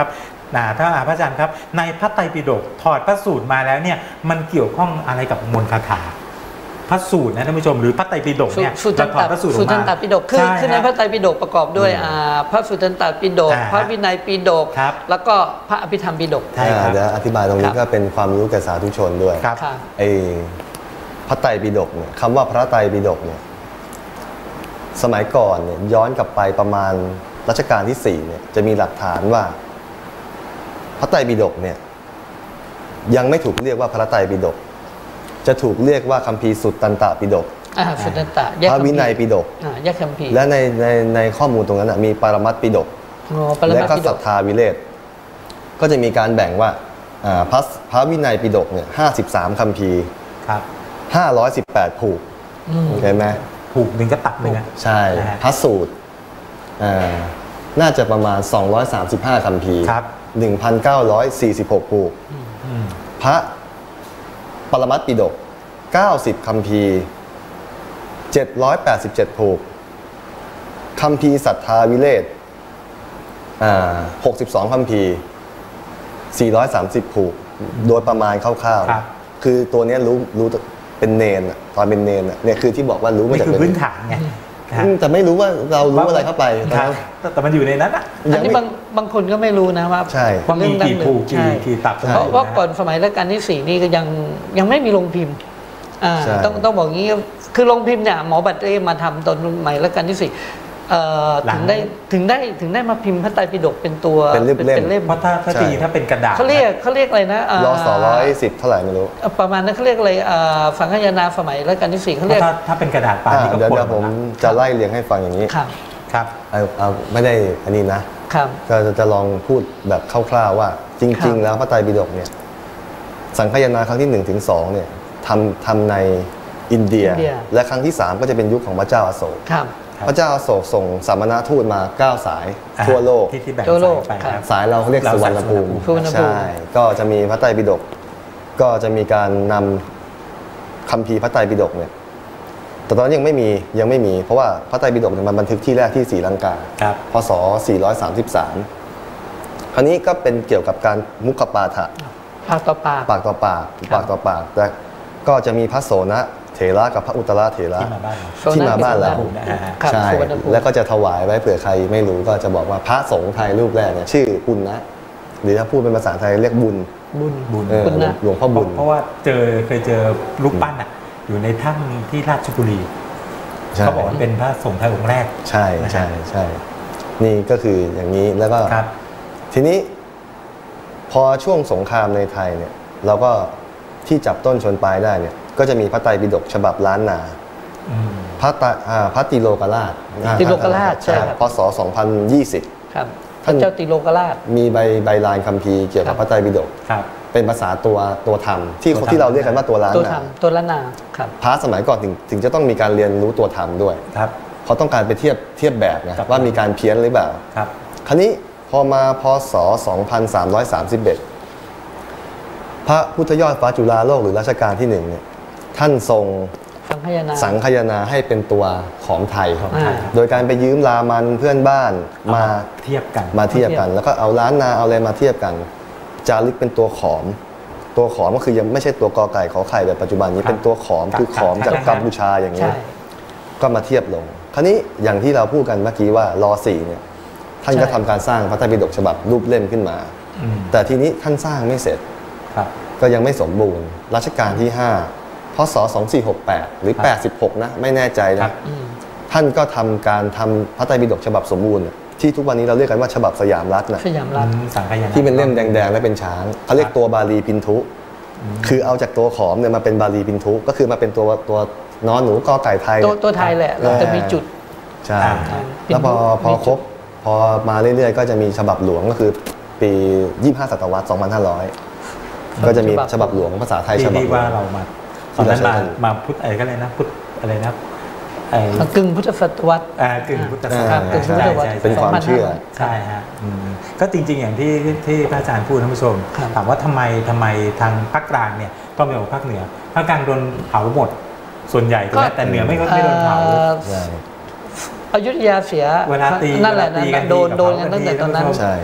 นะถ้าพระอาจารย์ครับในพระไตรปิฎกถอดพระสูตรมาแล้วเนี่ยมันเกี่ยวข้องอะไรกับมนต์คาถาพระสูตรนะท่านผู้ชมหรือพระไตรปิฎกเนี่ยสุตตันตพระสูตรออกสุตตันตมาปิฎกคือใช่คือในพระไตรปิฎกประกอบด้วยอ่าพระสุตตันตปิฎกอ่าพระวินัยปิฎกครับแล้วก็พระอภิธรรมปิฎกใช่ครับเดี๋ยวอธิบายตรงคนี้รับก็เป็นความรู้แก่สาธุชนด้วยครับค่ะไอ้พระไตรปิฎกเนี่ยคำว่าพระไตรปิฎกเนี่ยสมัยก่อนเนี่ยย้อนกลับไปประมาณรัชกาลที่สี่เนี่ยจะมีหลักฐานว่าพระไตรปิฎกเนี่ยยังไม่ถูกเรียกว่าพระไตรปิฎกจะถูกเรียกว่าคัมภีร์สุตตันตปิฎกอ่าสุตตันตแยกพระวินัยปิฎกอ่าแยกคัมภีร์และในในในข้อมูลตรงนั้นนะมีปรมัตถ์ปิฎกอ๋อปรและมัตถ์ก็ปิฎศรักทธาวิเรศก็จะมีการแบ่งว่าอ่าพระพระวินัยปิฎกเนี่ยห้าสิบสามคัมภีร์ครับห้าร้อยสิบแปดผูกอืมโอเคไหมผูกหนึ่งก็ตัดเลยนะใช่นะฮะพระสูตรอ่าน่าจะประมาณสองร้อยสามสิบห้าคัมภีร์ครับหนึ่งพันเก้าร้อยสี่สิบหกผูกอืมพระปรมัตถ์ปิฎกเก้าสิบคัมภีร์เจ็ดร้อยแปดสิบเจ็ดผูกคัมภีร์ศรัทธาวิเรศอ่าหกสิบสองคัมภีร์สี่ร้อยสามสิบผูก โดยประมาณคร่าวครับๆ คือตัวเนี้ยรู้รู้เป็นเนนอะตอนเป็นเนนอะเนี่ยคือที่บอกว่ารู้มานี่จากคือเป็พื้นฐานไงนะฮะอืมแต่ไม่รู้ว่าเรารู้อะไรเข้าไปครับแต่มันอยู่ในนั้นอะอันนี้บางบางคนก็ไม่รู้นะว่าใช่ว่ามีกี่ผูกกี่ใช่กี่ตับเพราะว่าก่อนสมัยรัชกาลที่สี่นี่ก็ยังยังไม่มีโรงพิมพ์อ่าใช่ต้องต้องบอกงี้คือโรงพิมพ์เนี่ยหมอบัตรเอมาทำตอนสมัยรัชกาลที่สี่เอ่อหลังถึงได้ถึงได้ถึงได้มาพิมพ์พระไตรปิฎกเป็นตัวเป็นเล่มๆเป็นเล่มเพราะถ้าถ้าใช่ตีถ้าเป็นกระดาษเขาเรียกเขาเรียกอะไรนะารอสองร้อยสิบเท่าไหร่ไม่รู้ประมาณนั้นเขาเรียกอะไรอ่าสังฆยนาสมัยรัชกาลที่สี่เขาเพเรียราะกถ้าถ้าเป็นกระดาษป่านอ่านี้ก็เดี๋ยวปนเดี๋ยวผมหดละจะไล่เรียงให้ฟังอย่างนี้ครับครับเอาเอาไม่ได้อันนี้นะครับก็จะจะลองพูดแบบคร่าวๆว่า จครัริงบๆ แล้วพระไตรปิฎกเนี่ยสังคายนาครั้งที่หนึ่งถึงสองเนี่ยทำทำในอินเดียอินเดียและครั้งที่สามก็จะเป็นยุคของพระเจ้าอโศกครับครับพระเจ้าอโศกส่งสามณทูตมาเก้าสายทั่วโลกที่ที่แบ่งทั่วโลกสายไปครับครับสายเราเขาเรียกเราสุวรรณภูมิสุวรรณภูมิใช่ก็จะมีพระไตรปิฎกก็จะมีการนำคัมภีร์พระไตรปิฎกเนี่ยแต่ตอนนั้นยังไม่มียังไม่มีเพราะว่าพระไตรปิฎกเนี่ยมันบันทึกที่แรกที่ศรีลังกาครับพศสี่ร้อยสามสิบสามคราวนี้ก็เป็นเกี่ยวกับการมุขปาฐะปากต่อปากปากต่อปากครับปากต่อปากแต่ก็จะมีพระโสนะเถระกับพระอุตตรเถระที่มาบ้านเราที่มาบ้านเราภูมินะฮะครับใช่สุวรรณภูมิแล้วก็จะถวายไว้เผื่อใครไม่รู้ก็จะบอกว่าพระสงฆ์ไทยรูปแรกเนี่ยชื่อปุณณะหรือถ้าพูดเป็นภาษาไทยเรียกบุญบุญบุญเออบุญนะหลวงพ่อเพบุราะญเพราะว่าเจอเคยเจอรูปปั้นอ่ะอยู่ในถ้ำที่ราชบุรีใช่เขาบอกว่าเป็นพระสงฆ์ไทยองค์แรกใช่ใช่ใช่นี่ก็คืออย่างนี้แล้วก็ครับทีนี้พอช่วงสงครามในไทยเนี่ยเราก็ที่จับต้นชนปลายได้เนี่ยก็จะมีพระไตรปิฎกฉบับล้านนาอืมพระตาอ่าพระติโลกราชอ่ติโลกราชใช่ครับพศสองพันยี่สิบครับพท่านระเจ้าติโลกราชมีใบใบลานคัมภีร์เกี่ยวกับพระไตรปิฎกครับเป็นภาษาตัวตัวธรรมที่ตัวธรรมที่เราเรียกกันว่าตัวล้านตัวนาธรรมตัวละนาครับพระสมัยก่อนถึงถึงจะต้องมีการเรียนรู้ตัวธรรมด้วยครับเขาต้องการไปเทียบเทียบแบบไงครับว่ามีการเพี้ยนหรือเปล่าครับคราวนี้พอมาพศสองพันสามร้อยสามสิบเอ็ดพระพุทธยอดฟ้าจุฬาโลกหรือรัชกาลที่หนึ่งเนี่ยท่านทรงสังฆยนาสังคายนาให้เป็นตัวของไทยของไทยอ่าโดยการไปยืมรามันเพื่อนบ้านเอมาเทียบกันมาเทียบกัน แล้วก็เอาล้านนาเอาอะไรมาเทียบกัน จารึกเป็นตัวขอม ตัวขอมก็คือยังไม่ใช่ตัวกอไก่ขอไข่แบบปัจจุบันนี้ครับเป็นตัวขอมคือขอมครับจากกัมพูชาอย่างนี้ใช่ก็มาเทียบลง คราวนี้อย่างที่เราพูดกันเมื่อกี้ว่ารอสี่เนี่ยท่านก็ใช่ทำการสร้างพระไตรปิฎกฉบับรูปเล่มขึ้นมาอืมแต่ทีนี้ท่านสร้างไม่เสร็จครับก็ยังไม่สมบูรณ์รัชกาลที่ห้าพศสองสี่หกแปดหรือครับแปดสิบหกนะไม่แน่ใจครันะบอืมท่านก็ทำการทำพระไตรปิฎกฉบับสมบูรณ์น่ะที่ทุกวันนี้เราเรียกกันว่าฉบับสยามรัฐนะสยามรัฐอืมสังขยาที่เป็นเล่มแดงๆและเป็นช้างเขาเรียกตัวบาลีพินทุ คือเอาจากตัวขอมเนี่ยมาเป็นบาลีพินทุก็คือมาเป็นตัวตัวนอนหนูกอไก่ไทยตัวตัวไทยแหละเราจะมีจุดใช่อ่าแล้วพอพอครบพอมาเรื่อยๆ ก็จะมีฉบับหลวงก็คือปียี่สิบห้าศตวรรษสองพันห้าร้อยก็จะมีฉบับหลวงภาษาไทยที่ฉบับที่หลวว่าง เรามาตอนนั้นมาที่เราใช้มาพุทธอะไรก็เลยนะพุทธอะไรนะไอ้กึ่งพุทธศตวรรษอ่ากึ่งพุทธศาสครันาบกึ่งพุทธศตวรรษใช่ใช่เป็นความเชื่อใช่ฮะอืมก็จริงๆอย่างที่ที่พระอาจารย์พูดท่านผู้ชมครับถามว่าทำไมทำไมทางภาคกลางเนี่ยก็ไม่เอาภาคเหนือภาคกลางโดนเผาหมดส่วนใหญ่ถูกไหมแต่เหนือไม่ก็ไม่โดนเผาเอ่อใช่อยุธยาเสียเวลาตีนั่นแหละเวาตีนั่นแหละโดนกับโดนเผากันตั้งแต่ตอนนั้นท่าผู้ชมใช่นะ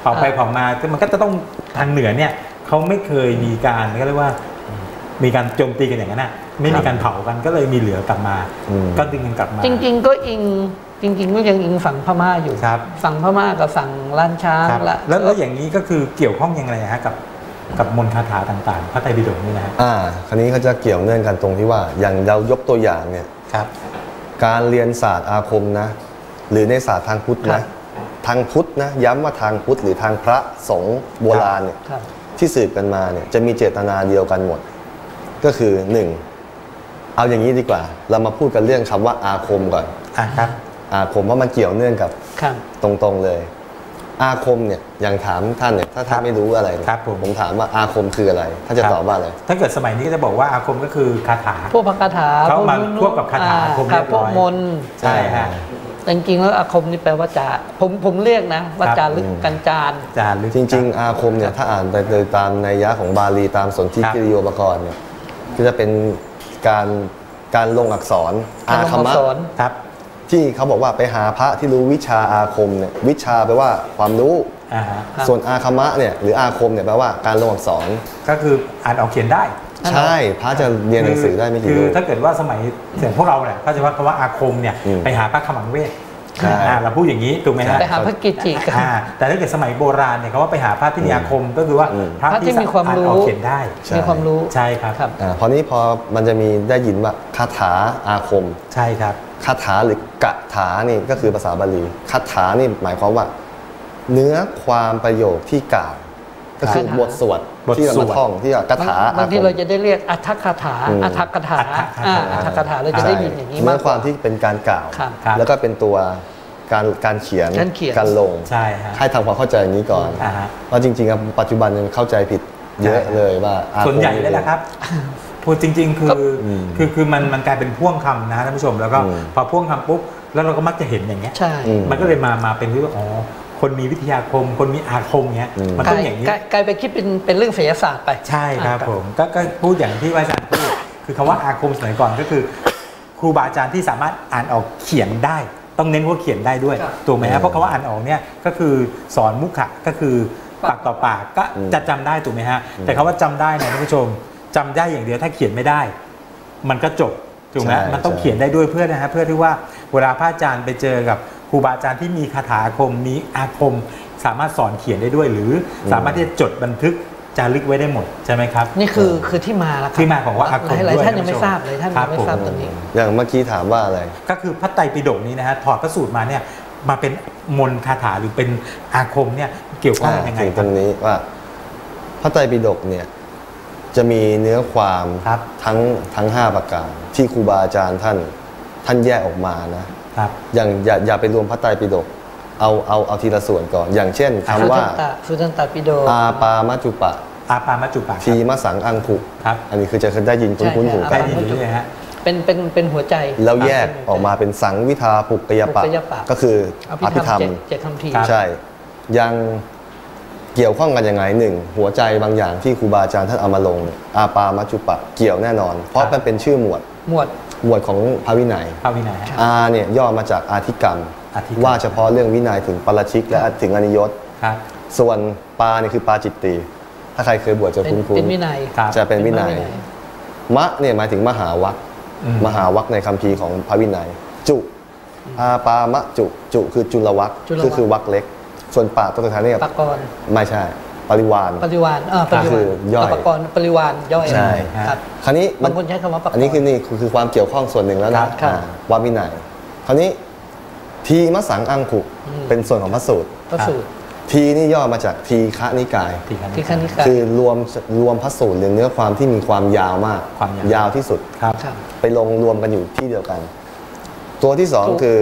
เผาไปเผามามันก็จะต้องทางเหนือเนี่ยเขาไม่เคยมีการก็เรียกว่ามีการโจมตีกันอย่างนั้นนะไม่มีการเผากันก็เลยมีเหลือกลับมาก็ดึงกันกลับมาจริงๆก็อิงจริงๆก็ยังอิงฝั่งพม่าอยู่ฝั่งพม่ากับฝั่งล้านช้างละแล้วแล้วอย่างนี้ก็คือเกี่ยวข้องยังไงฮะกับกับมนต์คาถาต่างๆพระไตรปิฎกนี่นะอ่าคราวนี้เขาจะเกี่ยวเนื่องกันตรงที่ว่าอย่างเรายกตัวอย่างเนี่ยครับการเรียนศาสตร์อาคมนะหรือในศาสตร์ทางพุทธนะทางพุทธนะย้ำว่าทางพุทธหรือทางพระสงฆ์โบราณเนี่ยที่สืบกันมาเนี่ยจะมีเจตนาเดียวกันหมดก็คือหนึ่งเอาอย่างนี้ดีกว่าเรามาพูดกันเรื่องคำว่าอาคมก่อนอ่าครับอาคมเพราะมันเกี่ยวเนื่องกับตรงๆเลยอาคมเนี่ยอย่างถามท่านเนี่ยถ้าท่านไม่รู้อะไรครับผมผมถามว่าอาคมคืออะไรท่านจะตอบว่าอะไรถ้าเกิดสมัยนี้ก็จะบอกว่าอาคมก็คือคาถาพวกคาถาเขามาควบกับคาถาอาคมเรียบร้อยพวกมนต์ใช่ฮะจริงๆแล้วอาคมนี่แปลว่าจาผมผมเรียกนะว่าจารึกกันจานจารึกจริงๆอาคมเนี่ยถ้าอ่านไปโดยตามนัยยะของบาลีตามสนธิกิริโยปกรณ์เนี่ยก็จะเป็นการการลงอักษรอาคมะครับที่เขาบอกว่าไปหาพระที่รู้วิชาอาคมเนี่ยวิชาแปลว่าความรู้ส่วนอาคมะเนี่ยหรืออาคมเนี่ยแปลว่าการลงอักษรก็คืออ่านออกเขียนได้ใช่พระจะเรียนหนังสือได้ไม่กี่คือถ้าเกิดว่าสมัยเสียงพวกเราเนี่ยเขาจะว่าคำว่าอาคมเนี่ยไปหาพระขมังเวทเราพูดอย่างนี้ถูกไหมฮะไปหาพระกิจจิกแต่ถ้าเกิดสมัยโบราณเนี่ยเขาว่าไปหาพระที่มีอาคมก็คือว่าพระที่มีความรู้เขียนได้มีความรู้ใช่ครับพอนี้พอมันจะมีได้ยินว่าคาถาอาคมใช่ครับคาถาหรือกถานี่ก็คือภาษาบาลีคาถานี่หมายความว่าเนื้อความประโยคที่กล่าวก็คือบทสวดที่เราท่องที่คาถาบางทีเราจะได้เรียกอัฏฐคาถาอัฏฐคาถาอัฏฐคาถาเราจะได้ยินอย่างนี้มากเนื้อความที่เป็นการกล่าวแล้วก็เป็นตัวการการเขียนการลงให้ทำความเข้าใจอย่างนี้ก่อนเพราะจริงๆปัจจุบันยังเข้าใจผิดเยอะเลยว่าส่วนใหญ่เลยแหละครับพูดจริงๆคือคือคือมันมันกลายเป็นพ่วงคำนะท่านผู้ชมแล้วก็พอพ่วงคำปุ๊บแล้วเราก็มักจะเห็นอย่างเงี้ยมันก็เลยมามาเป็นที่ว่าอ๋อคนมีวิทยาคมคนมีอาคมเงี้ยมันต้องอย่างนี้กลายไปคิดเป็นเป็นเรื่องศิลปศาสตร์ไปใช่ครับผมก็ก็พูดอย่างที่อาจารย์พูดคือคำว่าอาคมสมัยก่อนก็คือครูบาอาจารย์ที่สามารถอ่านออกเขียนได้ต้องเน้นว่าเขียนได้ด้วยถูกไหมฮะเพราะคำว่าอ่านออกเนี่ยก็คือสอนมุขะก็คือปากต่อปากก็จะจำได้ถูกไหมฮะแต่คำว่าจำได้เนี่ยท่านผู้ชมจำได้อย่างเดียวถ้าเขียนไม่ได้มันก็จบถูกไหมมันต้องเขียนได้ด้วยเพื่อนะฮะเพื่อที่ว่าเวลาพระอาจารย์ไปเจอกับครูบาอาจารย์ที่มีคาถาอาคมมีอาคมสามารถสอนเขียนได้ด้วยหรือสามารถที่จะจดบันทึกจารึกไว้ได้หมดใช่ไหมครับนี่คือคือที่มาแล้วที่มาของว่าอาคมหลายท่านยังไม่ทราบเลยท่านยังไม่ทราบตรงนี้อย่างเมื่อกี้ถามว่าอะไรก็คือพระไตรปิฎกนี้นะฮะถอดพระสูตรมาเนี่ยมาเป็นมนต์คาถาหรือเป็นอาคมเนี่ยเกี่ยวข้องยังไงตรงนี้ว่าพระไตรปิฎกเนี่ยจะมีเนื้อความทั้งทั้งห้าประการที่ครูบาอาจารย์ท่านท่านแยกออกมานะครับอย่างอย่าอย่าไปรวมพระไตรปิฎกเอาเอาเอาทีละส่วนก่อนอย่างเช่นคำว่าสุตันตปิฎกอาปามัจจุปะอาปามัจจุปะทีมสังอังคุครับอันนี้คือจะเคยได้ยินคุ้นๆหูได้ยินอยู่เลยฮะเป็นเป็นเป็นหัวใจแล้วแยกออกมาเป็นสังวิทาปุกกยปะก็คืออภิธรรมเจ็ดคำทีใช่ยังเกี่ยวข้องกันยังไงหนึ่งหัวใจบางอย่างที่ครูบาอาจารย์ท่านเอามาลงอาปามัจจุปะเกี่ยวแน่นอนเพราะมันเป็นชื่อหมวดหมวดหมวดของพระวินัยพระวินัยอาเนี่ยย่อมาจากอาธิกรรมว่าเฉพาะเรื่องวินัยถึงปาราชิกและถึงอนิยตส่วนปาเนี่ยคือปาจิตติถ้าใครเคยบวชจะคุ้นๆเป็นวินัยจะเป็นวินัยมะเนี่ยหมายถึงมหาวัคมหาวัคในคัมภีร์ของพระวินัยจุอาปามะจุจุคือจุลวัคคือคือวัคเล็กส่วนปาตัวสุดท้ายเนี่ยปากรไม่ใช่ปริวานปริวานอ่าปริวานคือย่อยปากรปริวานย่อยใช่ครับคราวนี้บางคนใช้คำว่าปากรอันนี้คือนี่คือความเกี่ยวข้องส่วนหนึ่งแล้วนะวัดวินัยคราวนี้ทีมสังอังคุเป็นส่วนของพระสูตรพระสูตรทีนี่ย่อมาจากทีฆนิกายทีฆนิกายคือรวมรวมพระสูตรหรือเนื้อความที่มีความยาวมากยาวที่สุดไปลงรวมกันอยู่ที่เดียวกันตัวที่สองคือ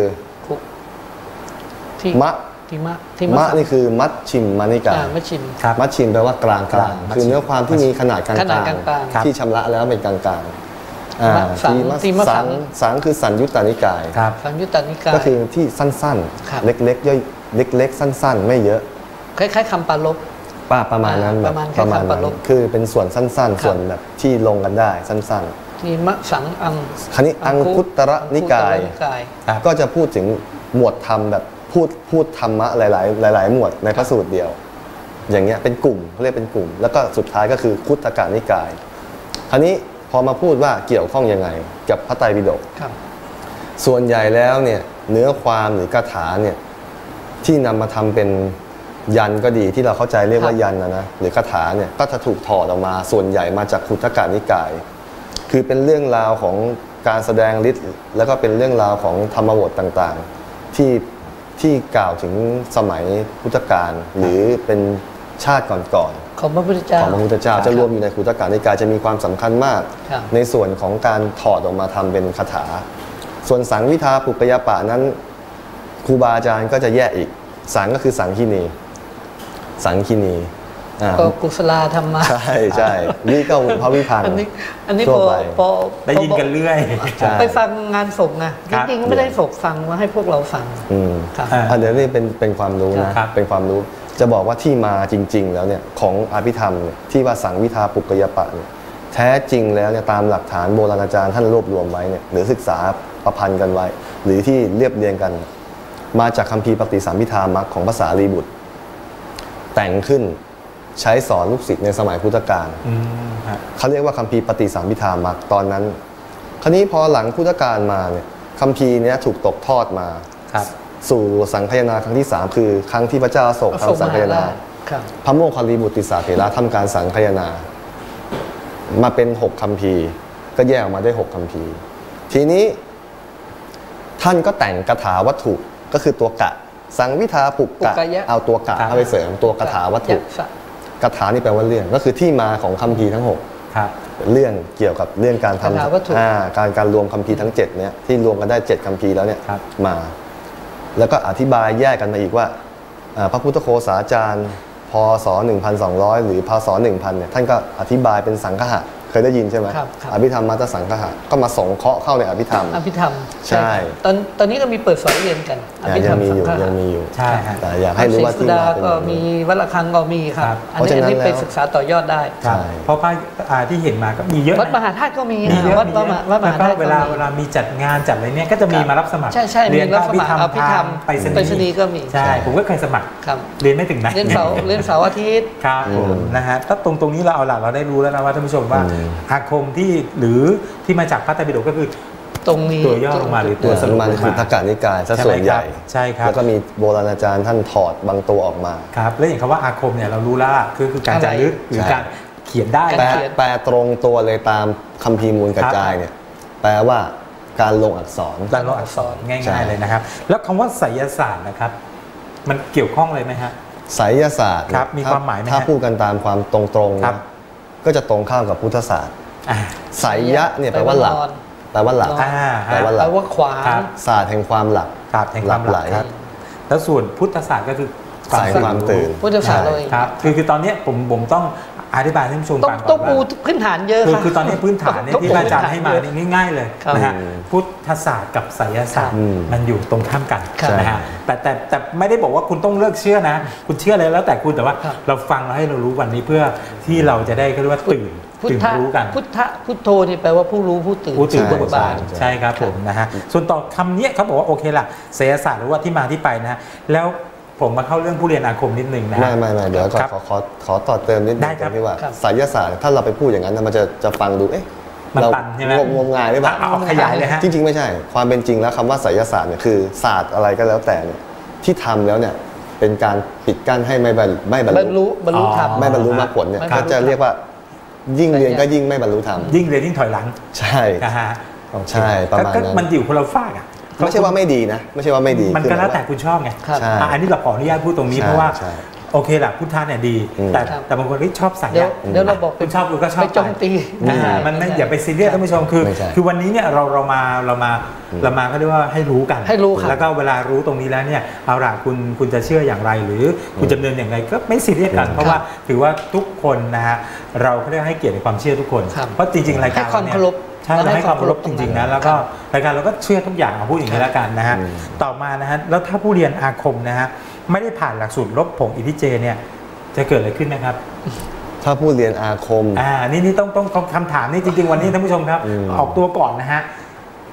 มะมะนี่คือมัชชิมมานิกายมัชชิมมัชชิมแปลว่ากลางกลางคือเนื้อความที่มีขนาดกลางกลางที่ชำระแล้วเป็นกลางกลางทีมสังสังคือสัญยุตตานิกายสัญยุตตานิกายก็คือที่สั้นๆเล็กๆย่อยเล็กๆสั้นๆไม่เยอะคล้ายๆคำปาลบป้าประมาณนั้นแบบประมาณนั้นคือเป็นส่วนสั้นๆส่วนแบบที่ลงกันได้สั้นๆทีมสังอังคราวนี้อังคุตระนิกายก็จะพูดถึงหมวดธรรมแบบพูดพูดธรรมะหลายๆหลายๆหมวดในพระสูตรเดียวอย่างเงี้ยเป็นกลุ่มเขาเรียกเป็นกลุ่ม แล้วก็สุดท้ายก็คือคุตตกนิกายคราวนี้พอมาพูดว่าเกี่ยวข้องยังไงกับพระไตรปิฎกส่วนใหญ่แล้วเนี่ยเนื้อความหรือกถาเนี่ยที่นำมาทำเป็นยันก็ดีที่เราเข้าใจเรียกว่ายันนะนะหรือคาถาเนี่ยก็จะถูกถอดออกมาส่วนใหญ่มาจากคุตตกนิกายคือเป็นเรื่องราวของการแสดงฤทธิ์แล้วก็เป็นเรื่องราวของธรรมบทต่างๆที่ที่กล่าวถึงสมัยพุทธกาลหรือเป็นชาติก่อนๆของพระพุทธเจ้าของพระพุทธเจ้าจะรวมอยู่ในคุตตกนิกายจะมีความสำคัญมากในส่วนของการถอดออกมาทำเป็นคาถาส่วนสังวิทาปุกยปะนั้นครูบาอาจารย์ก็จะแยกอีกสังก็คือสังคีนีสังคีนีก็กุศลธรรมะใช่ใช่นี่ก็พระวิพังค์อันนี้อันนี้พอพอได้ยินกันเรื่อยไปฟังงานศพนะจริงๆไม่ได้ศพฟังมาให้พวกเราฟังครับอันนี้นี่เป็นเป็นความรู้นะเป็นความรู้จะบอกว่าที่มาจริงๆแล้วเนี่ยของอภิธรรมเนี่ยที่ว่าสังวิทาปุกยปะเนี่ยแท้จริงแล้วเนี่ยตามหลักฐานโบราณอาจารย์ท่านรวบรวมไว้เนี่ยหรือศึกษาประพันธ์กันไว้ หรือที่เรียบเรียงกันมาจากคัมภีร์ปฏิสัมภิธามัคของภาษาลีบุตรแต่งขึ้นใช้สอนลูกศิษย์ในสมัยพุทธกาลเขาเรียกว่าคัมภีร์ปฏิสัมภิธามัคตอนนั้นคราวนี้พอหลังพุทธกาลมาเนี่ยคัมภีร์นี้ถูกตกทอดมาสู่สังคายนาครั้งที่สามคือครั้งที่พระเจ้าอโศกทำสังคายนาพระโมคคัลลีบุตรติสาเถระทำการสังคายนามาเป็นหกคัมภีร์ก็แยกออกมาได้หกคัมภีร์ทีนี้ท่านก็แต่งคาถาวัตถุก็คือตัวกะสังวิทาปุกกะเอาตัวกะเข้าไปเสริมตัวคาถาวัตถุคาถานี่แปลว่าเรื่องก็คือที่มาของคัมภีร์ทั้งหกเรื่องเกี่ยวกับเรื่องการทำการการรวมคัมภีร์ทั้งเจ็ดเนี่ยที่รวมกันได้เจ็ดคัมภีร์แล้วเนี่ยมาแล้วก็อธิบายแยกกันมาอีกว่าพระพุทธโฆษาจารย์พศหนึ่งพันสองร้อยหรือพศหนึ่งพันเนี่ยท่านก็อธิบายเป็นสังฆะเคยได้ยินใช่ไหมอภิธรรมมัตตสังฆะก็มาสงเคราะห์เข้าในอภิธรรมอภิธรรมใช่ตอนตอนนี้ก็มีเปิดสอนเรียนกันอภิธรรมสังฆะยังมีอยู่ใช่แต่อยากให้รู้ว่าที่มาก็มีวัดระฆังก็มีครับอันนี้อันนี้ไปศึกษาต่อยอดได้เพราะพระที่เห็นมาก็มีเยอะวัดมหาธาตุก็มีวัดวัดมหาธาตุเวลาเวลามีจัดงานจัดอะไรเนี่ยก็จะมีมารับสมัครเรียนรับสมัครอภิธรรมไปสนีก็มีใช่ผมก็เคยสมัครเรียนไม่ถึงไหนเรียนเสาร์เรียนเสาร์อาทิตย์ครับนะฮะถ้าตรงตรงนี้เราเอาล่ะเราได้รู้แล้วนะว่าท่านผู้ชมว่าอาคมที่หรือที่มาจากพระไตรปิฎกก็คือตรงนี้ตัวย่อลงมาหรือตัวสรุปมาคือทักกะนิกายซะส่วนใหญ่ใช่ครับแล้วก็มีโบราณอาจารย์ท่านถอดบางตัวออกมาครับแล้วอย่างคำว่าอาคมเนี่ยเรารู้แล้วคือคือการจารึกหรือการเขียนได้แปลตรงตัวเลยตามคัมภีร์มูลกระจายเนี่ยแปลว่าการลงอักษรการลงอักษรง่ายๆเลยนะครับแล้วคำว่าไสยศาสตร์นะครับมันเกี่ยวข้องเลยไหมฮะไสยศาสตร์ครับมีความหมายไหมถ้าพูดกันตามความตรงๆก็จะตรงข้ามกับพุทธศาสตร์ไสยะเนี่ยแปลว่าหลักแปลว่าหลักแปลว่าหลักแปลว่าขวางศาสตร์แห่งความหลักศาสตร์แห่งความหลักแล้วส่วนพุทธศาสตร์ก็คือสายความตื่นพุทธศาสตร์เลยครับคือคือตอนนี้ผมผมต้องอธิบายให้ท่านผู้ชมฟังก่อนว่าต้องปูพื้นฐานเยอะคือคือตอนนี้พื้นฐานเนี่ยที่อาจารย์ให้มานี่ง่ายๆเลยนะฮะพุทธศาสตร์กับไสยศาสตร์มันอยู่ตรงข้ามกันนะฮะแต่แต่แต่ไม่ได้บอกว่าคุณต้องเลิกเชื่อนะคุณเชื่ออะไรแล้วแต่คุณแต่ว่าเราฟังแล้วให้เรารู้วันนี้เพื่อที่เราจะได้เรียกว่าตื่นตื่นรู้กันพุทธพุทโธนี่แปลว่าผู้รู้ผู้ตื่นผู้ตื่นผู้บานใช่ครับผมนะฮะส่วนต่อคำนี้เขาบอกว่าโอเคล่ะไสยศาสตร์หรือว่าที่มาที่ไปนะแล้วผมมาเข้าเรื่องผู้เรียนอาคมนิดนึงนะไม่ไม่ไม่เดี๋ยวขอขอขอขอต่อเติมนิดนึงที่ว่าไสยศาสตร์ถ้าเราไปพูดอย่างนั้นมันจะจะฟังดูเอ๊ะมันตันใช่ไหมงมงายหรือเปล่าเอาขยายเลยฮะจริงๆไม่ใช่ความเป็นจริงแล้วคำว่าไสยศาสตร์เนี่ยคือศาสตร์อะไรก็แล้วแต่เนี่ยที่ทำแล้วเนี่ยเป็นการปิดกั้นให้ไม่ไม่บรรลุบรรลุธรรมไม่บรรลุมรรคผลเนี่ยเขาจะเรียกว่ายิ่งเรียนก็ยิ่งไม่บรรลุธรรมยิ่งเรียนยิ่งถอยหลังใช่ใช่ประมาณนั้นมันอยู่คนละฝากอ่ะไม่ใช่ว่าไม่ดีนะไม่ใช่ว่าไม่ดีมันก็แล้วแต่คุณชอบไงอันนี้เราขออนุญาตพูดตรงนี้เพราะว่าโอเคแหละพุทธะเนี่ยดีแต่แต่บางคนที่ชอบสายยะเดี๋ยวเราบอกคุณชอบคุณก็ชอบไปโจมตีมันไม่อย่าไปซีเรียสท่านผู้ชมคือคือวันนี้เนี่ยเราเรามาเรามาเรามาก็เรียกว่าให้รู้กันให้รู้แล้วก็เวลารู้ตรงนี้แล้วเนี่ยเอาล่ะคุณคุณจะเชื่ออย่างไรหรือคุณจะดำเนินอย่างไรก็ไม่ซีเรียสกันเพราะว่าถือว่าทุกคนนะฮะเราก็ได้ให้เกียรติในความเชื่อทุกคนเพราะจริงๆรายการเนี่ยใช่เราให้ความเคารพจริงๆนะแล้วก็รายการเราก็เชื่อทุกอย่างเอาพูดอย่างนี้แล้วกันนะฮะต่อมานะฮะแล้วถ้าผู้เรียนอาคมนะฮะไม่ได้ผ่านหลักสูตรลบผงอิทธิเจเนี่ยจะเกิดอะไรขึ้นนะครับถ้าผู้เรียนอาคมอ่านี่นี่ต้องต้องคำถามนี่จริงๆวันนี้ท่านผู้ชมครับออกตัวก่อนนะฮะ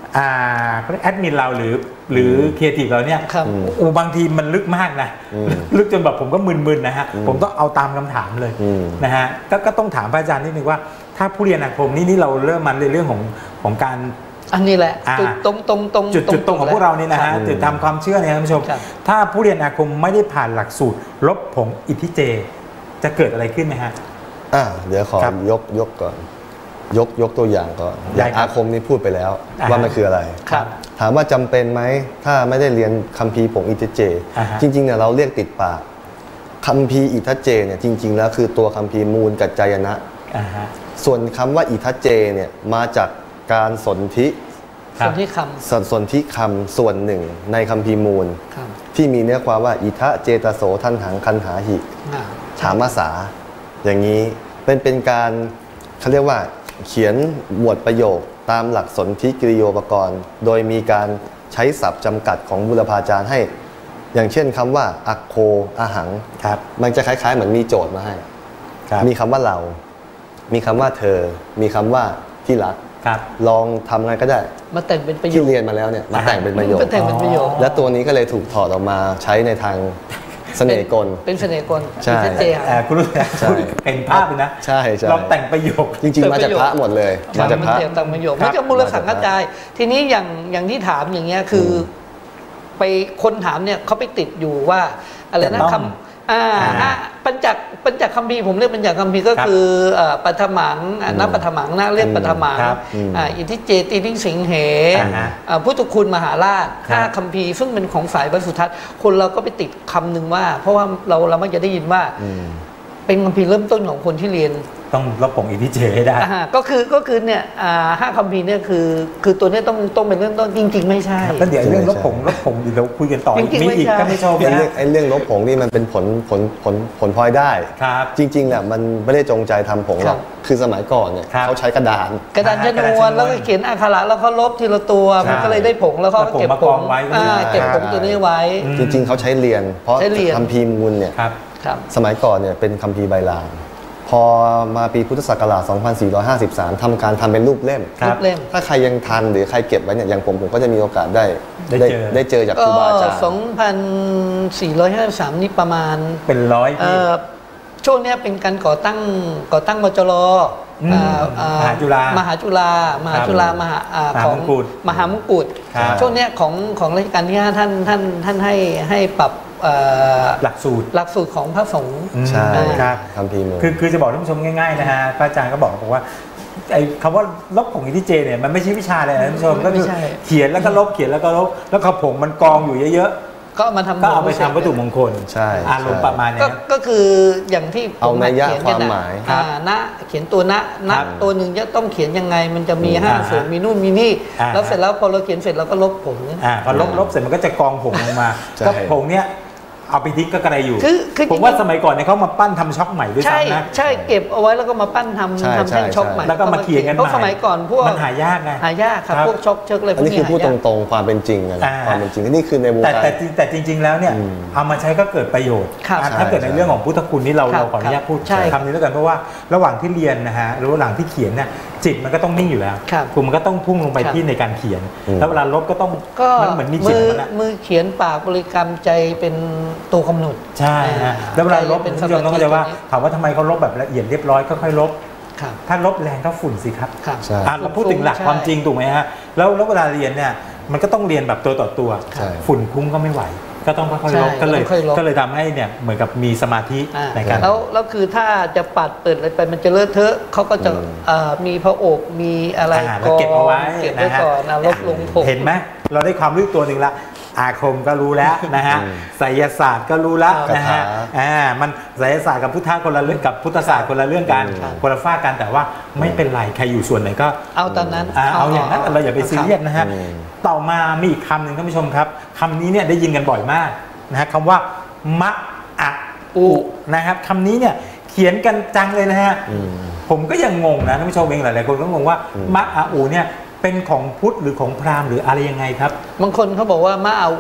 อ่าแอดมินเราหรือหรือครีเอทีฟเราเนี่ยครับโอ้บางทีมันลึกมากนะลึกจนแบบผมก็มึนๆนะฮะผมต้องเอาตามคำถามเลยนะฮะก็ก็ต้องถามพระอาจารย์นิดนึงว่าถ้าผู้เรียนอาคมนี่นี่เราเริ่มมันในเรื่องของของการอันนี้แหละอ่าจุดตรงตรงตรงจุดจุดตรงของพวกเรานี่นะฮะครับจุดทำความเชื่อเนี่ยท่านผู้ชมครับถ้าผู้เรียนอาคมไม่ได้ผ่านหลักสูตรลบผงอิทธิเจ จะเกิดอะไรขึ้นไหมฮะอ่าเดี๋ยวขอครับยกยกก่อนยกยกตัวอย่างก่อนอได้ย่างครับอาคมนี่พูดไปแล้วอ่าว่ามันคืออะไรครับถามว่าจำเป็นไหมถ้าไม่ได้เรียนคัมภีร์ผงอิทธิเจอ่าฮะจริงๆเนี่ยเราเรียกติดปากคัมภีร์อิทธิเจเนี่ยจริง ๆ แล้วคือตัวคัมภีร์มูลกัจจายนะอ่าฮะส่วนคำว่าอิทธิเจเนี่ยมาจากการสนธิครับส่วนที่คสนสนธิคำส่วนหนึ่งในคัมภีร์มูลำครับที่มีเนื้อความว่าอิทะเจตโสทันหังคันหาหิอ่าถามาสาอย่างนี้เป็นเป็นการเขาเรียกว่าเขียนหมวดประโยคตามหลักสนธิกริโยปกรณ์ โดยมีการใช้ศัพท์จำกัดของบุรพาจารย์ให้ อย่างเช่นคำว่าอักโคอาหังครับมันจะคล้ายๆเหมือนมีโจทย์มาให้ครับมีคำว่าเรา มีคำว่าเธอ มีคำว่าที่รักครับลองทำไงก็ได้มาแต่งเป็นประโยที่คเรียนมาแล้วเนี่ยมาแต่งเป็นประโยคมาแต่งเป็นประโยคและตัวนี้ก็เลยถูกถอดออกมาใช้ในทางเสน่ห์กลเป็นเสน่ห์กลใช่อิทธิเจเอ่อคุณรู้ใช่เห็นภาพเลยนะใช่ใช่เราแต่งประโยคจริงๆ มาจากพระหมดเลย มาจากพระเแต่งประโยคครับไม่ใช่มูลสังกจาย ทีนี้อย่างอย่างที่ถามอย่างเงี้ยคืออไปคนถามเนี่ยเขาไปติดอยู่ว่าอะไรนะแต่ต้องคำอ่าอ่าอ่าปัญจปัญจคัมภีร์ผมเรียกปัญจคัมภีร์ก็ครับคือเอ่อปัทมังอ่านับปัทมังนะเรียกปัทมังครับอ่าอิทธิเจตินิสิงเหอ่าฮะอ่าพุทธคุณมหาราชครับห้าคัมภีร์ซึ่งเป็นของสายบรรสุทัศน์คนเราก็ไปติดคำหนึ่งว่า เพราะว่าเราเรามักจะได้ยินว่าอืมเป็นคัมภีร์เริ่มต้นของคนที่เรียนต้องลบผงอิทธิเจให้ได้อ่าก็คือก็คือเนี่ยอ่าห้าคัมภีร์เนี่ยคือคือตัวเนี้ต้องต้องเป็นเรื่องต้นจริง ๆ ไม่ใช่แล้วเดี๋ยวเรื่องลบผงลบผงเดี๋ยวเราคุยกันต่อจริงๆมีอีกไม่ใช่ท่านผู้ชมไอ้นะเรื่องไอ้เรื่องลบผงนี่มันเป็นผลผลผลผลพลอยได้ครับจริงๆแหละมันไม่ได้จงใจทำผงหรอกครับคือสมัยก่อนเนี่ยครับเขาใช้กระดานกระดานชนวนแล้วก็เขียนอักขระแล้วเขาลบทีละตัวใช่มันก็เลยได้ผงแล้วเขาก็เก็บแล้วผงมากองไว้อ่าใช่เก็บผงตัวนี้ไว้อืมจริงๆเขาใช้เรียน เพราะใช้เรียนคัมภีร์มูลเนี่ยครับครับสมัยก่อนเนี่ยเป็นคัมภีร์ใบลาน พอมาปีพุทธศักราช สองพันสี่ร้อยห้าสิบสาม ทำการทำเป็นรูปเล่มครับรูปเล่มถ้าใครยังทันหรือใครเก็บไว้เนี่ยอย่างผมผมก็จะมีโอกาสได้ได้เจอได้เจอจากคก็รูบาอาจารย์สองพันสี่ร้อยห้าสิบสามนี่ประมาณเป็นร้อยเอ่พี่อช่วงเนี้ยเป็นการก่อตั้งก่อตั้งมจรอืมอ่าอ่มหาจุฬามหาจุฬามหาจุฬามหาอ่ามหาของมงกุฎมหามงกุฎครับช่วงเนี้ยของของรัชกาลที่ห้าท่านท่านท่านให้ให้ปรับเอ่อหลักสูตรหลักสูตรของพระสงฆ์อืมใช่ครับคัมภีร์มูลคือคือจะบอกท่านผู้ชมง่ายๆนะฮะพระอาจารย์ก็บอกบอกว่าไอ้คำว่าลบผงอิทธิเจเนี่ยมันไม่ใช่วิชาเลยนะท่านผู้ชมก็คือไม่ใช่เขียนแล้วก็ลบเขียนแล้วก็ลบแล้วก็ผงมันกองอยู่เยอะก็เอามาทำๆ ก็เอาไปทำวัตถุมงคลใช่อารมณ์ใช่ประมาณเนี้ก็ยก็คืออย่างที่ผเอามนัยยะเขียนความกันหมายอ่าณเขียนตัวณณครับตัวหนึ่งจะต้องเขียนยังไง มันจะมีอืมห้าอ่าส่วนมีนู่นมีนี่อ่าแล้วเสร็จแล้วพอเราเขียนเสร็จเราก็ลบผงอ่าพอลบลบเสร็จมันก็จะกองผงลงมาใช่ก็ผงเนี้ยเอาไปทิ้งก็กระไรอยู่คือคือผมว่าสมัยก่อนเนี่ยเขามาปั้นทำช็อกใหม่ด้วยใช่ซ้ำนะใช่เก็บเอาไว้แล้วก็มาปั้นทำใช่ทำแท่งใช่ช็อคใหม่แล้วก็มาเขียนกันเพราะใหม่สมัยก่อนพวกมันหายากไงหายากครับครับพวกช็อคเชิกอะไรพวอันกนี้นี้คือพูดหาตยากรงๆความเป็นจริงนะอ่าความเป็นจริงนี่คือในวงแต่การแต่จริงแต่จริง ๆ แล้วเนี่ยอืมเอามาใช้ก็เกิดประโยชน์ครับอ่ะใช่ถ้าเกิดในใช่เรื่องของพุทธคุณนี่เราครับเราขออนุญาตพูดใช่คำนี้แล้วกันเพราะว่าระหว่างที่เรียนนะฮะหรือว่าหลังที่เขียนเนี่ยจิตมันก็ต้องนิ่งอยู่แล้วครับณมันก็ต้องพุ่งลงไปครับที่ในการเขียนอืมแล้วเวลาลบก็ต้องก็มันเหมือนมีจิตมือมันนะมือเขียนปากบริกรรมใจเป็นตัวกำหนดใช่ฮะแล้วเวลาลบใจเป็นคุณผู้ชมต้องเข้าใจว่าสมาธิถามว่าทำไมเขาลบแบบละเอียดเรียบร้อยค่อยๆลบครับถ้าลบแรงก็ฝุ่นสิครับครับใช่อ่ะเราพูดถึงหลักใช่ความจริงถูกไหมฮะแล้วแล้วเวลาเรียนเนี่ยมันก็ต้องเรียนแบบตัวต่อตัวใช่ฝุ่นคุ้งก็ไม่ไหว ก็ต้องค่อยใช่ๆลบก็เลยค่อยๆลบก็เลยทำให้เนี่ยเหมือนกับมีสมาธิอ่าในการแล้วแล้วคือถ้าจะปัดเปิดอะไรไปมันจะเลอะเทอะเขาก็จะอืมเอ่อมีพระโอบมีอะไรอ่าแล้วเก็บเอาไว้เก็บไว้นะฮะก่อนนะลบลงผมเห็นไหมเราได้ความรู้ตัวหนึ่งละอาคมก็รู้แล้วนะฮะอืมไสยศาสตร์ก็รู้แล้วนะฮะคาถาอ่ามันไสยศาสตร์กับพุทธะคนละเรื่องกับพุทธศาสตร์คนละเรื่องกันครับคนละฝ้ากันแต่ว่าไม่เป็นไรใครอยู่ส่วนไหนก็เอาตอนนั้นอ่าเอาอย่างนั้นเราอย่าไปซีเรียสนะฮะอืมต่อมามีอีกคำหนึ่งท่านผู้ชมครับคำนี้เนี่ยได้ยินกันบ่อยมากนะฮะคำว่ามะอะอุนะครับคำนี้เนี่ยเขียนกันจังเลยนะฮะอืมผมก็ยังงงนะท่านผู้ชมเองหลายๆคนก็งงว่าอืมมะอาอูเนี่ยเป็นของพุทธหรือของพราหมณ์หรืออะไรยังไงครับบางคนเขาบอกว่ามาเอาอุโอ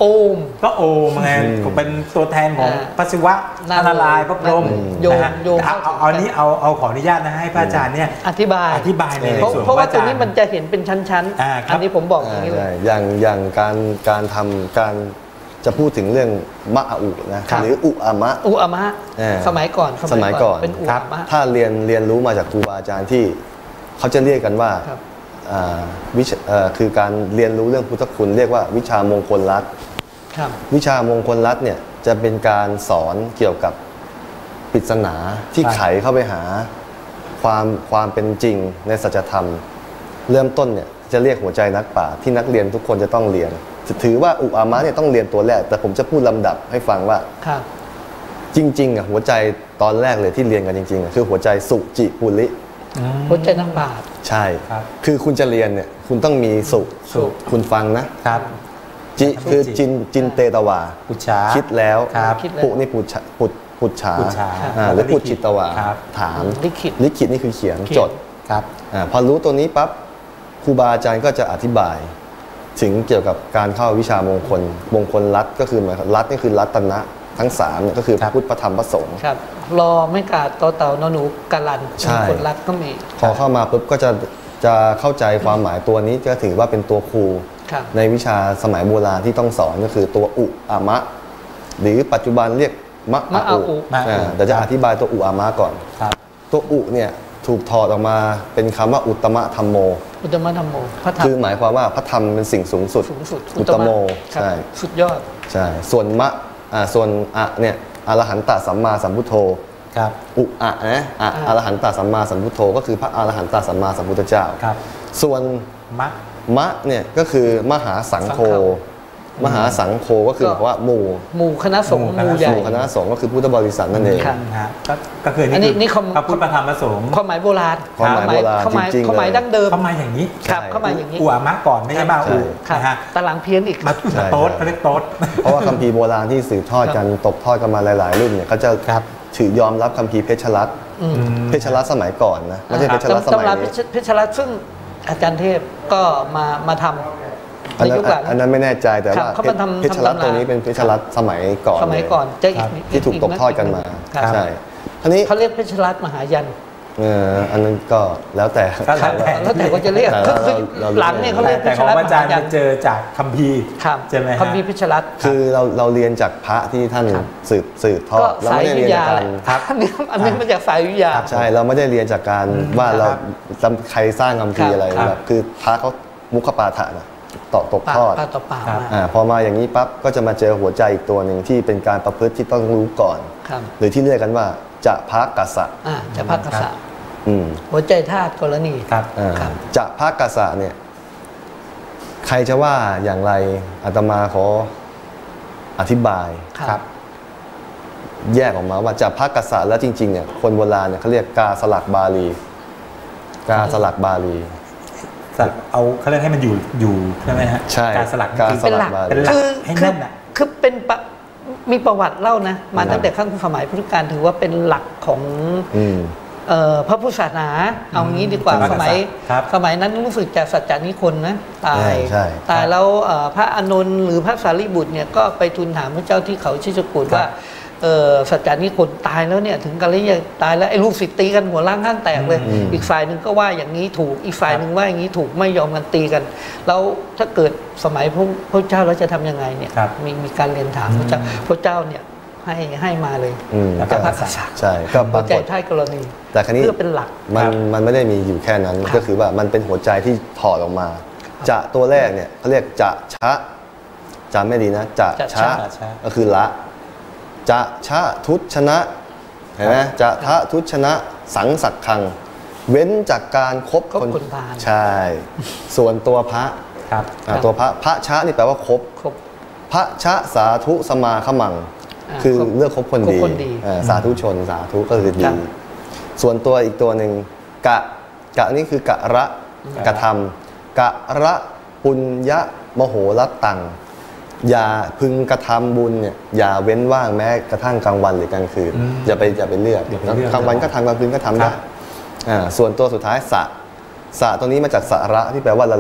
โอมก็โอมไงอืมเป็นตัวแทนของอ่าพระศิวะนั่นนารายณ์พระพรหมโยงนะฮะโยงเอาเอาเอานี้เอาเอาขออนุญาตนะให้พระอาจารย์เนี่ยอธิบายอธิบายในเพราะส่วนเพราะว่าพตัวอจนี้มันจะเห็นเป็นชั้นอ่าๆครับอันนี้ผมบอกอย่างนี้เลใช่ยอย่างอย่างการการทำการจะพูดถึงเรื่องมะอุนะครับ หรืออุอามะอุอามะเออสมัยก่อนสมัยก่อนเป็นอุครับอามะถ้าเรียนเรียนรู้มาจากครูบาอาจารย์ที่เขาจะเรียกกันว่าครับอ่าวิชาเอ่อคือการเรียนรู้เรื่องพุทธคุณเรียกว่าวิชามงคลรัตน์ครับวิชามงคลรัตน์เนี่ยจะเป็นการสอนเกี่ยวกับปริศนาที่ครับไขเข้าไปหาความความเป็นจริงในสัจธรรม เริ่มต้นเนี่ยจะเรียกหัวใจนักปราชญ์ที่นักเรียนทุกคนจะต้องเรียน ถือว่าอุอามะเนี่ยต้องเรียนตัวแรก แต่ผมจะพูดลำดับให้ฟังว่าครับจริงๆอ่ะหัวใจตอนแรกเลยที่เรียนกันจริงๆอ่ะคือหัวใจสุจิปุริอืมหัวใจนักบาทใช่ครับคือคุณจะเรียนเนี่ยคุณต้องมีสุสุคุณฟังนะครับจิสุคือจิจินจินเตตวาปุจฉาคิดแล้วครับคิดแล้วปุนี่ปุจฉาปุจปุจฉาปุจฉาอ่าแล้วก็หรือปุจจิตวาครับถามลิขิตลิขิตนี่คือเขียนเขียนจดครับอาพอรู้ตัวนี้ปั๊บครูบาอาจารย์ก็จะอธิบาย ถึงเกี่ยวกับการเข้าวิชามงคลมงคลรัตน์ก็คือหมายรัตน์นี่คือรัตนะทั้งสามเนี่ยก็คือครับพุทธพระธรรมพระสงฆ์ครับ รอไม่กาดต่อเต่านอหนูกาลันใช่คนรักก็มีพอเข้ามาปุ๊บก็จะจะเข้าใจความหมายตัวนี้ก็ถือว่าเป็นตัวครูครับในวิชาสมัยโบราณที่ต้องสอนก็คือตัวอุอามะ หรือปัจจุบันเรียกมะมะอาอาอุอุมะอาอุอ่าเดี๋ยวจะอธิบายตัวอุอามะก่อนครับตัวอุเนี่ยถูกถอดออกมาเป็นคำว่าอุตตมะธรรมโมอุตตมะธรรมโมพระธรรมคือหมายความว่าพระธรรมเป็นสิ่งสูงสุดสูงสุดอุตตโมครับใช่สุดยอดใช่ส่วนมะอ่าส่วนอะเนี่ยอรหันตสัมมาสัมพุทโธครับอุอะนะอะอ่าอรหันตสัมมาสัมพุทโธก็คือพระอรหันตสัมมาสัมพุทธเจ้าครับส่วนมะมะเนี่ยก็คือมหาสังโฆสังฆมหาสังโฆก็คือก็หมายว่าหมู่หมู่คณะสงฆ์หมู่หคณะมู่ใหญ่หมู่คณะสงฆ์ก็คือพุทธบริษัทนั่นเองครับฮะก็ก็คืออัอันนนี้นี้นี่คือคำพระพุทธพระธรรมพระสงฆ์ความหมายโบราณความหมายโบราณความหมายจริงๆความหมายเลยดั้งเดิมเข้ามาอย่างนี้ครับเข้ามาอย่างนี้อุอามะก่อนไม่ใช่มาใช่อุครับนะฮะตะหลังเพี้ยนอีกมาใช่โต๊ดใช่เขาเรียกโต๊ดเพราะว่าคัมภีร์โบราณที่สืบทอดกันตกทอดกันมาหลาย ๆ รุ่นเนี่ยเขาจะครับถือยอมรับคัมภีร์เพชรรัตน์อืมเพชรรัตน์สมัยก่อนนะไม่ใช่เพชรรัตน์สมัยตำรานี้เพชรรัตน์ซึ่งอาจารย์เทพก็มามาทำอันในนั้นยุคหลังอันนั้นไม่แน่ใจแต่ครับว่าเขามาทำเพชรรัตน์ทำตำราตัวนี้เป็นเพชรรัตน์สมัยก่อนสมัยเลยก่อนจะอีครับที่ถูกตกทอดกันมาครับใช่ทีนี้เขาเรียกเพชรรัตน์มหายันเอออันนั้นก็แล้วแต่ก็แล้วแต่แล้วแต่ว่าจะเรียกแต่คือเราคือเราหลังเนี่ยเขาแต่เรียกเพแต่ชขรองรัตน์อาจารย์มหายัไปนเจอจากคัมภีร์ครับใช่ไหมฮะคัมภีร์เพชรรัตน์คือเราเราเรียนจากพระที่ท่านครับสืบสืบทอก็ดเราสายไม่ได้วิเรีทยนจากยาการแหละอันนี้อันนี้มาจากสายวิทยาใช่เราไม่ได้เรียนจากการว่าเราครับใครสร้างคัมภีร์อะไรครับแบบคือพระเขามุขปาฐะนะต่อตกปากทอดปากต่อปากครับมาอ่าพอมาอย่างนี้ปั๊บก็จะมาเจอหัวใจอีกตัวหนึ่งที่เป็นการประพฤติที่ต้องรู้ก่อนครับหรือที่เรียกกันว่าจะพระกัสสะอ่าจะพักกษัตริย์อืมหัวใจธาตุกรณีครับอ่าครับจะพระกัสสะเนี่ยใครจะว่าอย่างไรอาตมาขออธิบายครับแยกออกมาว่าจะพระกัสสะแล้วจริงๆเนี่ยคนโบราณเนี่ยเขาเรียกกาสลักบาลี กาสลักบาลีสักเอาเขาเรียกให้มันอยู่อยู่ใช่ไหมฮะใช่การสลักการคือสลักบาลีเป็นหลักคือให้คืแน่อนอ่ะคือเป็นปะมีประวัติเล่านะ มาครับตั้งแต่ขั้งสมัยพุทธกาลถือว่าเป็นหลักของอืมเอ่อพระพุทธศาสนา เอางี้ดีกว่าพระสกษัตริย์มัยครับสมัยนั้นรู้สึกจะสัจจานิคนนะตายใช่ตายแล้วเอ่อพระอานนท์หรือพระสารีบุตรเนี่ยก็ไปทูลถามพระเจ้าที่เขาชิจกูฏว่าเอ่อสัจจานิคนตายแล้วเนี่ยถึงกันแล้วยังตายแล้วไอ้ลูกศิษย์ตีกันหัวล้างข้างแตกเลยอืมอีกฝ่ายหนึ่งก็ว่าอย่างนี้ถูกอีกฝ่ายหนึ่งว่าอย่างนี้ถูกไม่ยอมกันตีกัน แล้วถ้าเกิดสมัยพระพระเจ้าแล้วจะทำยังไงเนี่ยครับมีมีการเรียนถามพระเจ้าพระเจ้าเนี่ยให้ให้มาเลยอืมแล้วก็พระกษัตริย์ใช่ก็ปหัวราใจกฏท้ายกรณีแต่ครั้นี้เพื่อเป็นหลักมันครับมันไม่ได้มีอยู่แค่นั้นครับก็คือว่ามันเป็นหัวใจที่ถอดออกมา จะตัวแรกเนี่ยเขาเรียกจะชะจำไม่ดีนะจะจะชะจะชะก็คือละจะชะทุชนะเห็นไหมจะทะทุชนะสังสักคัง เว้นจากการคบคบคนพาลใช่ ส่วนตัวพระครับอ่าตัวพระพระชะนี่แปลว่าคบครบพระชะสาธุสมาขมังอ่าคือคบเลือกคบคนคบดีคนดีอ่าสาธุชนสาธุก็คือคดีรับส่วนตัวอีกตัวหนึ่งกะกะนี่คือกะระกระทำกะระปุญญะมโหรัตตัง อย่าพึงกระทำบุญเนี่ยอย่าเว้นว่างแม้กระทั่งกลางวันหรือกลางคืนอืมอย่าไปอย่าไปเลือกอย่าไปเลือกกลางวันก็ทำกลางคืนก็ทำครัได้บอ่าส่วนตัวสุดท้ายสะสะตัวนี้มาจากสาระที่แปลว่าระลึก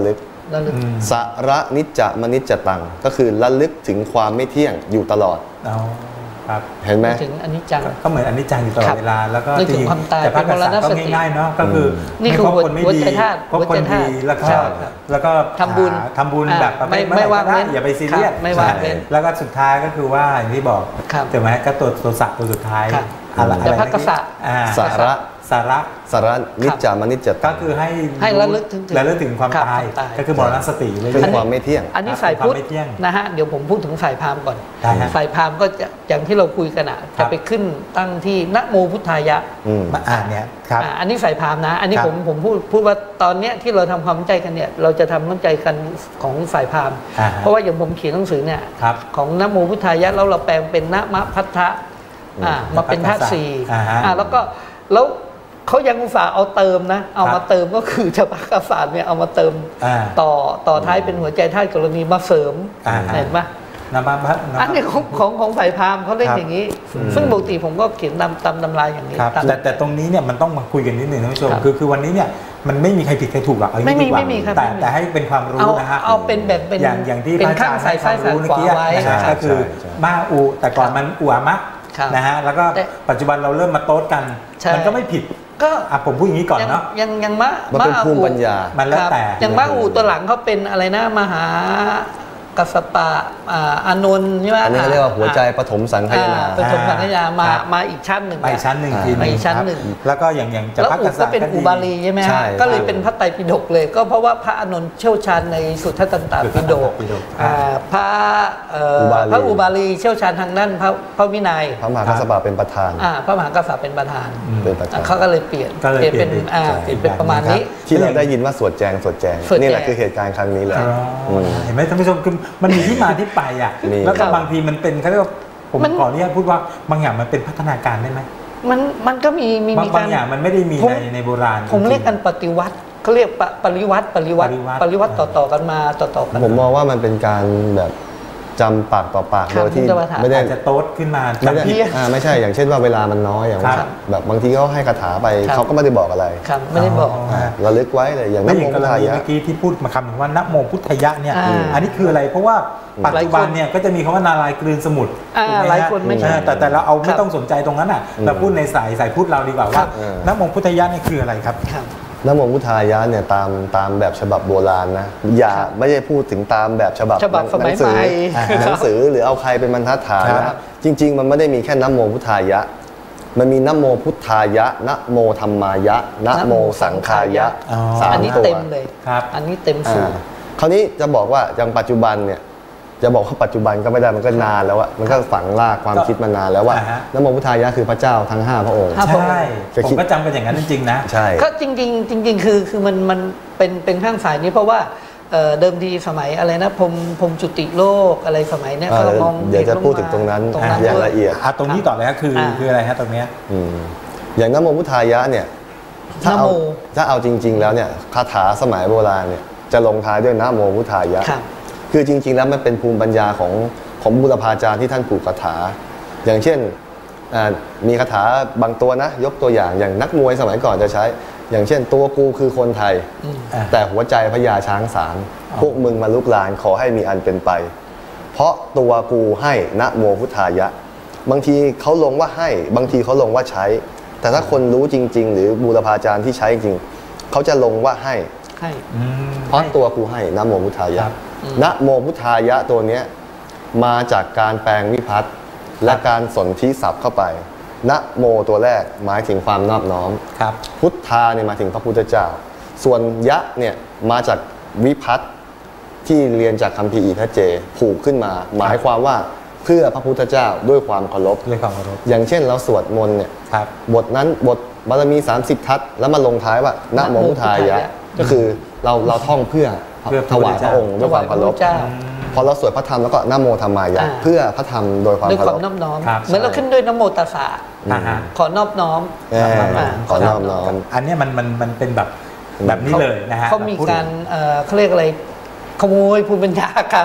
ระลึกสระนิจจะมนิจจตังก็คือระลึกถึงความไม่เที่ยงอยู่ตลอดอ๋อครับเห็นไหมถึงอนิจจังก็เหมือนอนิจจังอยู่ตลอครัดบเวลาแล้วก็นึกถึงความตายแต่พระกษัตริย์เป็นมรณก็สติง่ายๆเนาะก็คือนี่ไม่คือคบคนไม่หัวดีใจธาตุคบคนหัวใจธาดีตุแล้วก็ใช่แล้วก็ทำบุญหาทำบุญอ่าแบบประเภทไม่ไม่ว่างเว้นอย่าไปซีเรียสครับไม่ว่างเว้นแล้วก็สุดท้ายก็คือว่าอย่างที่บอกครับถูกไหมก็ตัวตัวสัตว์ตัวสุดท้ายครับอะไรแต่อะไรพระกษัตริย์อ่าสระสาระสระนิจจะมนิจจตัก็งคือให้ให้ระลึกถึงระลึกถึงความครับตายความตายก็คือมรณสติเลยคือความไม่เที่ยงอันนี้ฝ่ายพุทธความไม่เที่ยงนะฮะเดี๋ยวผมพูดถึงฝ่ายพราหมณ์ก่อนได้ฮะฝ่ายพราหมณ์ก็จะอย่างที่เราคุยกันอ่ะครัจะบไปขึ้นตั้งที่นะโมพุทธายะอืมมาอ่านเนี่ยครับอ่าอันนี้ฝ่ายพราหมณ์นะ อันนี้ครับผมผมพูดพูดว่าตอนเนี้ยที่เราทำความเข้าใจกันเนี่ยเราจะทำความเข้าใจกันของฝ่ายพราหมณ์อ่าฮะเพราะว่าอย่างผมเขียนหนังสือเนี่ยครับของนะโมพุทธายะแล้วเราแปลงเป็นนะมะพัทธะอ่ามาเป็นธาตุสี่อ่าฮะอ่าแล้วก็แล้วเขายังอุตส่าห์เอาเติมนะเอามาเติมก็คือเฉพาะกษัตริย์เนี่ยเอามาเติมอ่าต่อต่อท้ายเป็นหัวใจธาตุกรณีมาเสริมอ่าเห็นไหมนำมาพระนำมาอันนี้ของของของฝ่ายพราหมณ์เขาเล่นครับอย่างนี้ ซึ่งปกติผมก็เขียนตามตามตำราอย่างนี้ครับตามแต่แต่ตรงนี้เนี่ยมันต้องมาคุยกันนิดหนึ่งท่านผู้ชมครับคือคือวันนี้เนี่ยมันไม่มีใครผิดใครถูกหรอกเอาอย่างไม่มีนี้ดีกว่าไม่มีครับแต่ไม่มีแต่ให้เป็นความรู้เอานะฮะเอาเป็นแบบเป็นอย่างอย่างที่เป็นพระอาจารย์ข้างซ้ายให้ความรู้ซ้ายเมื่อกี้ขวาไว้นะฮะใช่ก็คือใช่ใช่มาอูแต่ก่อนมันอูอามะครับนะฮะแล้วก็แต่ปัจจุบันเราเริ่มมาโต๊ดกันใช่มันก็ไม่ผิดก็อ่ะผมพูดอย่างนี้ก่อนยังเนาะยังยังมะมันเป็นมะภูมิอูปัญญามันแล้วแต่ครับอย่างมะอูตัวหลังเขาเป็นอะไรนะมหากัสสปะอ่าอานนท์ใช่ไหมอันนี้เขาเรียกว่าหัวใจปฐมสังคายนาอ่เป็นสมสังขยามาครับมาอีกชั้นหนึ่งไปชั้นหนึ่งอ่าทีไปอีกชั้นหนึ่งครับแล้วก็อย่างอย่างจะแล้วพักอุกษัก็ตริย์เป็นก็อุดีบาลีใช่ไหมฮะใช่ก็เลยเป็นพระไตรปิฎกเลย ก็เพราะว่าพระอานนท์เชี่ยวชาญในสุทธตันตปิฎกปิฎกอ่าพระเอ่ออุบาลีพระอุบาลีเชี่ยวชาญทางด้านพระพระวินัยพระมหากัสสปะเป็นประธานอ่าพระมหากษัตริย์เป็นประธานเป็นประธานอ่ะเขาก็เลยเปลี่ยนก็เลยเปลี่ยนเป็นเปลี่ยนเป็นอ่าใช่เปลี่ยนเป็นประมาณนี้ที่เราได้ยินว่าสวดแจงสวดแจงสวดแจงนี่แหละคือเหตุการณ์ครั้งนี้แหละอ๋อมเห็นไหมท่านผู้ชมคือมันมีที่มาที่ไปอ่ะมีแล้วคก็รับบางทีมันเป็นเขาเรียกว่าผมมันขออนุญาตพูดว่าบางอย่างมันเป็นพัฒนาการได้ไหมมันมันก็มีมีบางมีบางอย่างมันไม่ได้มีผมในในโบราณผมจงๆเรียกกันปฏิวัติเขาเรียกปะปริวัติปริวัติปริวัติปริวัติต่อต่อกันมาต่อต่อกันผมมองว่ามันเป็นการแบบจำปากต่อปากครับโดยที่พุทธวทาไม่ได้อาจจะโต๊ดขึ้นมาไม่ได้จำผิดอ่าไม่ใช่อย่างเช่นว่าเวลามันน้อยอย่างครับว่าแบบบางทีเขาให้คาถาไปครับเขาก็ไม่ได้บอกอะไรครับไม่ได้บอกอ๋อาระลึกไว้เลยอย่างแล้นั้วน อย่างโมกรทาณียะเมื่อกี้ที่พูดมาคำหนึ่งว่านะโมพุทธยะเนี่ยอ่าอันนี้คืออะไรเพราะว่าปัจจุบันเนี่ยก็จะมีคำว่านารายณ์กลืนสมุทรอ่าถูกไหมฮะหลายคนไม่ใช่เออแต่แต่เราเอาครัไม่บต้องสนใจตรงนั้นอ่ะเราพูดในสายสายพูดเราดีกว่าครัว่าบนะโมพุทธยะนี่คืออะไรครับครับนะโมพุทธายะเนี่ยตามตามแบบฉบับโบราณนะอย่าไม่ได้พูดถึงตามแบบฉบับฉบับสมัยหนังสือใหม่หนังสือหรือเอาใครเป็นบรรทัดฐานครันะบจริง ๆ มันไม่ได้มีแค่นะโมพุทธายะ มันมีนะโมพุทธายะนะโมธรรมายะนะโมสังขายะอ๋อสามอันนี้ตัวเต็มเลยครับอันนี้เต็มสูอ่าตรคราวนี้จะบอกว่าอย่างปัจจุบันเนี่ยจะบอกว่าปัจจุบันก็ไม่ได้มันก็นานแล้วอะมันก็ฝังรากความก็คิดมานานแล้วว่าอ่าฮะนะโมพุทธายะคือพระเจ้าทั้งห้าพระองค์ครับใช่จะผคิมดก็จำเป็นอย่างนั้นจริงๆนะใช่ก็จริงๆจริง ๆ คือคือมันมันเป็นเป็นข้างสายนี้เพราะว่าเอ่อเดิมทีสมัยอะไรนะพรหมพรหมจุติโลกอะไรสมัยเนี้ยเออก็มองเดี๋ยวจะห็นพูดถึงตรงนั้นตรงนั้นอย่างด้วยละเอียดอ่ะตรงนี้ต่อเลยก็คืออ่าคืออะไรฮะตรงเนี้ยอืมอย่างนะโมพุทธายะเนี่ยถ้าเอานะโมถ้าเอาจริง ๆ แล้วเนี่ยคาถาสมัยโบราณเนี่ยจะลงท้ายด้วยนะโมพุทธายะครับคือจริง ๆ แล้วมันเป็นภูมิปัญญาของของบุรพาจารย์ที่ท่านผูกคาถา อย่างเช่นอ่ามีคาถาบางตัวนะ ยกตัวอย่างอย่างนักมวยสมัยก่อนจะใช้ อย่างเช่น ตัวกูคือคนไทยอ่าแต่หัวใจพญาช้างสารอ๋อพวกมึงมาลุกลานขอให้มีอันเป็นไป เพราะตัวกูให้นะโมพุทธายะ บางทีเขาลงว่าให้ บางทีเขาลงว่าใช้ แต่ถ้าคนรู้จริง ๆ หรือบูรพาจารย์ที่ใช้จริงเขาจะลงว่าให้ให้อืมเพราะตัวกูให้นะโมพุทธายะครับนะโมพุทธายะตัวเนี้ยมาจากการแปลงวิพัตน์และการสนธิศัพท์เข้าไปนะโมตัวแรกหมายถึงความนอบน้อมครับพุทธาเนี่ยหมายถึงพระพุทธเจ้า ส่วนยะเนี่ยมาจากวิพัตน์ที่เรียนจากคัมภีร์อิทัจเจผูกขึ้นมา หมายความว่าเพื่อพระพุทธเจ้าด้วยความเคารพด้วยความเคารพอย่างเช่นเราสวดมนต์เนี่ยครับบทนั้นบทบารมี สามสิบ ทัศน์แล้วมาลงท้ายว่านะโมพุทธายะ ก็คือเราเราท่องเพื่อเพื่อพถระพุทวาธยพเจ้าระองค์ด้วยความเคารพถวายพระพุทธเจ้าพอเราสวดพระธรรมแล้วก็นะโมธรรมายะอ่าเพื่อพระธรรมโดยความด้วยเคาความรพนอบน้อมครับเหมือนเราขึ้นด้วยนะโมตัสสะอ่าฮะขอนอบน้อมเอออ่าขอนอบน้อมอันเนี้ยมันมันมันเป็นแบบแบบนี้เลยนะฮะเขามีพูดการเอ่อเขาเรียกอะไรขโมยภูมิปัญญากัน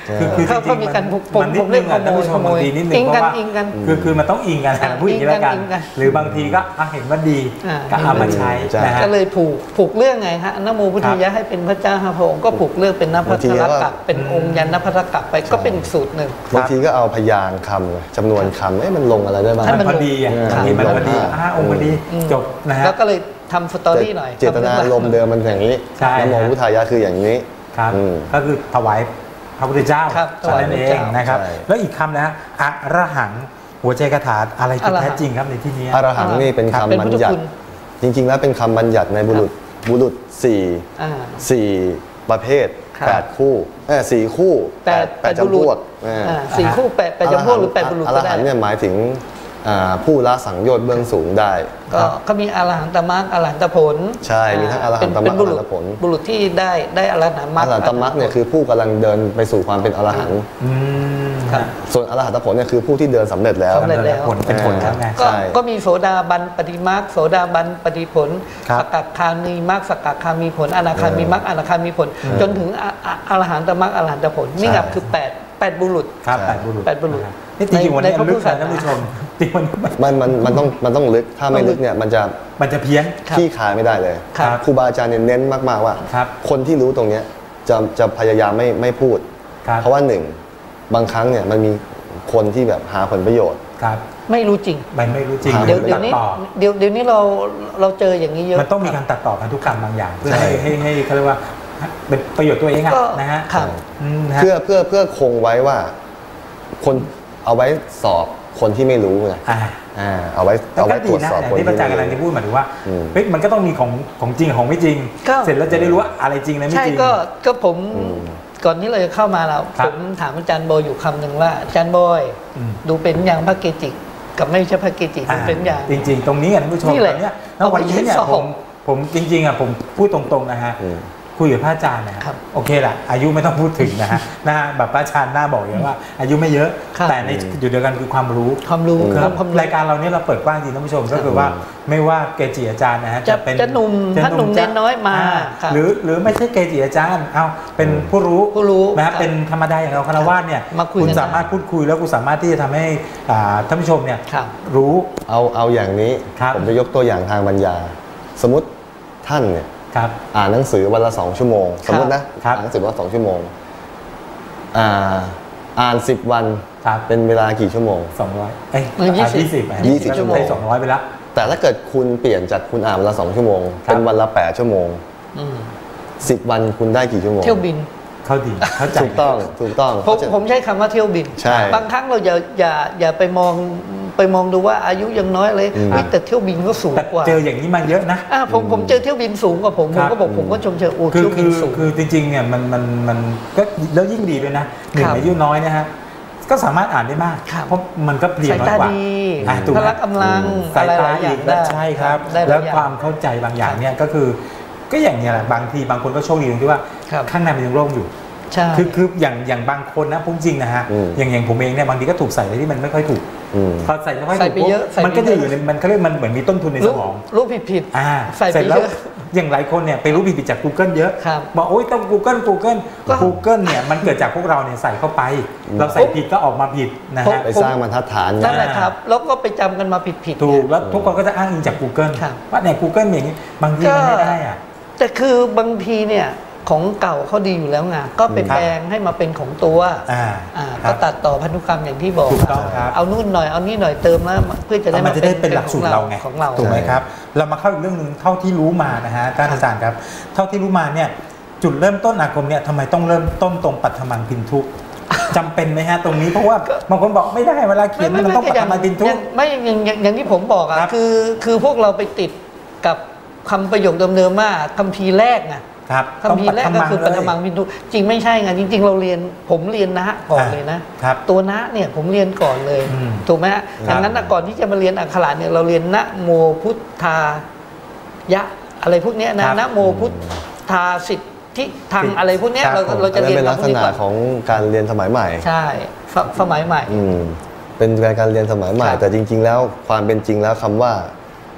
คือคือจเขาริเขางๆมีมันการผมผมมันนิผดมนึเรียกงขอ่ะโมท่านยผู้ชขมโมบางยทีนิดนึงอิงเพกันราะว่าอิงกันคือคือมันต้องอิงกันอ่านะพูดอย่างนี้แล้วกันอิงกันหรือบางทีก็อ่ะเห็นว่าดีอ่าก็เอามาใช้ใช่นะฮะก็เลยผูกผูกเรื่องไงฮะนะโมพุทธิยะให้เป็นพระเจ้าห้าพระองค์ก็ผูกเรื่องเป็นนภัทรกัปเป็นองค์ยันนภัทรกัปไปก็เป็นอีกสูตรหนึ่งบางทีก็เอาพยางค์คำจำนวนคำเอ๊ะมันลงอะไรได้บ้างให้มันพอดีอ่ะอืมบางทีมันพอดีอืมอ่ะองค์พอดีอืมจบนะฮะแล้วก็เลยทำสตอรี่หน่อยเจตนาลมณ์เดิมมันอย่างนี้ใช่นะโมพุทธายะคืออย่างนี้ครับอืมก็คือถวายพระพุทธเจ้าครับถวายนั่นพระเอพุทธงเจ้านนะครับใช่แล้วอีกคำนะฮะอะระหังหัวใจคาถาอะไรที่อะระหังแท้จริงครับในที่นี้อรหังนี่เป็นครับเป็นคำบัพุญทธญัคุติณจริง ๆ แล้วเป็นคำบัญญัติในบุรุษบุรุษสี่อ่าสี่ประเภทครับแปดคู่เออสี่คู่แปดแปดแปดบุรุษจำพวกเอออ่าสี่คู่แปดแปดจำพวกหรือแปดบุรุษอก็รได้หันต์เนี่ยหมายถึงอ่าผู้ละสังโยชน์เบื้องสูงได้ก็เขามีอรหันตมรรคอรหันตผลใช่มีทั้งอรหันตมรรคเป็นบุรุษอรหันตผลบุรุษที่ได้ได้อรหันตมรอรครหันตมรรคเนี่ยคือผู้กำลังเดินไปสู่ความเป็นอรหันต์อืมครับส่วนอรหันตผลเนี่ยคือผู้ที่เดินสำเร็จแล้วสำเร็จแล้วผลเป็นผลแล้วไงก็ใช่ก็มีโสดาบันปฏิมรรคโสดาบันปฏิผลครับสกัดคามีมรรคสกัดคามีผลอนาคามีมรรคอนาคามีผล จนถึงอออรหันตมรรคอรหันตผลนี่ครับคือแปดแปดบุรุษครับใช่แปดบุรุษแปดบุรุษนะคนี่จริงๆวันนี้ในพระลึกพุทธนะท่านผู้ชมจริงๆวันนี้มันมันมันต้องมันต้องลึกถ้าไม่ลึกเนี่ยมันจะมันจะเพี้ยนครับขี้คายไม่ได้เลยครับครูบาอาจารย์เนี่ยเน้นมากๆว่าครับคนที่รู้ตรงเนี้ยจะจะพยายามไม่ไม่พูดครับเพราะว่าหนึ่งบางครั้งเนี่ยมันมีคนที่แบบหาผลประโยชน์ครับไม่รู้จริงมันไม่รู้จริงครับเดี๋ยวหรือเดี๋ยตัว ดนี้ต่อเดี๋ยวเดี๋ยวนี้เราเราเจออย่างนี้เยอะมันต้องมีการตัดต่อพันธุกรรมบางอย่างเพื่อใช่ให้ให้ให้เขาเรียกว่าเป็นประโยชน์ตัวเองอะก็นะฮะครับอืมนะฮะเพื่อเพื่อเพื่อคงไว้ว่า คนเอาไว้สอบคนที่ไม่รู้ไงอ่าอ่าเอาไว้แต่เอาก็ไว้ตดีรวจนะสอบอย่างคนที่ที่พระอาจารย์ไม่กำลังจะรู้พูดหมายถึงว่าอืมเฮ้ยมันก็ต้องมีของของจริงกับของไม่จริงก็เสร็จแล้วจะได้รู้ว่าอะไรจริงอะไรไม่ใช่จริงก็ก็ผมอืมก่อนที่เราจะเข้ามาเราครัผบมถามอาจารย์บอยอยู่คำหนึ่งว่าอาจารย์บอยอืมดูเป็นอย่างพระเกจิกับไม่ใช่พระเกจิดูเป็นอย่างจริง ๆ ตรงนี้อ่ะท่านผู้ชมนี่ตแหละอนเนี้ยแล้ววันนี้เนี่ยเอาไปผมผมจริงๆอ่ะผมพูดตรงๆนะฮะอืมคุยกับพระอาจารย์นะฮะครับโอเคแหละอายุไม่ต้องพูดถึงนะฮะ นะฮะแบบพระอาจารย์หน้าบอกอย่างว่า อายุไม่เยอะครับแต่ในจุดเดียวกันคือความรู้ความรู้คือครับความรู้รายการเราเนี่ยเราเปิดกว้างจริงท่านผู้ชมก็คือว่าไม่ว่าเกจิอาจารย์นะฮะจะเป็นจะหนุ่มจะถ้าหนุ่มจะเน้นน้อยมาอ่ครับหรือหรือไม่ใช่เกจิอาจารย์เอาเป็นผู้รู้ผู้รู้นะฮะครับเป็นธรรมดาอย่างเราคารวะเนี่ยมาคุยคุณกันสามารถพูดคุยแล้วคุณสามารถที่จะทำให้อ่าท่านผู้ชมเนี่ยครับรู้เอาเอาอย่างนี้ครับผมจะยกตัวอย่างทางปัญญา สมมติท่านเนี่ยครับอ่านหนังสือวันละสองชั่วโมง สมมตินะครับ อ่านหนังสือวันละสองชั่วโมงอ่าอ่านสิบวันครับเป็นเวลากี่ชั่วโมงสองร้อยเอ้ยเออยี่สิบยี่สิบยี่สิบชั่วโมงสองร้อยไปละแต่ถ้าเกิดคุณเปลี่ยนจากคุณอ่านวันละสองชั่วโมงครับเป็นวันละแปดชั่วโมงอืมสิบวันคุณได้กี่ชั่วโมงเที่ยวบินเข้าดีเข้าใจถูกต้องถูกต้องผมเพราะฉะผมใช้คำว่าเที่ยวบินใช่บางครั้งเราอย่าอย่าอย่าไปมองไปมองดูว่าอายุยังน้อยเลยอืมเฮ้ยแต่เที่ยวบินก็สูงแต่กว่าเจออย่างนี้มาเยอะนะอ่าผมผมเจอเที่ยวบินสูงกว่าผมผครัมบก็บอกผมก็ชมเชยโอ้คือเที่ยวบิคืนอสูงคือจริงๆเนี่ยมันมันมันก็แล้วยิ่งดีด้วยนะหนึ่งครับอายุน้อยนะฮะก็สามารถอ่านได้มากครับเพราะมันก็เรียนสายน้อยตากว่าดีอ่ะถูกไหพมละกำลังสายอะไรหตาลายออีย่างกได้ใช่ครับได้หแล้ลาวยอย่ความเข้าใจบางอย่างเนี่ยก็คือ ก็อย่างเนี้ยแหละบางทีบางคนก็โชคดีตรงที่ว่าครับข้างในมันยังโล่งอยู่ใช่คือคืออย่างอย่างบางคนนะพูดจริงนะฮะอืมอย่างอย่างผมเองเนี่ยบางทีก็ถูกใส่อะไรที่มันไม่ค่อยถูกอืมพอใส่ไม่ค่อยใส่ถูกไปเยอะปุ๊บใส่ไปมันก็จะเยอะอยู่ในมันเขาเรียกมันเหมือนมีต้นทุนในสรู้มองรู้ผิดผิดอ่าใส่ไปเสร็จแล้วเยอะอย่างหลายคนเนี่ยไปรู้ผิดๆจาก Google เยอะครับบอกโอ๊ยต้อง Google Google ก็ Google เนี่ยมันเกิดจากพวกเราเนี่ยใส่เข้าไป เราใส่ผิดก็ออกมาผิดนะฮะไปสร้างบรรทัดฐานนั่นไงแหละครับ แล้วก็ไปจำกันมาผิดผิดๆถูกเนี่ยแล้วทุกคนก็จะอ้างอิงจาก Google ครับว่าเนี่ย Google อย่างนี้บางทีมันไม่ได้อ่ะแต่คือบางทีเนี่ยของเก่าเขาดีอยู่แล้วไงก็ไปครับแปลงให้มาเป็นของตัวอ่าอ่าครัก็บตัดต่อพันธุกรรมอย่างที่บอกถูกต้องครับเอานู่นหน่อยเอานี่หน่อยเติมแล้วเพื่อจะได้มันจะได้เป็นหลักสูตรเราไงของเราถูกไหมครับ เรามาเข้าอีกเรื่องหนึ่งเท่าที่รู้มานะฮะท่านอาจารย์ครับ เท่าที่รู้มาเนี่ยจุดเริ่มต้นอาคมเนี่ยทำไมต้องเริ่มต้นตรงปัทมังพินทุกจำเป็นไหมฮะตรงนี้เพราะว่าบางคนบอกไม่ได้เวลาเขียนมันต้องปัทมังพินทุกไม่อย่างอย่างอย่างที่ผมบอกอ่ะครับคือคือพวกเราไปติดกับคำประโยคเดิมๆว่าคัมภีร์แรกไงครับคัมภีร์แรกก็คือปัทมังเลยพินทุจริงไม่ใช่ไงจริง ๆ เราเรียนผมเรียนนะก่อนเลยนะครับ ตัวนะเนี่ยผมเรียนก่อนเลยอืมถูกไหมฮะครับดังนั้นน่ะก่อนที่จะมาเรียนอักขระเนี่ยเราเรียนนะโมพุทธายะอะไรพวกเนี้ยนะครับ นะโมพุทธาสิทธิทางอะไรพวกเนี้ยครับเราผมเราอัจะนนั้เรียนนเป็นลักษณะพวกนี้ก่อนของการเรียนสมัยใหม่ใช่สสมัยใหม่อืมเป็นการเรียนสมัยใหม่ครับแต่จริง ๆ แล้วความเป็นจริงแล้วคำว่า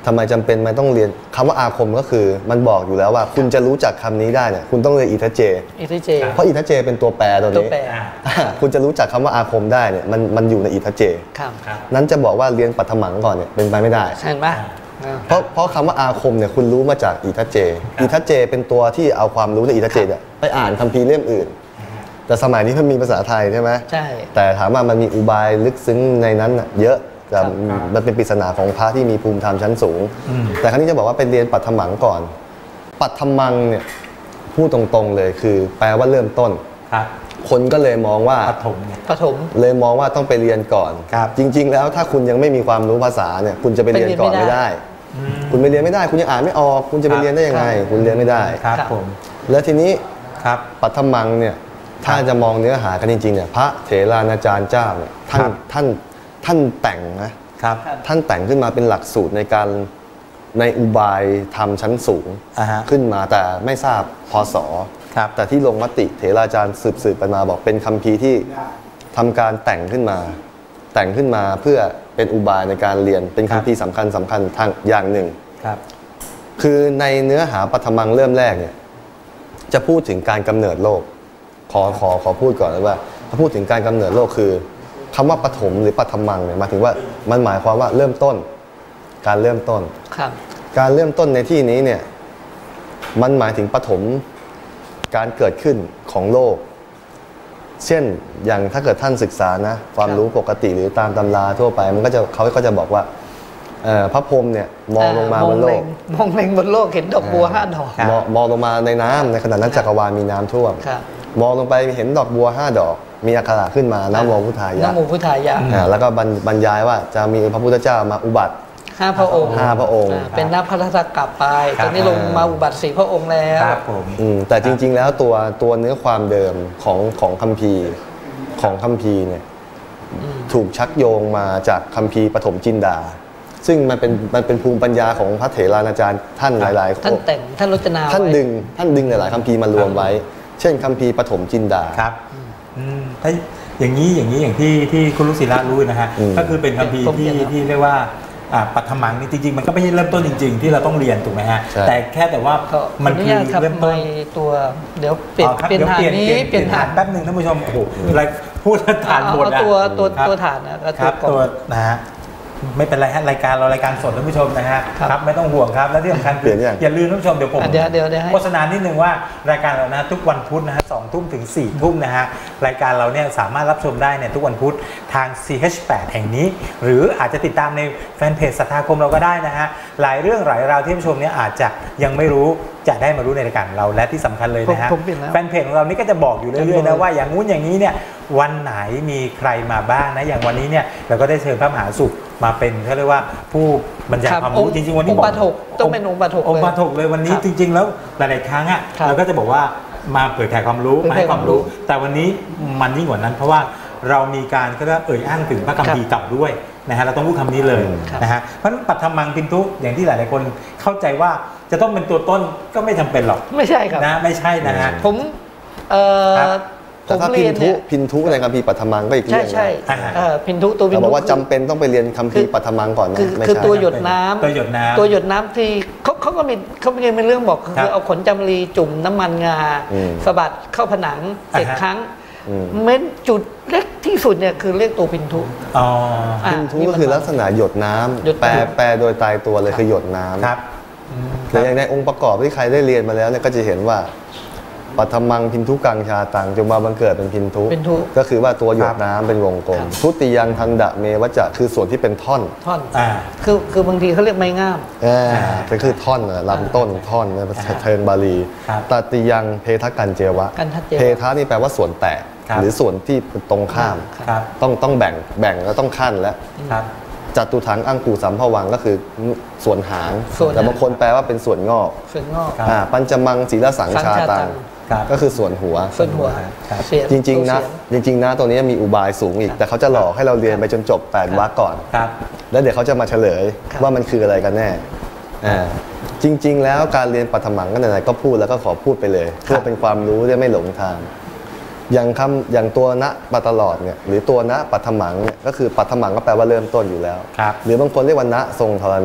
ทำไมจำเป็นมันต้องเรียนคำว่าอาคมก็คือมันบอกอยู่แล้วว่าคุณจะรู้จักคำนี้ได้เนี่ยคุณต้องเรียนอิทัจเจอิทัจเจเพราะอิทัจเจเป็นตัวแปรตัวตัวนี้แปรคุณจะรู้จักคำว่าอาคมได้เนี่ยมันมันอยู่ในอิทัจเจครับนั้นจะบอกว่าเรียนปัทมังก่อนเนี่ยเป็นไปไม่ได้เห็นไหมเพราะเพราะคำว่าอาคมเนี่ยคุณรู้มาจากอิทัจเจอิทัจเจเป็นตัวที่เอาความรู้ในอิทัจเจเนี่ยไปอ่านคัมภีร์เล่มอื่น แต่สมัยนี้มันมีภาษาไทยใช่ไหมใช่แต่ถามว่ามันมีอุบายลึกซึ้งในนั้นน่ะเยอะแต่มันเป็นปริศนาของพระที่มีภูมิธรรมชั้นสูง แต่ครั้นี้จะบอกว่าเป็นเรียนปัทมังก่อน ปัทมังเนี่ยพูดตรงๆเลยคือแปลว่าเริ่มต้นครับคนก็เลยมองว่าปฐมเนี่ยปฐมเลยมองว่าต้องไปเรียนก่อนครับจริง ๆ แล้วถ้าคุณยังไม่มีความรู้ภาษาเนี่ยคุณจะไปเรียนก่อนไปเรียนไม่ไม่ได้ได้ คุณไปเรียนไม่ได้ คุณยังอ่านไม่ออก คุณจะไปเรียนได้ยังไงครับคุณเรียนไม่ได้ครับครับผมแล้วทีนี้ครับปัทมังเนี่ยถ้าจะมองเนื้อหากันจริงๆเนี่ยพระเถรานาจารย์เจ้าเนี่ยท่านครับท่านท่านแต่งนะครับ ท่านแต่งขึ้นมาเป็นหลักสูตรในการในอุบายธรรมชั้นสูงอ่าฮะขึ้นมาแต่ไม่ทราบพศครับแต่ที่ลงมติเถราจารย์สืบสืบๆกันมาบอกเป็นคัมภีร์ที่ทำการแต่งขึ้นมา แต่งขึ้นมาเพื่อเป็นอุบายในการเรียนเป็นคัมภีร์สำคัญสำคัญทางอย่างหนึ่งครับคือในเนื้อหาปัทมังเริ่มแรกเนี่ยจะพูดถึงการกำเนิดโลก ขอขอขอพูดก่อนเลยว่าถ้าพูดถึงการกำเนิดโลกคือคำว่าปฐมหรือปัทมังเนี่ยหมายถึงว่ามันหมายความว่าเริ่มต้น การเริ่มต้นครับการเริ่มต้นในที่นี้เนี่ยมันหมายถึงปฐมการเกิดขึ้นของโลก เช่นอย่างถ้าเกิดท่านศึกษานะความรู้ปกติหรือตามตำราทั่วไป มันก็จะเขาก็จะบอกว่าเอ่อพระพรหมเนี่ยมองลงมาบนโลกมองเล็งบนโลกเห็นดอกบัวห้าดอกครับมองมองลงมาในน้ำในขณะนั้นจักรวาลมีน้ำท่วมครับมองลงไปเห็นดอกบัวห้าดอก มีอักขระขึ้นมานะโมพุทธายะนะโมพุทธายะอ่าแล้วก็บรรบรรยายว่าจะมีพระพุทธเจ้ามาอุบัติห้าพระองค์ห้าพระองค์อ่าเป็นนับพัทธกลับไปครับตอนนี้ลงมาอุบัติสี่พระองค์แล้วครับผมอืมแต่จริงๆแล้วตัวตัวเนื้อความเดิมของของคัมภีร์ของคัมภีร์เนี่ยถูกชักโยงมาจากคัมภีร์ปฐมจินดา ซึ่งมันเป็นมันเป็นภูมิปัญญาของพระเถรานาจารย์ท่านหลายๆคท่านนแต่งท่านรจนาท่านไว้ดึงท่านดึงหลายๆคัมภีร์มารวมไว้ เช่นคัมภีร์ปฐมจินดาครับอืมถ้าอย่างนี้อย่างนี้อย่างที่ที่คุณลูกศิลารู้นะฮะอืมก็คือเป็นคัมภีร์ที่ที่เรียกว่าอ่าปัทมังนี่จริงๆมันก็ไม่ใช่เริ่มต้นจริง ๆ ที่เราต้องเรียนถูกไหมฮะใช่แต่แค่แต่ว่าก็มัมัน นคือญาตครับเริ่มต้นไม่ตัวเดี๋ยวเปลี่ยนอ๋อครับเปลี่ยนดี๋วฐานนี้เปลี่ยนฐานแป๊บหนึ่งท่านผู้ชมโอ้โหอะไรพูดฐานเอาหมดเอาอะตัวตัวครับตัวฐานนะก็ครับก่อนตัวนะฮะไม่เป็นไรฮะรายการเรารายการสดท่านผู้ชมนะฮะครับครับไม่ต้องห่วงครับและที่สำคัญเปลี่ยนยังอย่าลืมท่านผู้ชมเดี๋ยวผมอ่ะเดี๋ยวเดี๋ยวเดี๋ยวให้โฆษณานิดนึงว่ารายการเรานะทุกวันพุธนะฮะสองทุ่มถึงสี่ทุ่มนะฮะรายการเราเนี่ยสามารถรับชมได้เนี่ยทุกวันพุธทาง ซี เอช แปด แห่งนี้ หรืออาจจะติดตามในแฟนเพจสัทธาคมเราก็ได้นะฮะหลายเรื่องหลายราวที่ท่านผู้ชมเนี่ยอาจจะยังไม่รู้จะได้มารู้ในรายการเราและที่สำคัญเลยนะฮะผมผมเปลี่ยนแล้วแฟนเพจของเรานี่ก็จะบอกอยู่เรื่อยๆนะว่าอย่างงู้นอย่างนี้เนี่ยวันไหนมีใครมาบ้างนะอย่างวันนี้เนี่ยเราก็ได้เชิญพระมหาสุขมาเป็นเขาเรียกว่าผู้บรรยายครับความรู้องค์จริงๆวันนี้องค์บปฐกต้องเป็นองค์ปฐกองค์เลยปฐกเลยวันนี้ครับจริง ๆ แล้วหลายๆครั้งอ่ะครับเราก็จะบอกว่ามาเผยแผ่ความรู้เผยมาแผ่ให้ความรู้ความรู้แต่วันนี้มันยิ่งกว่านั้น เพราะว่าเรามีการก็เรียกว่าเอ่ยอ้างถึงพระคัมภีร์เก่าด้วยนะฮะเราต้องพูดคำนี้เลยครับนะฮะเพราะฉะนั้นปัทมังพินทุอย่างที่หลายๆคนเข้าใจว่าจะต้องเป็นตัวต้นก็ไม่จำเป็นหรอกไม่ใช่ครับนะไม่ใช่นะฮะผมเอ่อครับผแต่มถ้าพิเรียนนทุเนี่ยพินทุในคัมภีร์ปัทมังก็อีกใช่เรื่องใช่นะเอ่อพินทุตัวพินเราทุบอกว่าจำเป็นต้องไปเรียนคัมภีร์ปัทมังก่อนนะคือไม่คือใช่ตัวหยดน้ำตัวหยดน้ำตัวหยดน้ำที่เขาเขาก็มีเขามีเป็นเรื่องบอกครัคือบ เอาขนจำรีจุ่มน้ำมันงาอืมสะบัดเข้าผนังเจ็ดอ่าฮะครั้งอืมเม้นจุดเล็กที่สุดเนี่ยคือเรียกตัวพินทุอ๋ออ่ะพินทุก็คือลักษณะหยดน้ำหยดน้ำแปลแปลโดยตายตัวเลยคือหยดน้ำครับอืมคแต่รับอย่างในองค์ประกอบที่ใครได้เรียนมาแล้วเนี่ยก็จะเห็นว่าปัทมังพินทุกังชาตังจงมาบังเกิดเป็นพินทุพินทุก็คือว่าตัวหยดน้ำเป็นวงกลมครับทุติยังทันดะเมวัจจะคือส่วนที่เป็นท่อนท่อนอ่าคือคือบางทีเขาเรียกไม้งามอ่าก็คือท่อนน่ะลำต้นท่อนนะภาษาเทิงบาลีครับตติยังเพทกันเจวะกันทัดเจวะเพทะนี่แปลว่าส่วนแตกครับหรือส่วนที่ตรงข้ามครับต้องต้องแบ่งแบ่งแล้วต้องขั้นแล้วครับจัตุถังอังกูสัมภวังก็คือส่วนหางส่วนหางแต่บางคนแปลว่าเป็นส่วนงอกส่วนงอกครับอ่าปัญจมังศีลสังชาตังครับก็คือส่วนหัวส่วนหัวครับเสียจริงๆนะตัวเสียจริงๆนะตัวนี้มีอุบายสูงอีก แต่เขาจะหลอกให้เราเรียนไปจนจบแปดวรรคก่อนครับแล้วเดี๋ยวเขาจะมาเฉลยครับว่ามันคืออะไรกันแน่อ่าจริง ๆ แล้วการเรียนปัทมังก็ไหนๆก็พูดแล้วก็ขอพูดไปเลย เพื่อเป็นความรู้ได้ไม่หลงทางอย่างคำอย่างตัวณปัตลอดเนี่ยหรือตัวณปัทมังเนี่ยก็คือปัทมังก็แปลว่าเริ่มต้นอยู่แล้วครับหรือบางคนเรียกว่าณทรงธรณี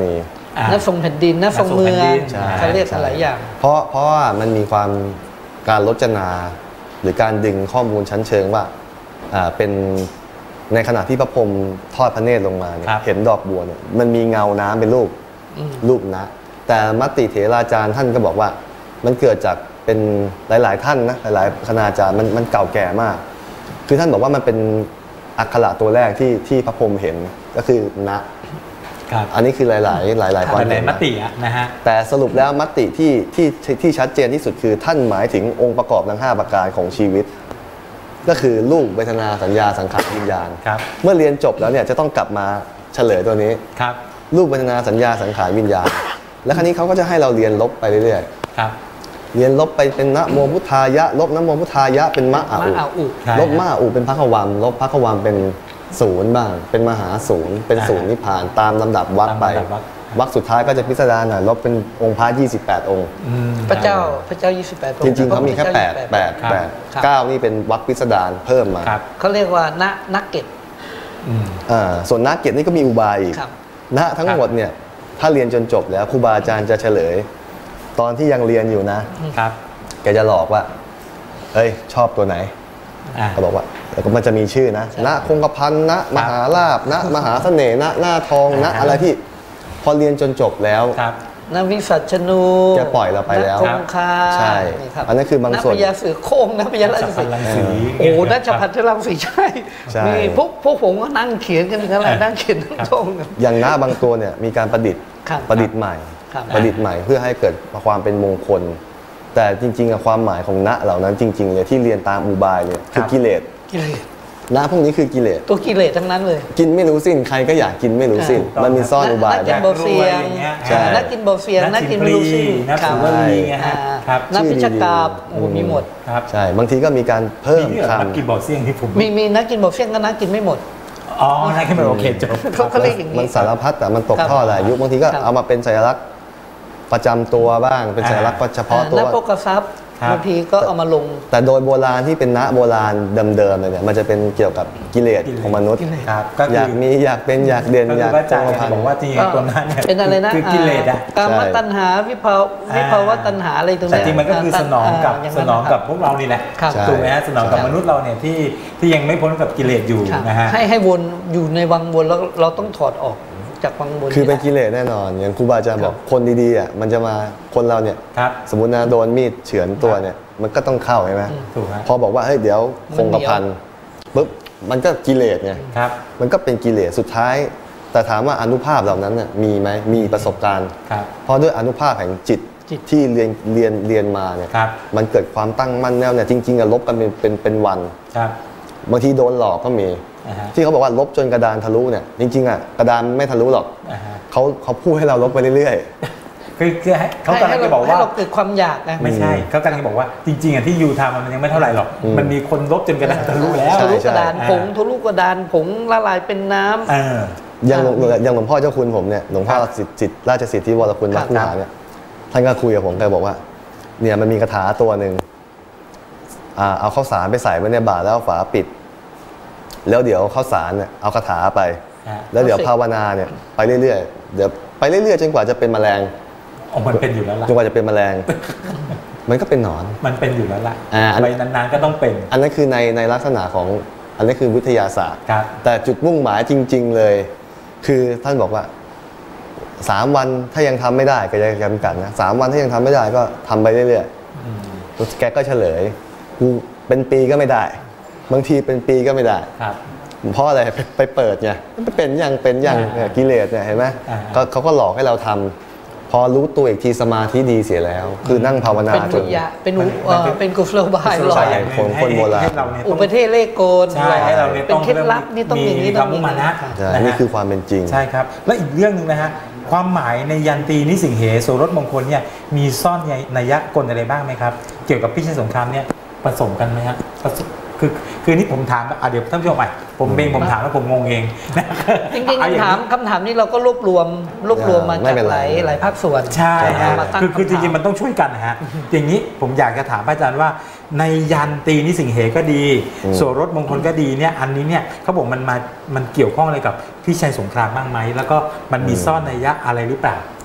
อ่าณทรงแผ่นดินณทรงเมืองณทรงแผ่นดินใช่เขาเรียกหลายอย่างเพราะเพราะว่ามันมีความการรจนา หรือการดึงข้อมูลชั้นเชิงว่าอ่าเป็นในขณะที่พระพรหมทอดพระเนตรลงมาเนี่ยครับเห็นดอกบัวเนี่ยมันมีเงาน้ำเป็นรูปอืมรูปนะ แต่มติเถราจารย์ท่านก็บอกว่ามันเกิดจากเป็นหลาย ๆ ท่านนะหลายๆคณาจารย์มันมันเก่าแก่มาก คือท่านบอกว่ามันเป็นอักขระตัวแรกที่ที่พระพรหมเห็นก็คือนะครับ อันนี้คือหลาย ๆ หลาย ๆ ความในเห็นมนะติอะนะฮะแต่สรุปแล้วมติที่ที่ที่ชัดเจนที่สุดคือท่านหมายถึงองค์ประกอบทั้งห้าประการของชีวิต ก็คือรูปเวทนาสัญญาสังขารวิญญาณครับเมื่อเรียนจบแล้วเนี่ยจะต้องกลับมาเฉลยตัวนี้ครับรูปเวทนาสัญญาสังขารวิญญาณ แล้วคราวนี้เขาก็จะให้เราเรียนลบไปเรื่อยครับๆเรียนลบไปเป็นนะโมพุทธายะ ลบนะโมพุทธายะเป็นมะอามะอุอาอุใช่ลบมะอาอุเป็นพระขวัมลบพระขวัมเป็นศูนย์บ้าง เป็นมหาศูนย์เป็นศูนย์นิพพานตามลำดับวรรคไปตามลำดับวรรควรรคสุดท้ายก็จะพิสดารหน่อยลบเป็นองค์พระยี่สิบแปดองค์อืมพระเจ้าพระเจ้ายี่สิบแปดพะจองค์ริงๆเขามีแค่พะแปดพุทธแปจ้าดครับแปดครับเก้านี่เป็นวรรคพิสดารเพิ่มมาครับเขาเรียกว่าณนักเก็ตอืมอ่าส่วนนักเกียรตินี่ก็มีอุบายอีกครับณทั้งหมดเนี่ยถ้าเรียนจนจบแล้วครูบาอาจารย์จะเฉลย ตอนที่ยังเรียนอยู่นะครับ แกจะหลอกว่าเอ้ยชอบตัวไหนอ่าเขาบอกว่าแล้วก็มันจะมีชื่อนะณคงกระพันณมหาลาภณมหาเสน่ห์ณหน้าทองณอ่าอะไรที่พอเรียนจนจบแล้วครับนวิสัชนูแกปล่อยเราไปแล้วณคงคาใช่ครับอันนั้นคือบางส่วนณพญาเสือโคร่งณพญาลังสัพสีพลังสีโอ้นัชพัฒน์รังสีใช่ใช่มีพวกพวกผมก็นั่งเขียนกันกันอะไรนั่งเขียนนั่งท่องกันอย่างณบางตัวเนี่ยมีการประดิษฐ์ครับประดิษฐ์ใหม่ครับประดิษฐ์ใหม่เพื่อให้เกิดความเป็นมงคล แต่จริงๆอะความหมายของณเหล่านั้นจริงๆเลยที่เรียนตามอุบายเนี่ยคือกิเลสกิเลสณพวกนี้คือกิเลสตัวกิเลสทั้งนั้นเลยกินไม่รู้สิ้นใครก็อยากกินไม่รู้สิ้นถูกต้องมันมีซ่อนอุบายนักกินนะเบาเซียงอย่างเงี้ยใช่นักกินเบาเซียงนักกินไม่รู้สิ้นนักครัสูบบบุหรี่ไงฮะอ่าครับนักพิชกาบชื่อดีๆโอ้มีหมดครับใช่บางทีก็มีการเพิ่มมีด้วยเหรอนักกินคำบ่อเสี่ยงที่ผมมีมีนักกินเบาเซียงก็นักกินไม่หมดอ๋อนักกินบ่อโอเคจบเขาเขาเรียกอย่างนี้มันสารพัดแต่มันตกครับท่อหลายยุคบางทีก็ครับเอามาเป็นสัญลักษณ์ประจำตัวบ้างเป็นสัญลักษณ์เฉพาะตัวนักโภคทรัพย์ครับบางทีก็เอามาลงแต่โดยโบราณที่เป็นณโบราณเดิมๆเลยเนี่ยมันจะเป็นเกี่ยวกับกิเลสของมนุษย์กิเลสครับก็คือยากมีอยากเป็นอยากเด่นก็อคืยาอก พระอาจารย์คงกระเนี่ยพันบอกว่าจริงๆตัวนั้นเนี่ยเป็นอะไรนะคือกิเลสอะกามใช่ตัณหาวิภาววิภาวะตัณหาอะไรตรงแต่เนี้ยจริงมันก็คือสนองกับาย่าสนองกับะพวกเรานี่แหละครับถูกไหมฮะสนองกับครับมนุษย์เราเนี่ยที่ที่ยังไม่พ้นกับกิเลสอยู่ครับนะฮะให้ให้วนอยู่ในวังวนแล้วเราต้องถอดออกจากวังวนคือเป็นให้กิเลสแน่นอน อย่างครูบาอาจารย์บอกคนดีๆอ่ะมันจะมาคนเราเนี่ยครับสมมตินะโดนมีดเฉือนตัวเนี่ยมันก็ต้องเข้าใช่ไหมถูกฮะพอบอกว่าเฮ้ยเดี๋ยวคงกระพันปุ๊บมันก็กิเลสไงครับมันก็เป็นกิเลสสุดท้าย แต่ถามว่าอนุภาพเหล่านั้นน่ะมีไหมมีประสบการณ์ครับเพราะด้วยอนุภาพแห่งจิตจิตที่เรียนเรียนเรียนมาเนี่ยครับมันเกิดความตั้งมั่นแน่วเนี่ยจริงๆอะลบกันเป็นเป็นเป็นวันครับบางทีโดนหลอกก็มีอ่าฮะที่เขาบอกว่าลบจนกระดานทะลุเนี่ยจริงๆอ่ะกระดานไม่ทะลุหรอกอ่าฮะเขาเขาพูดให้เราลบไปเรื่อยคือคือให้เขากำลังจะบอกให้ว่าเราเกิดความอยากนะไม่ใช่เขากำลังจะบอกว่าจริงๆอ่ะที่ยูทำมันยังไม่เท่าไหร่หรอก มันมีคนลบจนกระดานทะลุแล้วใช่ทะลุกระดานใช่ผงทะลุกระดานผงละลายเป็นน้ำเออๆอย่างหลวงอย่างหลวงพ่อเจ้าคุณผมเนี่ยหลวงพ่อครับสิทธิสิทธิราชสิทธิวรคุณครัวับดคูหาเนี่ยท่านก็คุยกับผมแกบอกว่าเนี่ยมันมีคาถาตัวหนึ่งอ่าเอาข้าวสารไปใส่ไว้ในบาตรแล้วเอาฝาปิด แล้วเดี๋ยวข้าวสารเนี่ยเอาคาถาไปฮะแล้วเดี๋ยวภาวนาเนี่ยไปเรื่อยๆเดี๋ยวไปเรื่อยๆจนกว่าจะเป็นแมลงอ๋อมันเป็นอยู่แล้วล่ะจนกว่าจะเป็นแมลง มันก็เป็นหนอนมันเป็นอยู่แล้วล่ะอ่าอันไปนานๆก็ต้องเป็นอันนั้นคือในในลักษณะของอันนั้นคือวิทยาศาสตร์ครับแต่จุดมุ่งหมายจริง ๆเลย คือท่านบอกว่าสามวันถ้ายังทำไม่ได้ก็จะจำกัดนะสามวันถ้ายังทำไม่ได้ก็ทำไปเรื่อยอืมๆแกก็เฉลยกูเป็นปีก็ไม่ได้ บางทีเป็นปีก็ไม่ได้ครับเพราะอะไรไปไปเปิดไงเป็นอย่างเป็นอย่างอ่าเนี่ยกิเลสเนี่ยเห็นไหมอ่าก็เขาก็หลอกให้เราทำพอรู้ตัวอีกทีสมาธิดีเสียแล้ว คือนั่งภาวนาเป็นจวินทยาเป็นอุมันเอ่อเป็นเป็นกุศโลบายกุศหโลลอบายกอย่างหนึ่งคนให้คนโบราณให้เราเนี่ยอุต้องปเทศเลขโกนใช่ให้เราเนี่ยเป็ต้นองเคล็ดลับนี่ต้องอย่างนี้มีต้องความมุ่งมั่นนะใช่นะฮะนี่คือความเป็นจริงใช่ครับ และอีกเรื่องหนึ่งนะฮะความหมายในยันตีนิสิงเหโสรถมงคลเนี่ยมีซ่อนนัยยะกลอะไรบ้างไหมครับ เกี่ยวกับพิชัยสงครามเนี่ยผสมกันไหมฮะผสมคือคือนี่ผมถามอ่ะเดี๋ยวท่านผู้ชมใหม่ผมเองผมถามแล้วผมงงเองนะจริงเออย่ๆคำถามนี้คำถามนี้เราก็รวบรวมรวบรวมมาไม่จากเป็นหไรลายหลายภาคส่วนใช่ฮะมาตั้งคือคือจคำถามริงๆมันต้องช่วยกันนะฮะอย่างนี้ผมอยากจะถามพระอาจารย์ว่า ในยันตีนิสิงเหก็ดีอืมโสรถมงคลก็ดีเนี่ยอันนี้เนี่ยเขาบอกมันมามันเกี่ยวข้องอะไรกับพิชัยสงครามบ้างไหมแล้วก็มันมีซ่อนนัยยะอะไรหรือเปล่า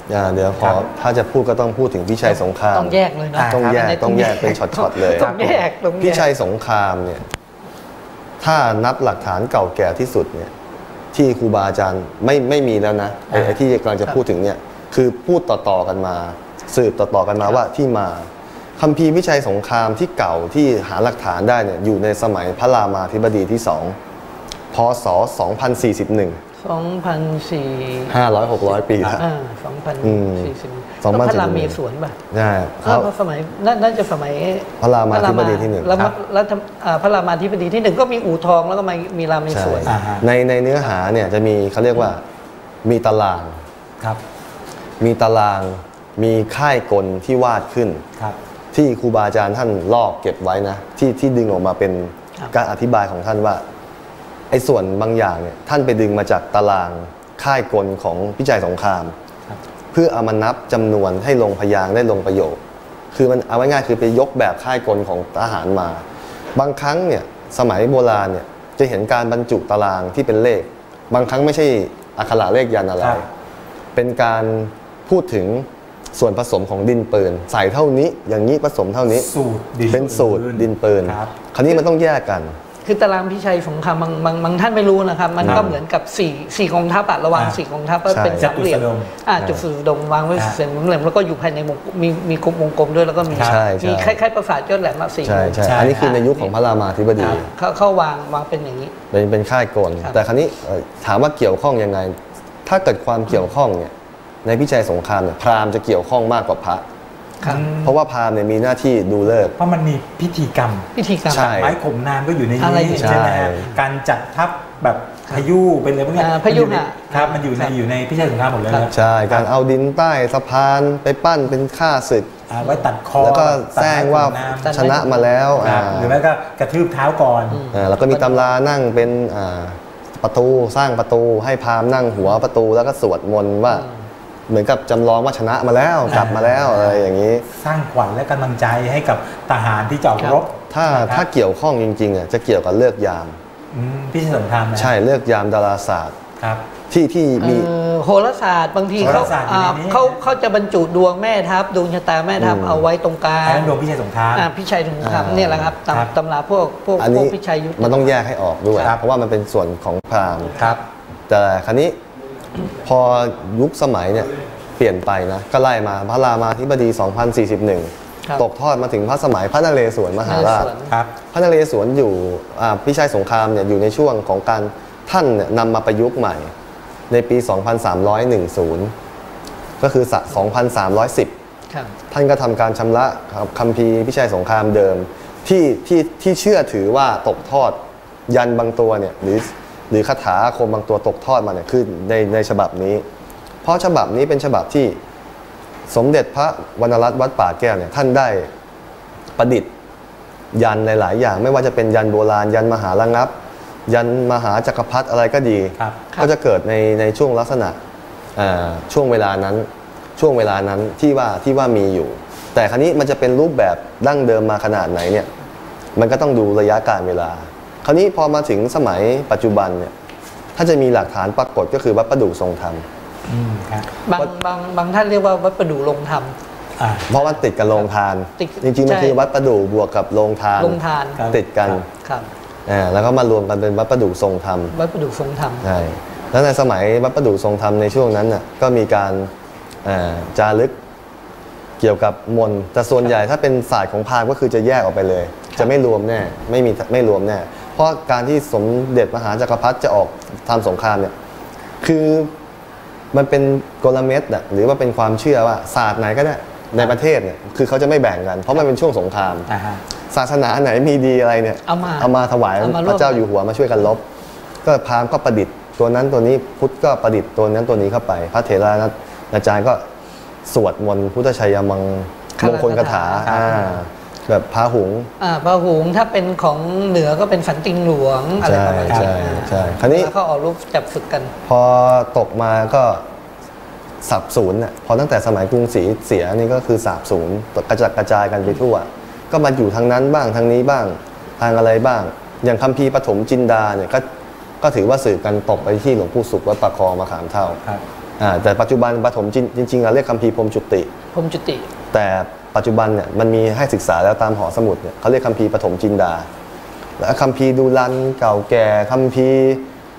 อ่าเดี๋ยวขอถ้าจะพูดก็ต้องพูดถึงพี่ชัยสงครามต้องแยกเลยนะต้องแยกครับต้องแยกเป็นช็อตๆเลยต้องแยกต้องแยกพี่ชัยสงครามเนี่ยถ้านับหลักฐานเก่าแก่ที่สุดเนี่ยที่ครูบาอาจารย์ไม่ไม่มีแล้วนะไอ้ไอ้ที่กำลังจะพูดถึงเนี่ยคือพูดต่อๆกันมาสืบต่อๆกันมาว่าที่มาคัมภีร์พิชัยสงครามที่เก่าที่หาหลักฐานได้เนี่ยอยู่ในสมัยพระรามาธิบดีที่สองพศสองพันสี่สิบเอ็ดสองพันสี่ห้าร้อยหกร้อยปีแล้วอ่าสองพันสี่สิบสองพันพระรามสี่สิบมีสวนป่ะใช่เพราะสมัยน่าน่าจะสมัยพระรามาธิบดีที่หนึ่งแล้วแล้วพระรามาธิบดีที่หนึ่งก็มีอู่ทองแล้วก็มีมีรามมีสวนใช่ในในเนื้อหาเนี่ยจะมีเขาเรียกว่ามีตารางครับมีตารางมีค่ายกลที่วาดขึ้นครับที่ครูบาอาจารย์ท่านลอกเก็บไว้นะที่ที่ดึงออกมาเป็นครับการอธิบายของท่านว่าไอ้ส่วนบางอย่างเนี่ยท่านไปดึงมาจากตารางค่ายกลของพิชัยสงครามครับเพื่อเอามานับจำนวนให้ลงพยางค์ได้ลงประโยค คือมันเอาง่ายๆคือไปยกแบบค่ายกลของทหารมา บางครั้งเนี่ยสมัยโบราณเนี่ยจะเห็นการบรรจุตารางที่เป็นเลข บางครั้งไม่ใช่อักขระเลขยันอะไรครับเป็นการพูดถึงส่วนผสมของดินปืนใส่เท่านี้อย่างนี้ผสมเท่านี้สูตรดินเป็นสูตรดินปืนครับคราวนี้มันต้องแยกกันคือตารางพิชัยสงครามบางบางบางท่านไม่รู้นะครับ มันครัก็บเหมือนกับสี่สี่กองทัพอะระหว่างอ่าสี่กองทัพก็ใช่เป็นสามเหลี่ยมจตุสดงอ่าจุดสุดดงวางไว้อ่าเส้นเหลี่ยมแล้วก็อยู่ภายในวงมีมีกลมวงกลมด้วยแล้วก็มีใช่ใช่มีคล้ายๆประสาทยอดแหลมมาสี่ใช่ใช่ใช่อันนี้คือในยุคของพระรามาธิบดีเขาเขาวางวางเป็นอย่างนี้เป็นเป็นค่ายกลครับแต่คราวนี้เอ่อถามว่าเกี่ยวข้องยังไง ถ้าเกิดความเกี่ยวข้องเนี่ยในพิชัยสงครามเนี่ยพราหมณ์จะเกี่ยวข้องมากกว่าพระครับอืมเพราะว่าพราหมณ์เนี่ยมีหน้าที่ดูฤกษ์เพราะมันมีพิธีกรรมพิธีกรรมใช่ไม้ข่มนามก็อยู่ในอะไรนี้อย่างเงี้ยใช่ไหมฮะใช่การจัดทัพแบบพายุเป็นอะไรพวกเนี้ยอ่าพายุมันอในหะครับมันอยู่ในครับอยู่ในพิชัยสงครามหมดเลยครับนะใช่การเอาดินใต้สะพานไปปั้นเป็นข้าศึกอ่าไว้ตัดคอแล้วก็ตัดแซงว่าไม้ข่มนามชนะมาแล้วครับอ่าหรือไม่ก็กระทืบเท้าก่อนอ่าแล้วก็มีตำรานั่งเป็นอ่าประตูสร้างประตูให้พราหมณ์นั่งหัวประตูแล้วก็สวดมนต์ว่า เหมือนกับจำลองว่าชนะมาแล้วกลับมาแล้วอะไรอย่างนี้สร้างขวัญและกำลังใจให้กับทหารที่จะออกรบถ้านะครับถ้าเกี่ยวข้องจริงๆอ่ะจะเกี่ยวกับเลิกยามอืมพิชัยสงครามนะใช่เลิกยามดาราศาสตร์ครับที่ที่มีเอ่อโหราศาสตร์บางทีโหเขาราศาสตร์อยู่อ่าในนี้เขาเขาจะบรรจุดวงแม่ทัพดวงชะตาแม่ทัพอืมเอาไว้ตรงกลางอันนั้นดวงพิชัยสงครามอ่าพิชัยสงครามอ่าเนี่ยแหละครับครับตำตำราพวกพวกอันพวนี้กพิชัยยุทธมันต้องแยกให้ออกด้วยครับเพราะว่ามันเป็นส่วนของพราหมณ์ครับแต่ครั้นี้พอยุคสมัยเนี่ยเปลี่ยนไปนะก็ไล่มาพระรามาธิบดี สองพันสี่สิบเอ็ดครับตกทอดมาถึงพระสมัยพระนเรศวรมหาราชนเรศวรครับพระนเรศวรอยู่อ่าพิชัยสงครามเนี่ยอยู่ในช่วงของการท่านเนี่ยนำมาประยุกต์ใหม่ในปี สองพันสามร้อยสิบ ก็คือสะสองพันสามร้อยสิบครับท่านก็ทำการชำระคัมภีร์พิชัยสงครามเดิม ที่ที่ที่เชื่อถือว่าตกทอดยันบางตัวเนี่ยหรือหรือคาถาอาคมบางตัวตกทอดมาเนี่ยคือในในฉบับนี้ เพราะฉบับนี้เป็นฉบับที่สมเด็จพระวรรณรัตน์วัดป่าแก้วเนี่ยท่านได้ประดิษฐ์ยันในหลายอย่าง ไม่ว่าจะเป็นยันโบราณยันมหาระงับ ยันมหาจักรพรรดิอะไรก็ดีครับก็จะเกิดในในช่วงลักษณะอ่าช่วงเวลานั้นช่วงเวลานั้นที่ว่าที่ว่ามีอยู่ แต่ครั้นี้มันจะเป็นรูปแบบดั้งเดิมมาขนาดไหนเนี่ยมันก็ต้องดูระยะการเวลา คราวนี้พอมาถึงสมัยปัจจุบันเนี่ยถ้าจะมีหลักฐานปรากฏก็คือวัดประดู่ทรงธรรมอืมครับบางบางบางท่านเรียกว่าวัดประดู่ลงธรรมอ่าเพราะว่าติดกับโรงทานติดจริงๆมันใช่คือวัดประดู่บวกกับโรงทานลงทานครับติดกันครับอ่าแล้วก็มารวมกันเป็นวัดประดู่ทรงธรรมวัดประดู่ทรงธรรมใช่แล้วในสมัยวัดประดู่ทรงธรรมในช่วงนั้นน่ะก็มีการอ่าจารึกเกี่ยวกับมนต์แต่ส่วนใหญ่ถ้าเป็นศาสตร์ของพราหมณ์ก็คือจะแยกออกไปเลย จะไม่รวมแน่ไม่มีไม่รวมแน่เพราะการที่สมเด็จมหาจักรพรรดิจะออกทำสงครามเนี่ยคือมันเป็นกลเม็ดน่ะหรือว่าเป็นความเชื่อว่าศาสตร์ไหนก็ได้ในประเทศเนี่ยคือเขาจะไม่แบ่งกันเพราะมันเป็นช่วงสงครามอ่าฮะศาสนาไหนมีดีอะไรเนี่ยเอามาเอามาถวายเอามาร่วมพระเจ้าอยู่หัวมาช่วยกันลบ ก็พราหมณ์ก็ประดิษฐ์ตัวนั้นตัวนี้พุทธก็ประดิษฐ์ตัวนั้นตัวนี้เข้าไป พระเถระอาจารย์ก็สวดมนต์พุทธชัยมงมงคลคาถาอ่าแบบพาหุงอ่าพระหุงถ้าเป็นของเหนือก็เป็นสันติงหลวงอะไรใช่ประมาณนี้ใช่ใช่คราวนี้แล้วเขาออกรูปจับศึกกันพอตกมาก็สับสูญน่ะพอตั้งแต่สมัยกรุงศรีเสียนี่ก็คือสาบสูญกระจัดกระจายกันไปทั่ว ก็มาอยู่ทางนั้นบ้างทางนี้บ้างทางอะไรบ้าง อย่างคัมภีร์ปฐมจินดาเนี่ยก็ก็ถือว่าสืบกันตกไปที่หลวงปู่สุขวัดปากคลองมะขามเท่าครับอ่าแต่ปัจจุบันปฐมจริงๆเราเรียกคัมภีร์พรหมจุติพรหมจุติแต่ปัจจุบันเนี่ยมันมีให้ศึกษาแล้วตามหอสมุดเนี่ยเขาเรียกคัมภีร์ปฐมจินดาและคัมภีร์ดูลันเก่าแก่คัมภีร์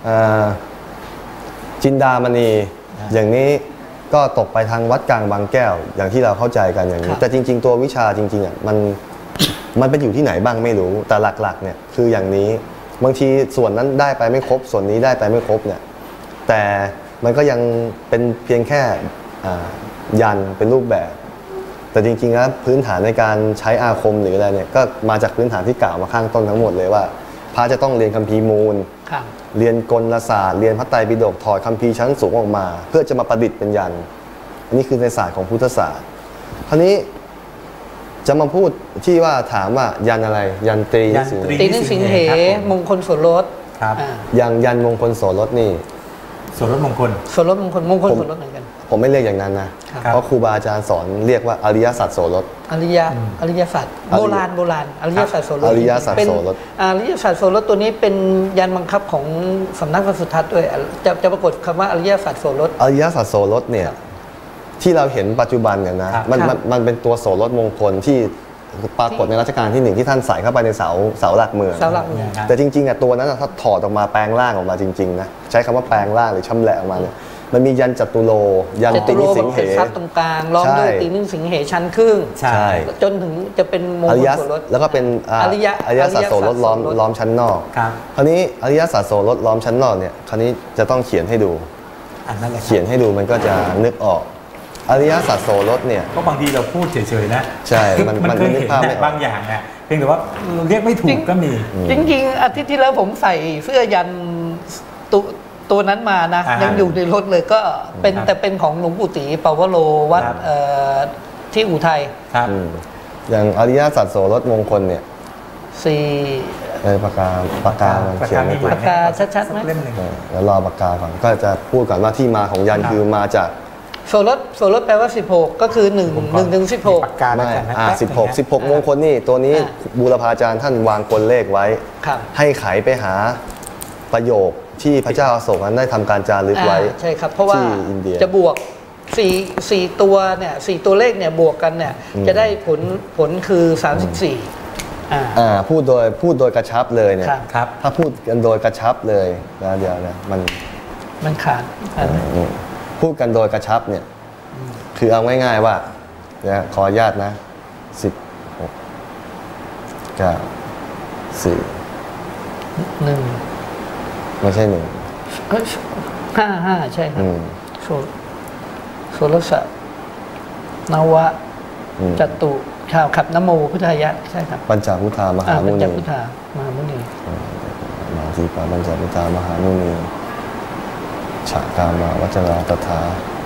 จินดามณีอย่างนี้ก็ตกไปทางวัดกลางบางแก้วอย่างที่เราเข้าใจกันอย่างนี้แต่จริงๆตัววิชาจริงๆอ่ะมันมันเป็นอยู่ที่ไหนบ้างไม่รู้แต่หลักๆเนี่ยคืออย่างนี้บางทีส่วนนั้นได้ไปไม่ครบส่วนนี้ได้ไปไม่ครบเนี่ยแต่มันก็ยังเป็นเพียงแค่ยันเป็นรูปแบบแต่จริงๆแล้วพื้นฐานในการใช้อาคมหรืออะไรเนี่ยก็มาจากพื้นฐานที่กล่าวมาข้างต้นทั้งหมดเลยว่าพระจะต้องเรียนคัมภีร์มูลเรียนกลศาสตร์เรียนพระไตรปิฎกถอดคัมภีร์ชั้นสูงออกมาเพื่อจะมาประดิษฐ์เป็นยันอันนี้คือในศาสตร์ของพุทธศาสตร์คราวนี้จะมาพูดที่ว่าถามว่ายันอะไรยันตรีสิงตรีนิสิงเหมงคลโสรสครับอย่างยันมงคลโสรสนี่โสรสมงคลโสรสมงคลมงคลโสรสเหมือนกันผมไม่เรียกอย่างนั้นนะเพราะครูบาอาจารย์สอนเรียกว่าอริยสัจโสรสอริยอริยสัจโบราณโบราณอริยสัจโสรสอริยสัจโสรสอริยสัจโสรสตัวนี้เป็นยันบังคับของสำนักพระสุทัศน์ด้วยจะจะปรากฏคำว่าอริยสัจโสรสอริยสัจโสรสเนี่ยที่เราเห็นปัจจุบันเนี่ยนะมันมันเป็นตัวโสรสมงคลที่ปรากฏในรัชกาลที่หนึ่งที่ท่านใส่เข้าไปในเสาเสาหลักเมืองแต่จริงๆอ่ะตัวนั้นถ้าถอดออกมาแปลงร่างออกมาจริงๆนะใช้คำว่าแปลงร่างหรือชำแหละออกมาเนี่ยมันมียันจัตุโลยันตินิสิงเหตรงกลางล้อมด้วยตินิสิงเหชั้นครึ่งใช่จนถึงจะเป็นมงคลโสรสแล้วก็เป็นอริยอริยสัจโสรสล้อมล้อมชั้นนอกคราวนี้อริยสัจโสรสล้อมชั้นนอกเนี่ยคราวนี้จะต้องเขียนให้ดูเขียนให้ดูมันก็จะนึกออกอริยสัจโสรสเนี่ยก็บางทีเราพูดเฉยๆนะใช่มันมันเคยเห็นบางอย่างนะเพียงแต่ว่าเรียกไม่ถูกก็มีจริงๆอาทิตย์ที่แล้วผมใส่เสื้อยันตุตัวนั้นมานะยังอยู่ในรถเลยก็เป็นแต่เป็นของหลวงปู่ตีปาวโลวัดที่อุทัยครับอย่างอริยสัจโสรสมงคลเนี่ยสี่เออปากกาปากกาเขียนไม่ถูกปากกาชัดๆไหมแล้วรอปากกาก่อนก็จะพูดก่อนว่าที่มาของยันคือมาจากโสรสโสรสแปลว่าสิบหกก็คือหนึ่ง หนึ่งถึงสิบหกไม่อ่าสิบหก สิบหกมงคลนี่ตัวนี้บูรพาจารย์ท่านวางกลเลขไว้ให้ไขไปหาประโยคที่พระเจ้าอโศกนั้นได้ทำการจารึกไว้ใช่ครับเพราะว่าจะบวกสี่ สี่ตัวเนี่ยสี่ตัวเลขเนี่ยบวกกันเนี่ยจะได้ผลผลคือสามสิบสี่อ่าพูดโดยพูดโดยกระชับเลยเนี่ยถ้าพูดกันโดยกระชับเลยนะเดี๋ยวนะมันมันขาดพูดกันโดยกระชับเนี่ยคือเอาง่ายๆว่าเนี่ยขออนุญาตนะสิบหกเก้าสี่หนึ่งไม่ใช่หนึ่งห้าห้าใช่ครับโสโสรสะนวะจัตุข่าวขับนโมพุทธายะใช่ครับปัญจพุทธามหามุนีปัญจพุทธามหามุนีมาทีปาปัญจพุทธามหามุนีฉากามาวัจราตถา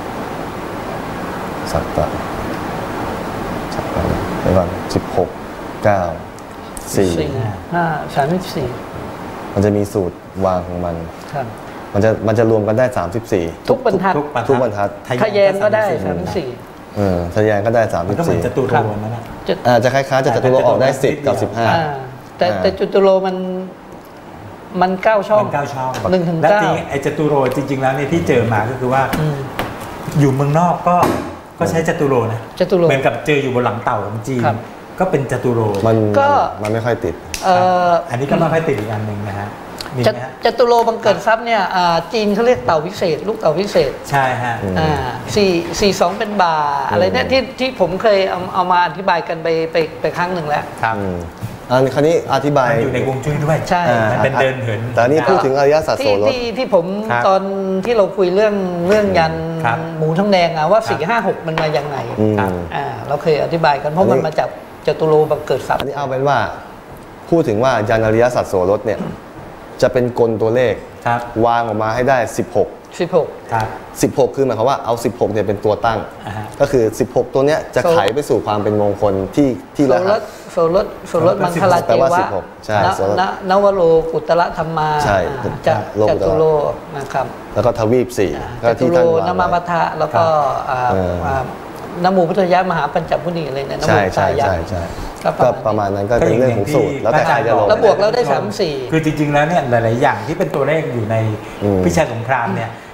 สัตตะสัตตะไปก่อนสิบหกเก้าสี่ห้าสามสิบสี่มันจะมีสูตรวางของมันมันจะมันจะรวมกันได้สามสิบสี่ทุกบรรทัดทุกบรรทัดทะแยงก็ได้สามสิบสี่เออทะแยงก็ได้สามสิบสี่จตุโลนั่นแหละอ่าจะคล้ายๆจะจตุโลออกได้สิบกับสิบห้าแต่แต่จตุโลมันมันเก้าช่องเก้าช่องหนึ่งถึงเก้าแล้วจริงไอ้จตุโลจริงๆแล้วเนี่ยที่เจอมาก็คือว่าอยู่เมืองนอกก็ก็ใช้จตุโลนะจตุโลเหมือนกับเจออยู่บนหลังเต่าของจีนก็เป็นจตุโลมันก็มันไม่ค่อยติดอันนี้ก็ไม่ค่อยติดอีกอันหนึ่งนะฮะจตุโลบังเกิดทรัพย์เนี่ยจีนเขาเรียกเต่าวิเศษลูกเต่าวิเศษใช่ฮะสี่สี่สองเป็นบาอะไรเนี่ยที่ที่ผมเคยเอาเอามาอธิบายกันไปไปไปครั้งหนึ่งแล้วครับอันคราวนี้อธิบายอยู่ในวงจุ้ยด้วยใช่เป็นเดินเหินแต่นี่พูดถึงอริยสัจโสรสที่ที่ผมตอนที่เราคุยเรื่องเรื่องยันหมูทองแดงอะว่าสี่ห้าหกมันมาอย่างไงอ่าเราเคยอธิบายกันเพราะมันมาจากจตุโลบังเกิดทรัพย์อันนี้เอาเป็นว่าพูดถึงว่ายันอริยสัจโสรสเนี่ยจะเป็นกลตัวเลขวางออกมาให้ได้สิบหกสิบหกครับสิบหกคือหมายความว่าเอาสิบหกเนี่ยเป็นตัวตั้งก็คือสิบหกตัวเนี้ยจะไขไปสู่ความเป็นมงคลที่ที่รหัสโสรสโสรสมังคลาเจวะใช่นวโรกุตระธรรมาใช่จตุโลนะครับแล้วก็ทวีปสี่จตุโลนมาบัทะแล้วก็นโมพุทธายะมหาปัญจมุนีอะไรเนี่ยนโมพุทธายะก็ประมาณนั้นก็เป็นเรื่องของสูตรแล้วแต่ใครจะลงแล้วบวกแล้วได้สามสี่คือจริงๆแล้วเนี่ยหลายๆอย่างที่เป็นตัวเลขอยู่ในพิชัยสงครามเนี่ย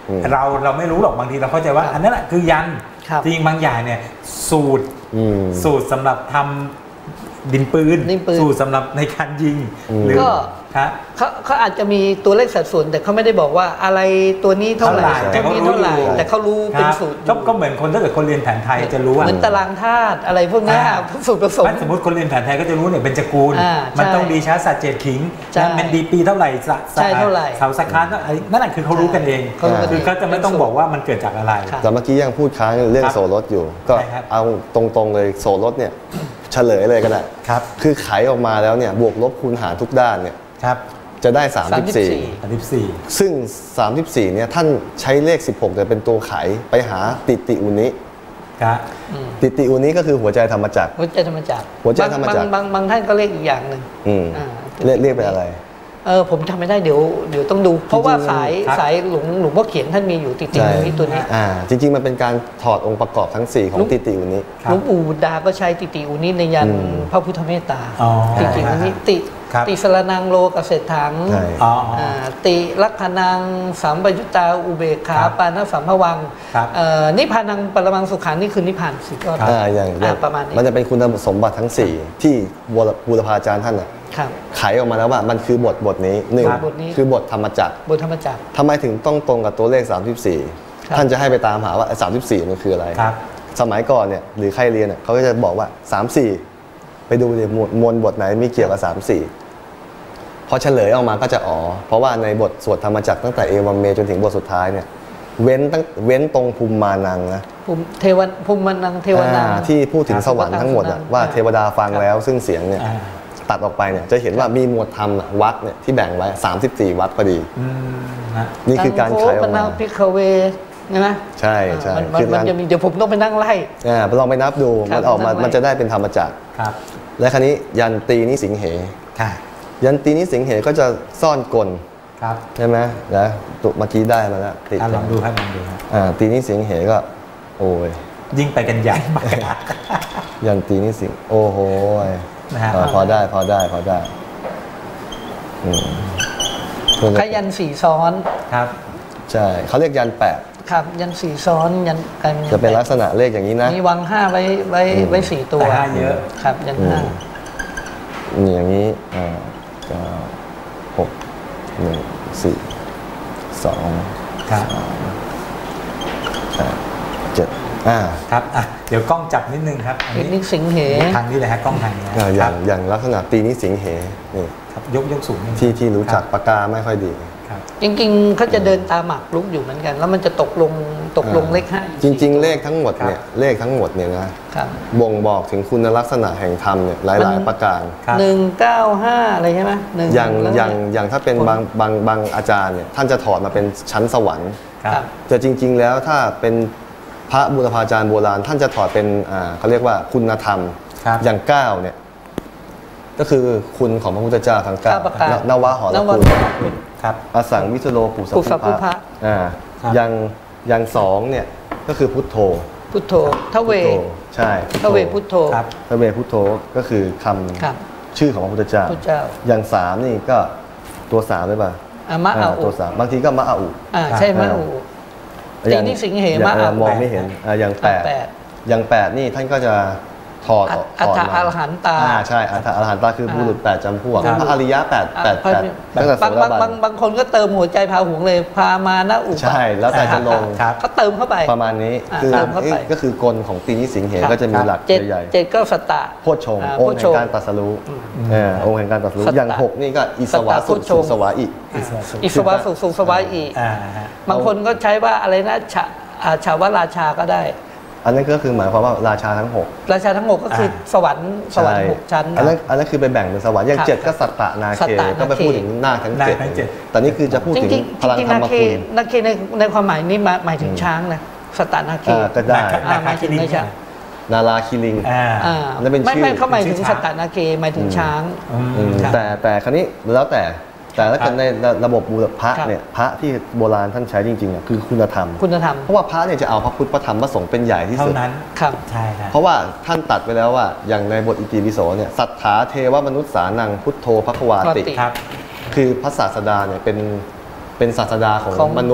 อืมเราเราไม่รู้หรอกบางทีเราเข้าใจว่า อันนั้นแหละคือยันครับจริงบางอย่างเนี่ยสูตรอืมสูตรสำหรับทำดินปืนดินปืนสูตรสำหรับในการยิงอืมหรือก็ฮะเขาเขาอาจจะมีตัวเลขสัดส่วนแต่เขาไม่ได้บอกว่าอะไรตัวนี้เท่าไหร่เท่าไหร่ตัวนี้เท่าไหร่แต่แต่เขาเขารู้รู้คเป็นรับสูตรก็ก็เหมือนคนถ้าเกิดคนเรียนแผนไทยจะรู้ว่าเหมือนตารางธาตุอะไรพวกเนี้ยอ่าสูตรผสมสมมติคนเรียนแผนไทยก็จะรู้เนี่ยเป็นจักรูลอ่ามันใช่ต้องดีช้าสัตว์เจ็ดขิงใช่นะมันดีปีเท่าไหร่สะสะใช่เท่าไหร่เสาสะคานเท่าไหร่นั่นแหละคือเขารู้กันเองเขารู้กันเองคือเขาจะไม่ต้องบอกว่ามันเกิดจากอะไรครับแต่เมื่อกี้ยังพูดค้างเรื่องครับโสรถอยู่ ก็ใช่ครับเอาตรงๆเลยโสรถเนี่ยเฉลยเลยก็ได้ครับคือไขออกมาแล้วเนี่ยบวกลบคูณหารทุกด้านเนี่ยครับจะได้ สามสิบสี่สามสิบสี่ซึ่ง สามสิบสี่เนี่ยท่านใช้เลข สิบหกจะเป็นตัวไขไปหาติติอุนิครับติติอุนิก็คือหัวใจธรรมจักรหัวใจธรรมจักรหัวใจธรรมจักรบางบางบางท่านก็เรียกอีกอย่างหนึ่งอืมอ่าเรียกเรียกเป็นอะไรเออผมจำไม่ได้เดี๋ยวเดี๋ยวต้องดู เพราะว่าสายครับสายหลวงหลวงพ่อเขียนท่านมีอยู่ติดใช่ๆนี้ตัวนี้อ่าจริง ๆ มันเป็นการถอดองค์ประกอบทั้ง สี่ ของลุงติติอุนิครับหลวงปู่บุตรดาก็ใช้ติติอุนิในยันอืมพระพุทธเมตตาอ๋อติติอุนิติครับติสรนังโลกเศรษถังใช่อ๋ออ่าติลักขณังสัมปยุตตาอุเบกขาครับปานสัมภวังครับเอ่อนิพพานังปรมังสุขานี่คือนิพพานสิก็ครับอ่าอย่างอย่างประมาณนี้มันจะเป็นคุณสมบัติทั้ง สี่ ที่บูรบูรพาจารย์ท่านอ่ะครับไขออกมาแล้วว่ามันคือบทบทนี้หนึ่งครับบทนี้คือบทธรรมจักรบทธรรมจักรทำไมถึงต้องตรงกับตัวเลข สามสิบสี่ครับท่านจะให้ไปตามหาว่าไอ้สามสิบสี่มันคืออะไรครับสมัยก่อนเนี่ยหรือใครเรียนเนี่ยเขาก็จะบอกว่า สามสี่ ไปดูเลยมวลมวลบทไหนมีเกี่ยวกับ สามสี่ พอเฉลยออกมาก็จะอ๋อ เพราะว่าในบทสวดธรรมจักรตั้งแต่เอวัมเมจนถึงบทสุดท้ายเนี่ยเว้นตั้งเว้นตรงภูมิมานังนะภูมิเทวันภูมินังเทวนังอ่าที่พูดถึงครับสวรรค์ทั้งหมดอะว่าอ่าเทวดาฟังแล้วซึ่งเสียงเนี่ยอ่าตัดออกไปเนี่ยจะเห็นว่ามีหมวดธรรมอะวัดเนี่ยที่แบ่งไว้ สามสิบสี่ วัดพอดีอืมนะนี่คือการไขออกตังโคปมานังพิคเวใช่ไหมใช่ใช่มันมันคือมันการจะมีเดี๋ยวผมต้องไปนั่งไล่อ่าลองไปนับดูครับมันออกมานับไว้มันจะได้เป็นธรรมจักรครับและคราวนี้ยันตีนิสิงเหค่ะยันตีนิสิงเหก็จะซ่อนกลครับใช่ไหมนะตุเมื่อกี้ได้มาแล้วติดอ่ะลองดูครับลองดูครับอ่าตีนิสิงเหก็โอ้ยยิ่งไปกันใหญ่มากยันตีนิสิงโอ้โหยนะฮะอ่าพอได้พอได้พอได้อืมขยันสี่ซ้อนครับใช่เขาเรียกยันแปดครับยันสี่ซ้อนยันกลายเป็นยัจะเป็นลักแษณะเลขอย่างนี้นะมีวังห้าไว้ไว้อืมไว้สี่ตัวแต่ห้าเยอะครับยันอืห้ามมีอย่างนี้อ่าเก้าหกหนึ่งสี่สองครับแปดเจ็ดอ่าครับอ่ะเดี๋ยวกล้องจับนิดนึงครับอันเทคนินี้คสิงเหทางนี้เลยฮะกล้องทางนี้อ่าอคย่ารังบอย่างลักษณะตีนิสิงเหนี่ครับยกยกสูงนิดนึงที่ที่รู้จักคบปากกาไม่ค่อยดีครับจริงๆเขาจะเดินตามหมากรุกอยู่เหมือนกัน แล้วมันจะตกลงตกลงเลขห้าจริง ๆ เลขทั้งหมดเนี่ยครับเลขทั้งหมดเนี่ยนะครับ บ่งบอกถึงคุณลักษณะแห่งธรรมเนี่ยหมัลายนๆ ประการครับหนึ่งเก้าห้าอะไรใช่ไหมหนึ่งอย่างแล้วอย่างอย่างถ้าเป็นคนบางบางบางอาจารย์เนี่ยท่านจะถอดมาเป็นชั้นสวรรค์ครับครับแต่จริง ๆ แล้วถ้าเป็นพระบุรพาจารย์โบราณ ท่านจะถอดเป็นอ่าเขาเรียกว่าคุณธรรมครับอย่างเก้าเนี่ยก็คือคุณของพระพุทธเจ้าทั้งเก้าเก้าประการนวะหรนวะคุณครับอสังวิสโลปุสปุสสะพุพุพพะะอ่าครับอย่างอย่างสองเนี่ยก็คือพุทโธพุทโธทเวพุทโธใช่ทเวพุทโธครับทเวพุทโธก็คือคครับำชื่อของพระพุทธเจ้าพุทธเจ้าอย่างสามนี่ก็ตัวสามได้ป่ะอามะอาอ่าอุตัวสามบางทีก็มะอาอุอ่าใช่มะอ่าอุอตีย่างนิสิงเหอย่มะเออาออุมองไม่เห็นอ่าอย่างแปดแปดอย่างแปดนี่ท่านก็จะถอดออกอัฏถอดฐมาอรหันตาอ่าใช่อัฏฐอรหันตาคือบุรุษแปดจำพวกครับพระอริยะแปดแปดอ่ะแปดตั้งแต่โสบางดาบางบับาน งบางคนก็เติมหัวใจพาหุงเลย พามานะอุปะใช่แล้วแต่จะลงครับเขาเติมเข้าไปประมาณนี้อ่าคือตามเข้าไปก็คือกลของตีนิสิงเหครับก็จะมีหลักเจ็ดใหญ่เจ็ดก็สตตะๆโพชฌงค์อ่าองค์โพชฌแห่งงค์การตรัสรู้อืมเออองค์แห่งการตรัสรู้สัตตะอย่างหกนี่ก็อิสวาสัตตะสุโพชฌสุงค์สวาอิอิสระสุขอิสวาสุสุสวาอีอ่าฮะบางคนก็ใช้ว่าอะไรนะชาอ่าชาวราชาก็ได้อันนั้นก็คือหมายความว่าราชาทั้งหกราชาทั้งหกก็คือสวรรค์สวรรค์หกชั้นอันนั้นอันนั้นคือไปแบ่งเป็นสวรรค์อย่างครับเจ็ดก็สัตตะนาสัเคตตะนาเคก็ไปพูดถึงนาคทั้งนาคเจ็ดทั้งเจ็ดแต่นี่คือจะพูดจถึงริงพลังๆจริงธรๆรนาม เคคุณนาเคในในความหมายนี้หมายถึงช้างนะสตตานาเคอ่าก็ได้อ่าหมายถึงไม่ใช่นาราคิลิงอ่าอ่านั่นเป็นไม่ชื่อไม่เขาหมายถึงเป็นชื่อสช้างตตานาเคหมายถึงช้างอืมอืมครับแต่แต่ครั้นี้แล้วแต่แต่ถ้าครัเกิบดในระบบบูรพระครับเนี่ยพระที่โบราณท่านใช้จริงๆอ่ะคือคุณธรรมคุณธรรมเพราะว่าพระเนี่ยจะเอาพระพุทธพระธรรมพระสงฆ์เป็นใหญ่ที่เท่าสุดนั้นครับใช่ครับเพราะว่าท่านตัดไปแล้วว่าอย่างในบทอิติปิโสเนี่ยสัทธาเทวมนุษย์สานังพุทโธภควาติติครับคือพระศาสดาเนี่ยเป็นเป็นศาสดาของของมนุษย์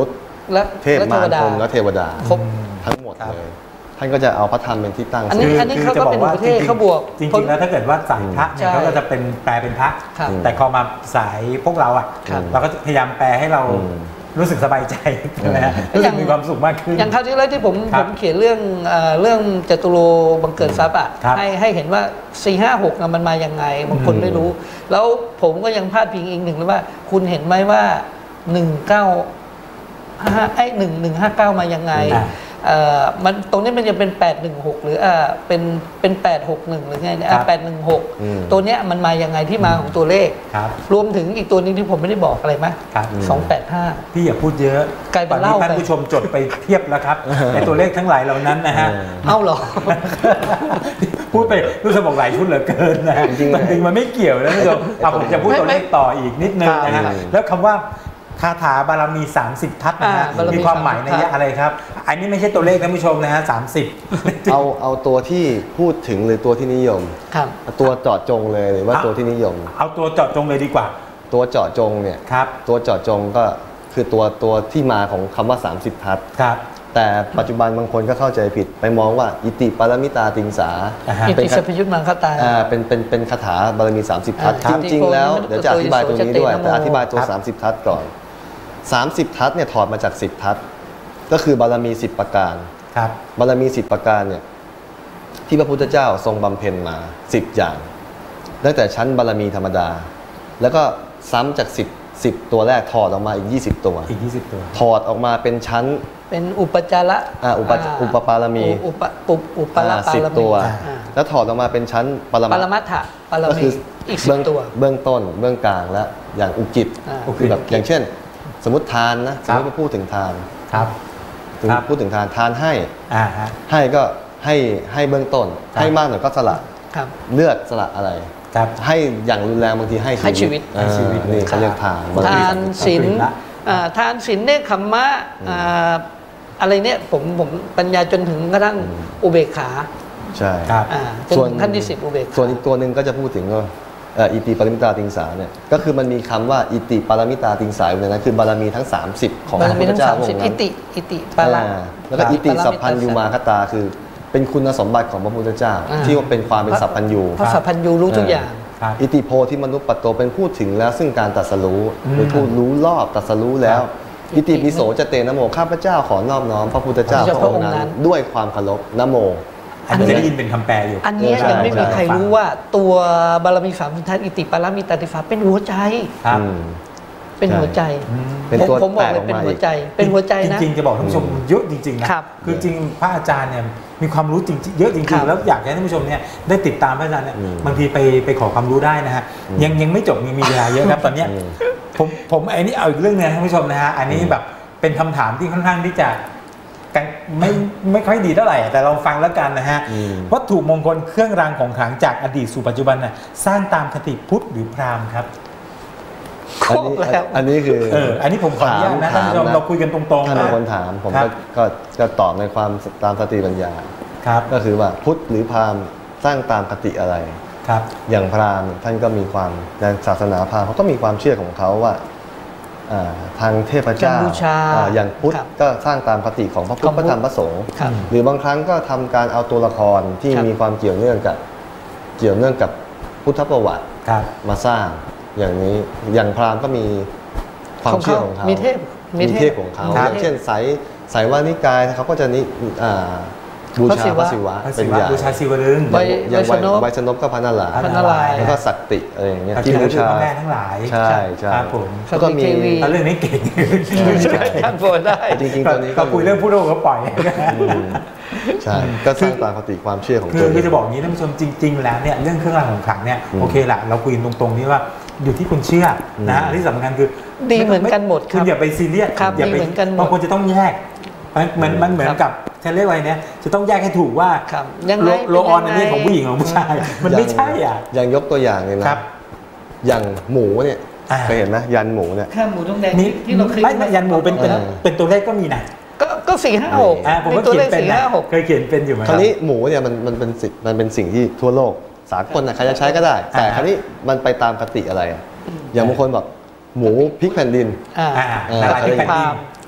และเทพและมารวดพรหมและเทวดาครบทั้งหมดครับเลย ท่านก็จะเอาพระธรรมเป็นที่ตั้งอันนี้คืออันนี้คือเขาจะก็บอกเป็นว่าประเทศจริงๆเขาบวกจริงๆแล้วถ้าเกิดว่าสายพระเนี่ยใช่เขาก็จะเป็นแปลเป็นพระครับแต่พอมาสายพวกเราอ่ะครับเราก็พยายามแปลให้เราอืมรู้สึกสบายใจใช่ไหมฮะรู้สึกมีความสุขมากขึ้นอย่างคราวที่แล้วที่ผมครัผบมเขียนเรื่องเอ่อเรื่องจตุโลบังเกิดทรัพย์อ่ะครับให้ให้เห็นว่าสี่ห้าหกมันมายังไงบางคนอืมไม่รู้ แล้วผมก็ยังพาดพิงอีกหนึ่งเลยว่า คุณเห็นไหมว่าหนึ่งเก้าห้าไอ้หนึ่งหนึ่งห้าเก้ามายังไงอ่าเอ่อมันตรงนี้มันจะเป็นแปดหนึ่งหกหรือเอ่อเป็นเป็นแปดหกหนึ่งหรือไงเนี่ยแปดหนึ่งหกอืมตัวเนี้ยมันมายังไงที่มาของตัวเลขครับรวมถึงอีกตัวหนึงที่ผมไม่ได้บอกอะไรไหมครับสองแปดห้าพี่อย่าพูดเยอะกลายเป็นตอนนี้เล่าท่านไปผู้ชมจดไปเทียบแล้วครับไอตัวเลขทั้งหลายเหล่านั้นนะฮะเออเอ้าเหรอพูดไปรู้สึกบอกหลายชุดเหลือเกินนะฮะจริงๆแต่จริงๆมันไม่เกี่ยวนะท่านผู้ชมเอาผมจะพูดตัวเลขต่ออีกนิดนึงนะฮะครับแล้วคำว่าคาถาบารมี สามสิบ ทัศน์นะฮะอ่าบารมีมีความหมายในยยะอะไรครับ อันนี้ไม่ใช่ตัวเลขท่านผู้ชมนะฮะสามสิบเอาเอาตัวที่พูดถึงหรือตัวที่นิยมครับตัวเจาะจงเลยหรือว่าอ่ะตัวที่นิยมเอาตัวเจาะจงเลยดีกว่าตัวเจาะจงเนี่ยครับตัวเจาะจงก็คือตัวตัวที่มาของคำว่า สามสิบ ทัศน์ครับแต่ปัจจุบันบางคนก็เข้าใจผิดไปมองว่าอิติปารมิตาติงสาอ่าฮะอิเป็นติคาสัพพยุตมังคตาอ่าเป็นเป็นเป็นคาถาบารมี สามสิบ ทัศน์อ่าจริงๆ แล้วเดี๋ยวจะอธิบายตัวนี้ด้วยโสจตินะโมแต่อธิบายตัวครับสามสิบ ทัศน์ก่อน สามสิบ ทัศน์เนี่ยถอดมาจาก สิบ ทัศน์ก็คือบารมี สิบ ประการครับบารมี สิบ ประการเนี่ยที่พระพุทธเจ้าทรงบำเพ็ญมา สิบ อย่าง ตั้งแต่ชั้นบารมีธรรมดา แล้วก็ซ้ำจาก สิบ สิบ ตัวแรกถอดออกมาอีก ยี่สิบ ตัวอีกยี่สิบตัวถอดออกมาเป็นชั้นเป็นอุปจาระอ่าอุปาอุปปารมีอุปอุปอุปละอ่าปาสิบรมีตัวอ่าแล้วถอดออกมาเป็นชั้นปรปมัรตถ์มัตถะปรก็มีคืออีกสิบเบื้องตัวเบื้องต้นเบื้องกลางและอย่างอุกิจอ่าคือแบบอย่างเช่น สมมติทานนะสครัมบมติว่าพูดถึงทานครับถึงครับพูดถึงทานทานให้อ่าฮะให้ก็ให้ให้เบื้องต้นครับให้มากหน่อยก็สละครับเลือกสละอะไรครับให้อย่างรุนแรงบางทีให้ให้ชีวิตอ่าให้ชีวิตนี่เขาเรียกทานบารมีทาสาน มสิบศีลละอ่าทานศีลเนคขมมะอ่าอะไรเนี่ยผมผมปัญญาจนถึงกระทั่งอุเบกขาใช่ครับอ่าจนถึงขั้นที่สิบอุเบกขาส่วนอีกตัวหนึ่งก็จะพูดถึงว่าเอ่ออิติปารมิตาติงสาเนี่ยก็คือมันมีคำว่าอิติปารมิตาติงสาอยู่ในนั้นคือบารมีทั้ง สามสิบ ของพบารระมีพุทธทั้งเจ้าสามพระสิอบ งค์อินั้นติอิติปาระอ่าแล้วก็อิติสัพพัญญูมาคตาคือเป็นคุณสมบัติของพระพุทธเจ้าอ่าที่ว่าเป็นความเป็นสัพพัญญูพระสัพพัญญูรู้ทุกอย่างครับอิติโพธิมนุปปัตโตเป็นพูดถึงแล้วซึ่งการตรัสรู้อืมหรือผู้รู้รอบตรัสรู้แล้วครับอิติปิโสจะเตนะโมข้าพเจ้าขอนอบน้อมพระพุทธเจ้าพระพพุทธเจ้าระองค์พระองค์นั้นั้น นด้วยความเคารพนะโมอันนี้จะได้ยินเป็นคำแปลอยู่อันเนี้ยใช่ยังไม่มีใช่ใครรู้ว่าตัวบารมีสามสิบทัศน์อิติปาระมิตาติฟาเป็นหัวใจครับอืมเป็นหัวใจอืมเป็นผมตัวผมบอกแตกเลอย อกเป็นมาหัวอีกใจ เป็นหัวใจนะจริงๆจะบอกท่านผู้ชมเยอะจริงๆนะครับ คือจริงพระอาจารย์เนี่ยมีความรู้จริงๆเยอะจครัริงบๆแล้วอยากให้ท่านผู้ชมเนี่ยได้ติดตามพระอาจารย์เนี่ยอืมบางทีไปไปขอความรู้ได้นะฮะยังยังไม่จบยังมีเวลาเยอะครับตอนเนี้ยอืมผมผมไอ้นี่เอาอีกเรื่องนึงนะท่านผู้ชมนะฮะอันนี้แบบเป็นคำถามที่ค่อนข้างที่จะกันไม่ไม่ค่อยดีเท่าไหร่แต่เราฟังแล้วกันนะฮะอืมวัตถุมงคลเครื่องรางของขลังจากอดีตสู่ปัจจุบันน่ะสร้างตามคติพุทธหรือพราหมณ์ครับครบแล้วอันนี้คือเอออันนี้ผมขออนุญาตนะท่านผู้ชมเราคุยกันตรงๆท่านนะเป็นคนถามผมครัก็บก็ก็ตอบในความตามสติปัญญาครับก็คือว่าพุทธหรือพราหมณ์สร้างตามคติอะไรครับอย่างพราหมณ์ท่านก็มีความในศาสนาพราหมณ์เขาก็มีความเชื่อของเขาว่าอ่าทางเทพเจ้าการบูชาอ่าอย่างพุทธครับก็สร้างตามคติของพระพุทขธองพระธรรมพระสงฆ์ครับหรือบางครั้งก็ทำการเอาตัวละครที่ครับมีความเกี่ยวเนื่องกับเกี่ยวเนื่องกับพุทธประวัติครับมาสร้างอย่างนี้อย่างพราหมณ์ก็มีความเชื่อของเขามีเทพมีเทพของเขาครับอย่างเช่นสายสายวานิกายเขาก็จะนิอ่าบูชาพระศิวะพระศิเป็นวะใหญ่บูชาศิวลึงไว้อย่างไว้ชนกไวชนกก็พระนารายณ์พระนารายณ์แล้วก็สักติอะไรอย่างเงี้ยที่ที่บูบูชาชาพระแม่ทั้งหลายใช่ใช่ครับผมแล้วก็มีสติเทวีเอาเรื่องนี้เก่งท่านโปรดได้จริงๆตัวนี้ก็คุยเรื่องผู้โลกก็ปล่อยอืมใช่ก็สร้างตามคติความเชื่อของคืตัวอเอคือง จะบอกอย่างนี้ท่านผู้ชมจริง ๆ แล้วเนี่ยเรื่องเครื่องรางของขลังเนี่ยอืมโอเคละเราคุยตรงๆนี่ว่าอยู่ที่คุณเชื่อนะฮะอืมอันที่สำคัญคือดีเหมือนกันหมดครับคุณอย่าไปซีเรียสครับอย่าไปดีเหมือนกันหมดบางคนจะต้องแยกมันเหมือนมันเหมือนกับจะเรียกว่าอะไรเนี่ยจะต้องแยกให้ถูกว่าครับยังไงโลโลออนเป็อันนยังไงนี้ของผู้หญิงของผู้ชาย มันไม่ใช่อ่ะอย่างยกตัวอย่างเลยนะครับ อย่างหมูเนี่ยอ่าเคยเห็นไหมยันหมูเนี่ยข้าวหมูทองแดงนี่ที่เราเคยไม่ไม่ยันหมูเป็นเป็นเออเป็นตัวเลขก็มีนะก็ก็สี่ห้าหกอ่าผมก็ตัวเขีเลย ขนเป็นสี่นะห้าหกเคยเขียนเป็นอยู่ไหมคราวนี้หมูเนี่ยมันมันเป็นสิ่งมันเป็นสิ่งที่ทั่วโลกสากลนะใครจะใช้ก็ได้ แต่อ่าคราวนี้มันไปตามคติอะไรอะอย่างบางคนบอกหมูพริกแผ่นดินอ่าอ่านาลายณ์ที่แผ่นดิน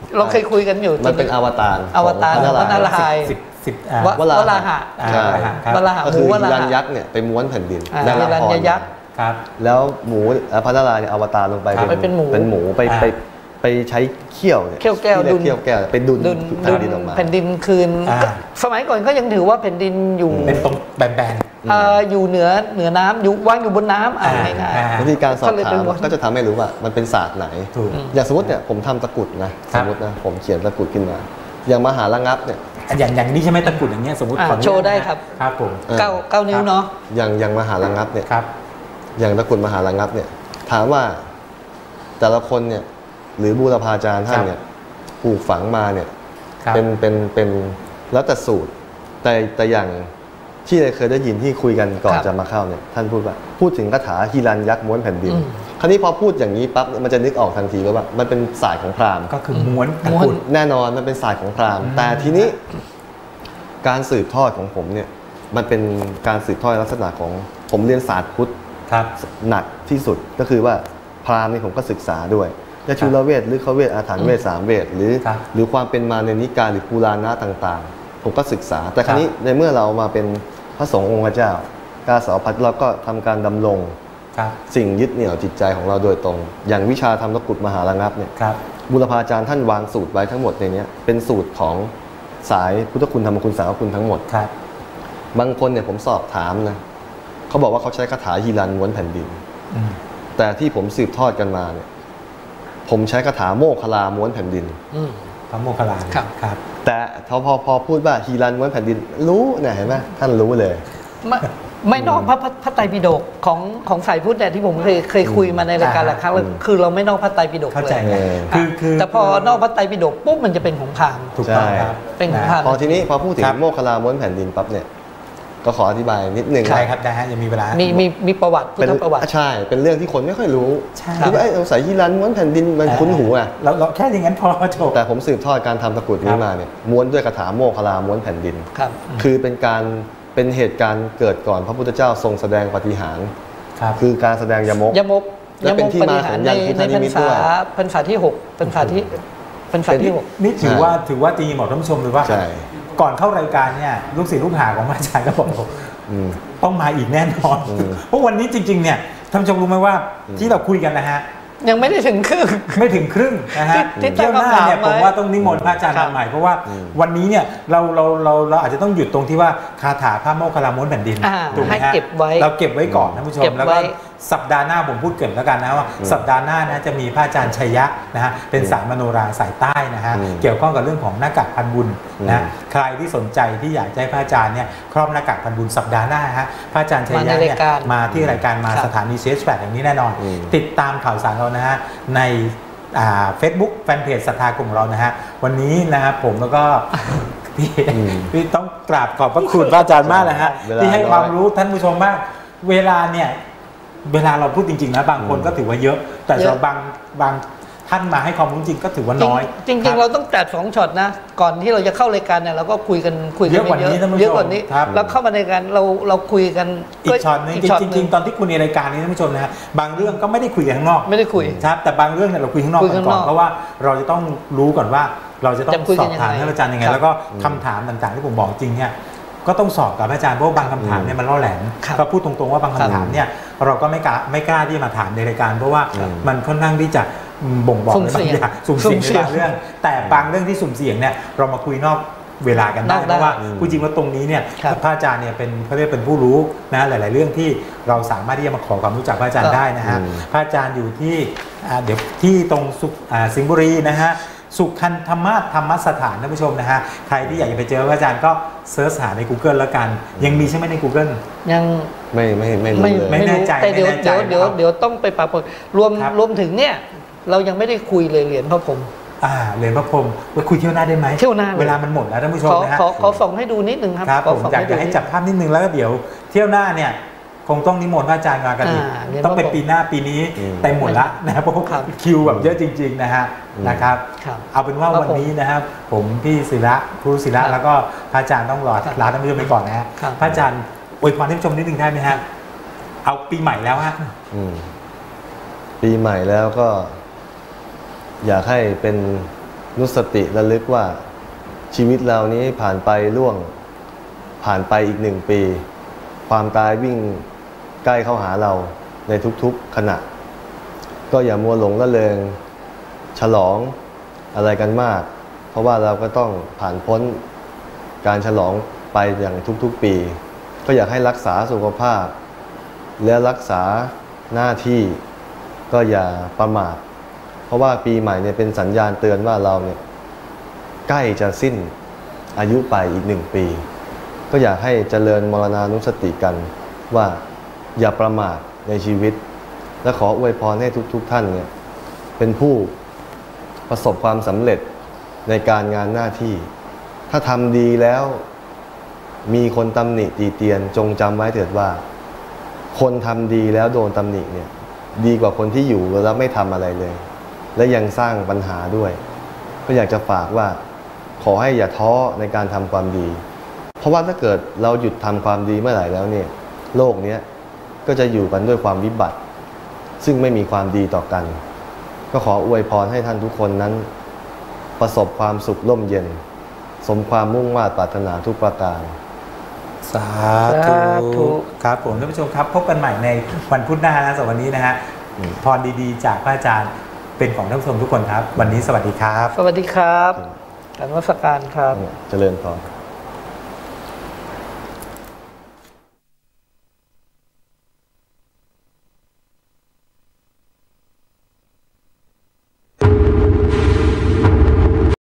เราเคยคุยกันอยู่มันเป็นอวตารอวตารของพระนารายณ์สิบสิบอ่าวะวราหะวราหะอ่าใช่ครับวราหะก็หคืมูอวฮิรารัญหะยักษ์เนี่ยไปม้วนแผ่นดินอ่าในละฮิรัครญยักษ์ครับแล้วหมูเอ่อพระนารายณ์เนี่ยอวตารลงไปไปเป็นหมูเป็นหมูไปอ่าไปไปใช้เขี้ยวเนี่ยเขี้ยวแก้วที่รีดุกลเขี้ยวแก้วไปดุลดุลแผ่นดินออกมาแผ่นดินคืนอ่าก็สมัยก่อนก็ยังถือว่าแผ่นดินอยู่เป็นตรงแบนเอ่ออยู่เหนือเหนือน้ำอยู่วางอยู่บนน้ำอ่าอ่าง่ายอ่าวิธีการสอบก็เลยถาเป็นมม้วนก็จะทำให้รู้ว่ามันเป็นศาสตร์ไหนๆถูกอย่างสมมติเนี่ยผมทำตะกรุดนะครัสบมมตินะผมเขียนตะกรุดขึ้นมา อย่างมหาระงับเนี่ยอย่างอย่างนี้ใช่ไหมตะกรุดอย่างเงี้ยสมมติอ่าขออนุญาตโชว์ได้ครับครับผมเออๆเก้าเก้านิ้วเนาะอย่างอย่างมหาระงับเนี่ยครับอย่างตะกรุดมหาระงับเนี่ยถามว่าแต่ละคนเนี่ยหรือบูรพาจารย์ท่านเนี่ยปลูกฝังมาเนี่ยครับเป็นเป็นเป็นแล้วแต่สูตร แต่แต่อย่างที่เคยได้ยินที่คุยกันก่อนครับจะมาเข้าเนี่ยท่านพูดว่าพูดถึงคาถาฮิรัญยักษ์ม้วนแผ่นดินอืมคราวนี้พอพูดอย่างนี้ปั๊บมันจะนึกออกทันทีว่ามันเป็นศาสตร์ของพราหมณ์ก็คือม้วนตะม้วกนรุดแน่นอนมันเป็นศาสตร์ของพราหมณ์อืมแต่ทีนี้การสืบทอดของผมเนี่ยมันเป็นการสืบทอดลักษณะของผมเรียนศาสตร์พุทธครับหนักที่สุดก็คือว่าพราหมณ์นี่ผมก็ศึกษาด้วยยาชุลเวทหรือเขาเวทอาถรรพ์เวทสามเวทหรือครับหรือความเป็นมาในนิกายหรือปุราณะต่างๆ ผมก็ศึกษา แต่ครั้นี้ในเมื่อเรามาเป็นพระสงฆ์องค์เจ้ากาสาวพัดเราก็ทำการดำรงครับสิ่งยึดเหนี่ยวจิตใจของเราโดยตรง อย่างวิชาทำตะกรุดมหาระงับเนี่ยครับบุรพาจารย์ท่านวางสูตรไว้ทั้งหมดในเนี้ยเป็นสูตรของสายพุทธคุณธรรมคุณสังฆคุณทั้งหมดครับบางคนเนี่ยผมสอบถามนะเขาบอกว่าเขาใช้คาถาฮีรันม้วนแผ่นดินอืมแต่ที่ผมสืบทอดกันมาเนี่ยผมใช้คาถาโมคคลาม้วนแผ่นดินอืมพระโมคคัลลาครับครับแต่พอพอพอพูดว่าฮีรันม้วนแผ่นดิน รู้เนี่ยเห็นไหมท่านรู้เลยไม่ไม่นอกพระพระพระไตรปิฎกของของสายพุทธเนี่ยที่ผมเคยเคยคุยมาในรายการหลายครั้งแล้วคือเราไม่นอกพระไตรปิฎกเข้าเลใจยเลยเออคือคือแต่พอนอกพระไตรปิฎกปุ๊บมันจะเป็นของพราหมณ์ถูกต้องใช่ครับเป็นของะพราหมณ์พอทีนี้พอพูดถึงครับโมคคลาม้วนแผ่นดินปั๊บเนี่ยก็ขออธิบายนิดนึงใช่ครับได้ฮะยังมีเวลามีมีมีประวัติพุทเป็นธประวัติใช่เป็นเรื่องที่คนไม่ค่อยรู้ใช่คิดว่าไอ้ยเอาสายฮีรันม้วนแผ่นดินมันคุ้นหูอ่ะเราเราแค่อย่างนั้นพอจบแต่ผมสืบทอดการทำตะกรุดคนี้รับมาเนี่ยม้วนด้วยคาถาโมคคลาม้วนแผ่นดินครับคือเป็นการเป็นเหตุการณ์เกิดก่อนพระพุทธเจ้าทรงแสดงปาฏิหาริย์ครับคือการแสดงยมกยมกและเป็นที่มาของยันพุทธในนิพรรมิตษาด้วยพรรษาที่หกพรรษาที่พรรษาที่หกนี่ถือใช่ว่าถือว่าจริงๆบอกท่านผู้ชมเลยว่าใช่ก่อนเข้ารายการเนี่ยลูกศิษย์ลูกหาของอาจารย์ก็บอกผมอืมต้องมาอีกแน่นอนอืมเพราะวันนี้จริงๆเนี่ยท่านผู้ชมรู้ไหมว่าที่เราคุยกันนะฮะยังไม่ได้ถึงครึ่งไม่ถึงครึ่งนะฮะที่ที่เที่ยวหน้าเนี่ยตั้งคำถามไว้ผมว่าต้องนิมนต์พระอาจารย์ครับมาใหม่เพราะว่าอืมวันนี้เนี่ยเราเราเราเราอาจจะต้องหยุดตรงที่ว่าคาถาพระโมคคัลลาม้วนแผ่นดินอ่าถูกไหมให้ฮะเก็บไว้เราเก็บไว้ก่อนท่านผู้ชเก็มบแล้วไว้ก็สัปดาห์หน้าผมพูดเกรินแล้วกันนะว่าอืมสัปดาห์หน้านะจะมีพระอาจารย์ชัยยะนะฮะเป็นสายมโนราสายใต้นะฮะอืมเกี่ยวข้องกับเรื่องของหน้ากากพันบุญนะอืมใครที่สนใจที่อยากจะให้พระอาจารย์เนี่ยครอบหน้ากากพันบุญสัปดาห์หน้าฮะพระอาจารย์ชัยยะเนี่ยมาในรายการมาที่รายการมาครับสถานีเชสแปดอย่างนี้แน่นอนอืมติดตามข่าวสารเรานะฮะในเฟซบุ๊กแฟนเพจศรัทธากลุ่มของเรานะฮะวันนี้นะครับผมแล้วก็ พี่อืมพี่ต้องกราบขอบพระคุณพระอาจารย์มากเลยฮะเวลาที่ให้น้อยความรู้ท่านผู้ชมมากเวลาเนี่ยเวลาเราพูดจริงๆนะบางคนอืมก็ถือว่าเยอะ แต่เยอะสำหรับบางบางท่านมาให้ความรู้จริงก็ถือว่าน้อยจริงๆจริงคๆบเราต้องจัดสองช็อตนะ ก่อนที่เราจะเข้ารายการเนี่ยเราก็คุยกันคุยกัเยอะกว่านี้ท่านผู้ชมเยอะกว่านี้ครับแล้วเข้ามาในการเราเราคุยกันอีกช็อตหนึงกช็อตจริงๆตอนที่คุณในรายการนี้ท่านผู้ชมนะฮะบางเรื่องก็ไม่ได้คุยกันข้างนอกไม่ได้คุยครับแต่บางเรื่องเนี่ยเราคุยข้างนอกคุยกัข้าน งก่อนนอกเพราะว่าเราจะต้องรู้ก่อนว่าเราจะต้องจะคุยสกัอน บยังถามไงท่านอาจารย์ยังไงครับแล้วก็คำถามต่างๆที่ผมบอกจริงเนี่ยก็ต้องสอบกับอาจารย์เพราะว่าบางคำถามเนี่ยมันล่อแหลมครับก็พูดตรงๆว่าบางคำถามเนี่ยเราก็ไม่กล้าไม่กล้าที่จะมาถามในรายการ เพราะว่าอืมมันค่อนข้างที่จะบ่งบอกในบางอย่างสุ่สุ่มมเสี่เสี่ยยงงในบางเรื่อง แต่บางเรื่องที่สุ่มเสี่ยงเนี่ยเรามาคุยนอกเวลากันได้นอกเพได้ราะว่าอืมพูดจริงว่าตรงนี้เนี่ยครับพระอาจารย์เนี่ยเป็นเขาเรียกเป็นผู้รู้นะหลาย ๆ เรื่องที่เราสามารถที่จะมาขอความรู้จักพระอาจารย์ได้นะฮะอืมพระอาจารย์อยู่ที่อ่าเดี๋ยวที่ตรงสุขอ่าสิงห์บุรีนะฮะสุขันธรรมะธรรมสถานท่านผู้ชมนะฮะใครที่อยากจะไปเจอพระอาจารย์ก็เซิร์ชหาใน Google แล้วกัน ยังมีใช่ไหมใน Google ยังไม่ไม่ไม่รู้ไม่เลยไม่แน่ใจแต่เดี๋ยวไม่แน่ใจเดี๋ยวเดี๋ยวนะครับเดี๋ยวต้องไปปรับปรุงรวมครับรวมถึงเนี่ยเรายังไม่ได้คุยเลยเหรียญพระพรหมอ่าเหรียญพระพรหมไปคุยเที่ยวหน้าได้ไหมเที่ยวหน้าเลยเวลามันหมดแล้วท่านผู้ชขมอนะฮะขอขอส่งให้ดูนิดนึงครับครับขอผมส่งอยากให้ดูจะให้จับภาพนิดนึงแล้วก็เดี๋ยวเที่ยวหน้าเนี่ยคงต้องนิมนต์พระอาจารย์มากันอีกอ่าเรียนต้องเป็นพระพรหมปีหน้าปีนี้อืมเต็มหมดละนะครับเพราะว่าครับคิวแบบเยอะจริง ๆ นะฮะอืมนะครับครับเอาเป็นว่าครับวันนี้นะครับ ผมพี่ศิระครูศิระครับแล้วก็พระอาจารย์ต้องรอครับลาท่านผู้ชมไปก่อนนะฮะครับพระอาจารย์อวยพรท่านผู้ชมนิดนึงได้ไหมฮะเอาปีใหม่แล้วฮะอืมปีใหม่แล้วก็ อยากให้เป็นนุสติระลึกว่าชีวิตเรานี้ผ่านไปล่วงผ่านไปอีกหนึ่งปี ความตายวิ่งใกล้เข้าหาเราในทุกๆขณะก็อย่ามัวหลงละเลงฉลองอะไรกันมากเพราะว่าเราก็ต้องผ่านพ้นการฉลองไปอย่างทุกๆปีก็อยากให้รักษาสุขภาพและรักษาหน้าที่ก็อย่าประมาทเพราะว่าปีใหม่เนี่ยเป็นสัญญาณเตือนว่าเราเนี่ยใกล้จะสิ้นอายุไปอีกหนึ่งปีก็อยากให้เจริญมรณานุสติกันว่าอย่าประมาทในชีวิตและขออวยพรให้ทุกๆท่านเนี่ยเป็นผู้ประสบความสำเร็จในการงานหน้าที่ถ้าทำดีแล้วมีคนตำหนิตีเตียนจงจำไว้เถิดว่าคนทำดีแล้วโดนตำหนิเนี่ยดีกว่าคนที่อยู่แล้วไม่ทำอะไรเลยและยังสร้างปัญหาด้วยก็อยากจะฝากว่าขอให้อย่าท้อในการทำความดีเพราะว่าถ้าเกิดเราหยุดทำความดีเมื่อไหร่แล้วเนี่ยโลกนี้ก็จะอยู่กันด้วยความวิบัติซึ่งไม่มีความดีต่อกันก็ขออวยพรให้ท่านทุกคนนั้นประสบความสุขร่มเย็นสมความมุ่งมา่ปรารถนาทุกประการสาธุครับผมท่านผู้ชมครับพบกันใหม่ในวันพุธหน้านะสำหรับวันนี้นะฮะพรดีๆจากพระอาจารย์เป็นของท่านผู้ชมทุกคนครับวันนี้สวัสดีครับสวัสดีครับการนมัสการครับเจริญพร